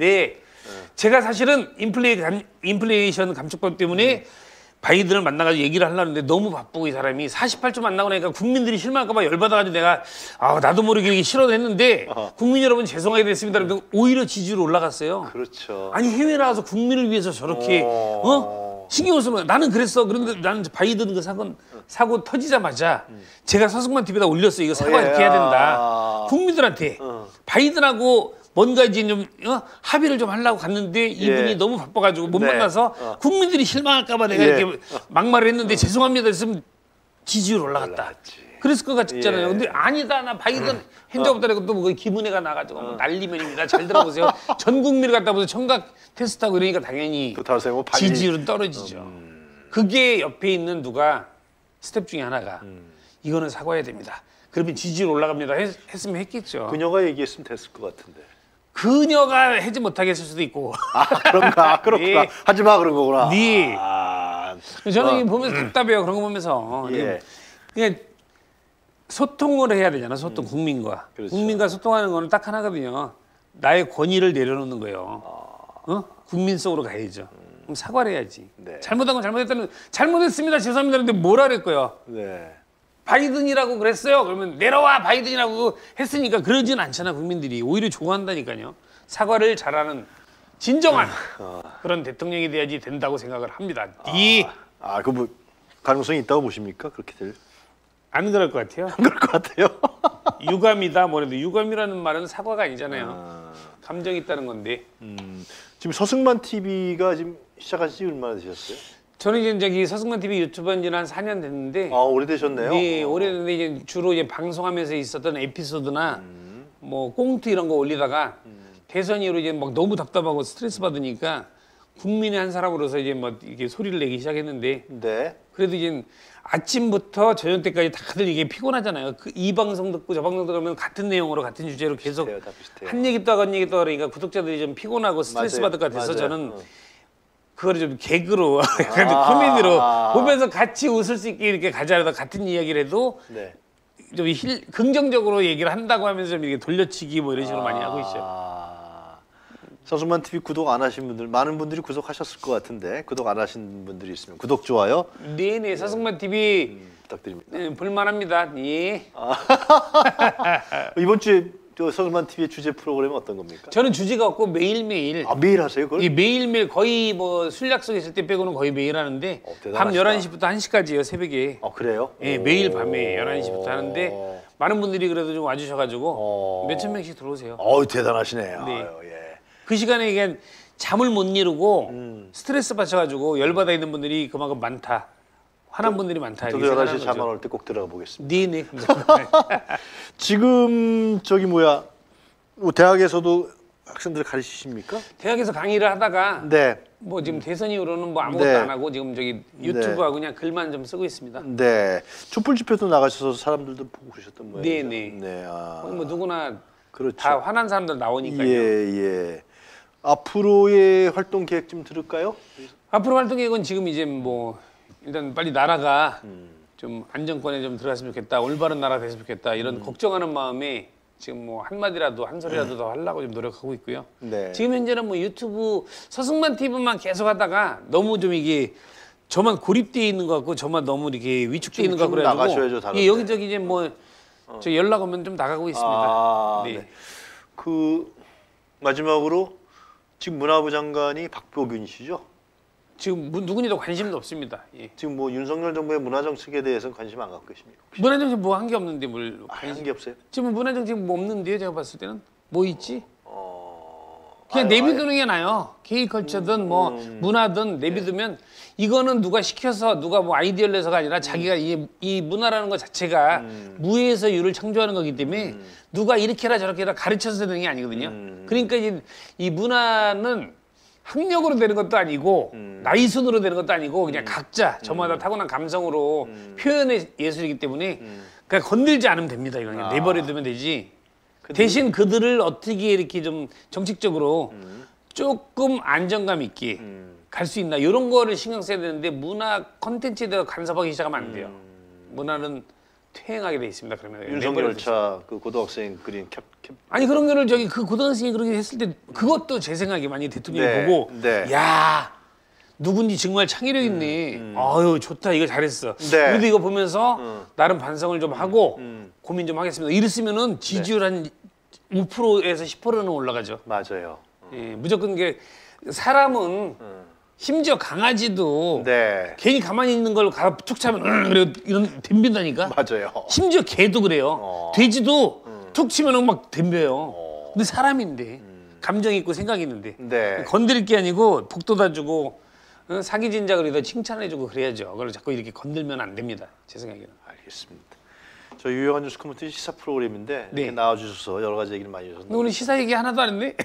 제가 사실은 인플레이션 감축법 때문에 바이든을 만나가지고 얘기를 하려는데 너무 바쁘고 이 사람이 48초 만나고 나니까 국민들이 실망할까 봐 열받아가지고 내가 나도 모르게 이게 싫어도 했는데 국민 여러분 죄송하게 됐습니다. 그런데 오히려 지지율 올라갔어요. 그렇죠. 아니 해외 나가서 국민을 위해서 저렇게 신경을 쓰면 나는 그랬어. 그런데 나는 바이든 그 사고 터지자마자 제가 서승만 TV에다 올렸어요. 이거 사과 이렇게 해야 된다. 국민들한테 바이든하고 뭔가 이제 좀 합의를 좀 하려고 갔는데 이분이 너무 바빠가지고 못 만나서 국민들이 실망할까봐 내가 이렇게 막말을 했는데 죄송합니다 했으면 지지율 올라갔다. 그랬을 것 같잖아요. 근데 아니다 나 바이든 핸적 없다 그러고 또 뭐 김은혜가 나가지고 뭐 난리면입니다. 잘 들어보세요. 전 국민을 갖다 보세요. 청각 테스트하고 이러니까 당연히 지지율은 떨어지죠. 그게 옆에 있는 누가 스텝 중에 하나가 이거는 사과해야 됩니다. 그러면 지지율 올라갑니다. 했으면 했겠죠. 그녀가 얘기했으면 됐을 것 같은데. 그녀가 하지 못하게 했을 수도 있고. 그런가? 그렇구나. 하지 마 그런 거구나. 참. 저는 보면서 답답해요. 그런 거 보면서. 예. 그냥 소통을 해야 되잖아. 소통 국민과. 그렇죠. 국민과 소통하는 거는 딱 하나거든요. 나의 권위를 내려놓는 거예요. 국민 속으로 가야죠. 그럼 사과를 해야지. 네. 잘못한 건 잘못했다는 잘못했습니다. 죄송합니다. 근데 뭐라 그랬고요. 네. 바이든이라고 그랬어요. 그러면 내려와 바이든이라고 했으니까 그러진 않잖아. 국민들이 오히려 좋아한다니까요. 사과를 잘하는 진정한 그런 대통령이 돼야지 된다고 생각을 합니다. 그 뭐 가능성이 있다고 보십니까? 그렇게 될? 안 그럴 것 같아요. 안 그럴 것 같아요. 유감이다 뭐래도 유감이라는 말은 사과가 아니잖아요. 감정이 있다는 건데. 지금 서승만 TV가 지금 시작한 지 얼마나 되셨어요? 저는 이제 저기 서승만 TV 유튜브 한 지는 한 4년 됐는데. 오래되셨네요. 네, 오래됐는데 이제 주로 이제 방송하면서 있었던 에피소드나 뭐 꽁트 이런 거 올리다가 대선 이후로 이제 막 너무 답답하고 스트레스 받으니까 국민의 한 사람으로서 이제 뭐 이게 소리를 내기 시작했는데. 네. 그래도 이제 아침부터 저녁 때까지 다들 이게 피곤하잖아요. 이 방송 듣고 저 방송 들으면 같은 내용으로 같은 주제로 계속 비슷해요. 한 얘기 또 한 얘기 또 하니까 구독자들이 좀 피곤하고 스트레스 받을 것 같아서 저는 그거를 좀 개그로 코미디로 보면서 같이 웃을 수 있게 이렇게 가자라도 같은 이야기를 해도 좀 긍정적으로 얘기를 한다고 하면서 좀 이렇게 돌려치기 뭐 이런 식으로 많이 하고 있어요. 서승만 TV 구독 안 하신 분들 많은 분들이 구독하셨을 것 같은데 구독 안 하신 분들이 있으면 구독 좋아요. 네네 서승만 TV 부탁드립니다. 네, 볼만합니다. 예. 이번 주에 서승만 TV의 주제 프로그램은 어떤 겁니까? 저는 주제가 없고 매일매일. 매일 하세요 그걸? 예, 매일매일 거의 뭐 술 약속 있을 때 빼고는 거의 매일 하는데 밤 11시부터 1시까지요 새벽에. 그래요? 예, 매일 밤에 11시부터 하는데 많은 분들이 그래도 좀 와주셔가지고 몇천 명씩 들어오세요. 대단하시네요. 네. 예. 그 시간에 이게 잠을 못 이루고 스트레스 받쳐가지고 열받아 있는 분들이 그만큼 많다. 화난 분들이 많다. 저도 11시 잠 안 올 때 꼭 들어가 보겠습니다. 네네. 지금 뭐 대학에서도 학생들 가르치십니까? 대학에서 강의를 하다가 뭐 지금 대선 이후로는 뭐 아무것도 안 하고 지금 저기 유튜브하고 그냥 글만 좀 쓰고 있습니다. 네. 촛불 집회도 나가셔서 사람들도 보고 그러셨던 모양이죠. 네네. 네. 뭐 누구나 그렇죠. 다 화난 사람들 나오니까요. 예. 앞으로의 활동 계획 좀 들을까요? 앞으로 활동 계획은 지금 이제 뭐 일단 빨리 나라가 좀 안정권에 좀 들어갔으면 좋겠다. 올바른 나라 됐으면 좋겠다. 이런 걱정하는 마음에 지금 뭐 한마디라도 한 소리라도 더 하려고 좀 노력하고 있고요. 네. 지금 현재는 뭐 유튜브 서승만 TV만 계속 하다가 너무 좀 이게 저만 고립되어 있는 것 같고 저만 너무 이렇게 위축되어 있는 것 같고 그래가지고 나가셔야죠, 다른데. 예, 여기저기 이제 뭐 저 연락 오면 좀 나가고 있습니다. 네. 그 마지막으로 지금 문화부 장관이 박보균이시죠? 지금 누구니도 관심도 없습니다. 예. 지금 뭐 윤석열 정부의 문화 정책에 대해서는 관심 안 갖고 계십니까? 문화 정책 뭐 한 게 없는데 뭘 한 게 없어요? 지금 문화 정책 뭐 없는데요? 제가 봤을 때는 뭐 있지? 그냥 내비두는 게 나요. K컬처든 뭐 문화든 내비두면 이거는 누가 시켜서 누가 뭐 아이디어를 내서가 아니라 자기가 이 문화라는 것 자체가 무에서 유를 창조하는 거기 때문에 누가 이렇게 해라 저렇게 해라 가르쳐서 되는 게 아니거든요. 그러니까 이제 이 문화는 학력으로 되는 것도 아니고 나이 순으로 되는 것도 아니고 그냥 각자 저마다 타고난 감성으로 표현의 예술이기 때문에 그냥 건들지 않으면 됩니다. 이건 내버려 두면 되지. 대신 그들을 어떻게 이렇게 좀 정책적으로 조금 안정감 있게 갈 수 있나 이런 거를 신경 써야 되는데 문화 콘텐츠에 대해서 간섭하기 시작하면 안 돼요. 문화는 퇴행하게 돼 있습니다. 그러면 윤석열차 그 고등학생 그린 캡 아니 그런 거를 저기 그 고등학생이 그렇게 했을 때 그것도 제 생각에 만약 대통령이 보고 야 누군지 정말 창의력 있네. 아유 좋다 이거 잘했어. 우리도 이거 보면서 나름 반성을 좀 하고 고민 좀 하겠습니다. 이랬으면은 지지율 한 5%에서 10%는 올라가죠. 맞아요. 예, 무조건 이게 사람은 심지어 강아지도 괜히 가만히 있는 걸 가서 툭 차면 그래 이런 덤빈다니까. 맞아요. 심지어 개도 그래요. 돼지도 툭 치면은 막 덤벼요. 근데 사람인데 감정이 있고 생각이 있는데 건드릴 게 아니고 복 돋아주고 사기 진작을 해도 칭찬해주고 그래야죠. 그걸 자꾸 이렇게 건들면 안 됩니다. 제 생각에는. 알겠습니다. 저 유용한 뉴스 코멘트 시사 프로그램인데 이렇게 나와주셔서 여러 가지 얘기를 많이 해주셔서 오늘 시사 얘기 하나도 안 했네?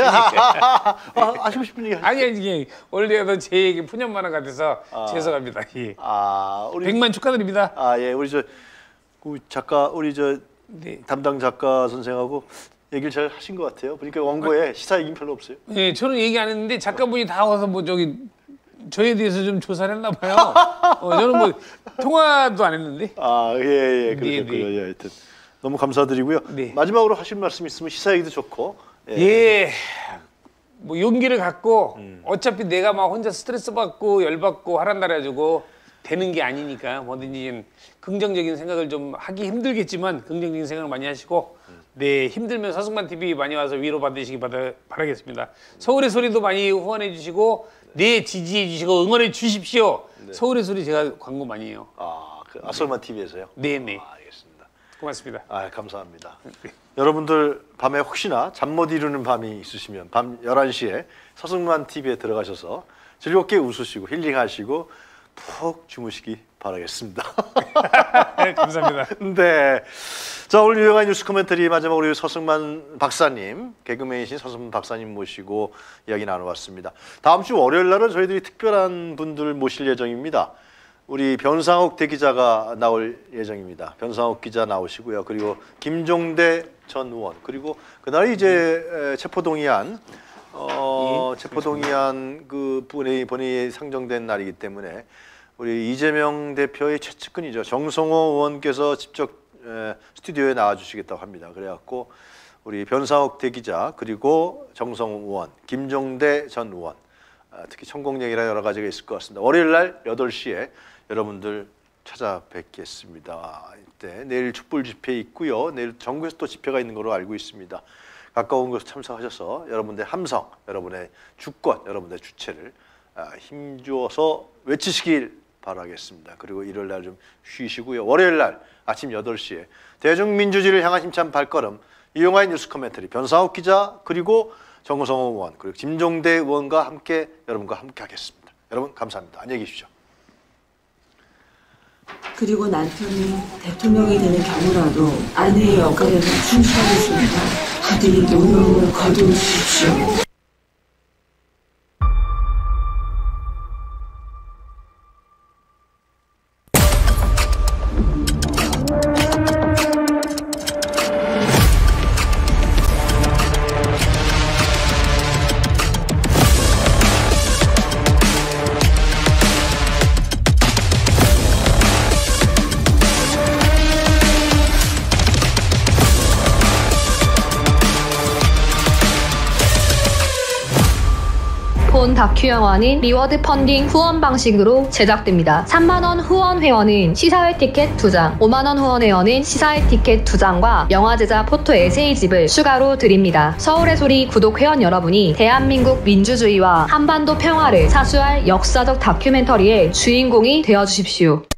하시고 싶은 얘기 하시죠. 아니 이게 원래도 제 얘기 푸념만화 같아서 죄송합니다. 예. 우리 100만 축하드립니다. 예, 우리 그 작가 우리 담당 작가 선생하고 얘기를 잘 하신 것 같아요. 그러니까 원고에 시사 얘기는 별로 없어요. 예, 저는 얘기 안 했는데 작가분이 다 와서 뭐 저기 저에 대해서 좀 조사를 했나 봐요. 저는 뭐 통화도 안 했는데. 예, 그렇군요. 예, 하여튼 너무 감사드리고요. 네. 마지막으로 하실 말씀 있으면 시사 얘기도 좋고. 예. 뭐 용기를 갖고 어차피 내가 막 혼자 스트레스 받고 열받고 화난다 해가지고 되는 게 아니니까 뭐든지 긍정적인 생각을 좀 하기 힘들겠지만 긍정적인 생각을 많이 하시고 네, 힘들면 서승만 TV 많이 와서 위로 받으시기 바라겠습니다. 서울의 소리도 많이 후원해 주시고 네, 지지해 주시고 응원해 주십시오. 네. 서울의 소리 제가 광고 많이 해요. 서승만 TV에서요? 네네. 알겠습니다. 고맙습니다. 감사합니다. 여러분들 밤에 혹시나 잠 못 이루는 밤이 있으시면 밤 11시에 서승만 TV에 들어가셔서 즐겁게 웃으시고 힐링하시고 푹 주무시기 바라겠습니다. 네, 감사합니다. 네. 자, 오늘 유용한 뉴스 코멘터리 마지막으로 서승만 박사님, 개그맨이신 서승만 박사님 모시고 이야기 나눠봤습니다. 다음 주 월요일 날은 저희들이 특별한 분들 모실 예정입니다. 우리 변상욱 대기자가 나올 예정입니다. 변상욱 기자 나오시고요. 그리고 김종대 전 의원, 그리고 그날 이제 체포동의안 그 본회의 상정된 날이기 때문에 우리 이재명 대표의 최측근이죠. 정성호 의원께서 직접 스튜디오에 나와주시겠다고 합니다. 그래갖고 우리 변상욱 대기자 그리고 정성호 의원, 김종대 전 의원, 특히 천공 얘기라 여러 가지가 있을 것 같습니다. 월요일 날 8시에 여러분들 찾아뵙겠습니다. 이때 내일 촛불 집회 있고요. 내일 전국에서 또 집회가 있는 걸로 알고 있습니다. 가까운 곳에 참석하셔서 여러분들의 함성, 여러분의 주권, 여러분의 주체를 힘주어서 외치시길 바라겠습니다. 그리고 일요일 날 좀 쉬시고요. 월요일 날 아침 8시에 대중민주주의를 향한 힘찬 발걸음 이용화의 뉴스 코멘터리 변상욱 기자 그리고 정성호 의원 그리고 김종대 의원과 함께 여러분과 함께 하겠습니다. 여러분 감사합니다. 안녕히 계십시오. 그리고 남편이 대통령이 되는 경우라도 아내의 역할에는 충실하겠습니다. 부디 노름을 거두십시오. 본 다큐 영화는 리워드 펀딩 후원 방식으로 제작됩니다. 3만원 후원 회원은 시사회 티켓 2장, 5만원 후원 회원은 시사회 티켓 2장과 영화 제작 포토 에세이집을 추가로 드립니다. 서울의 소리 구독 회원 여러분이 대한민국 민주주의와 한반도 평화를 사수할 역사적 다큐멘터리의 주인공이 되어주십시오.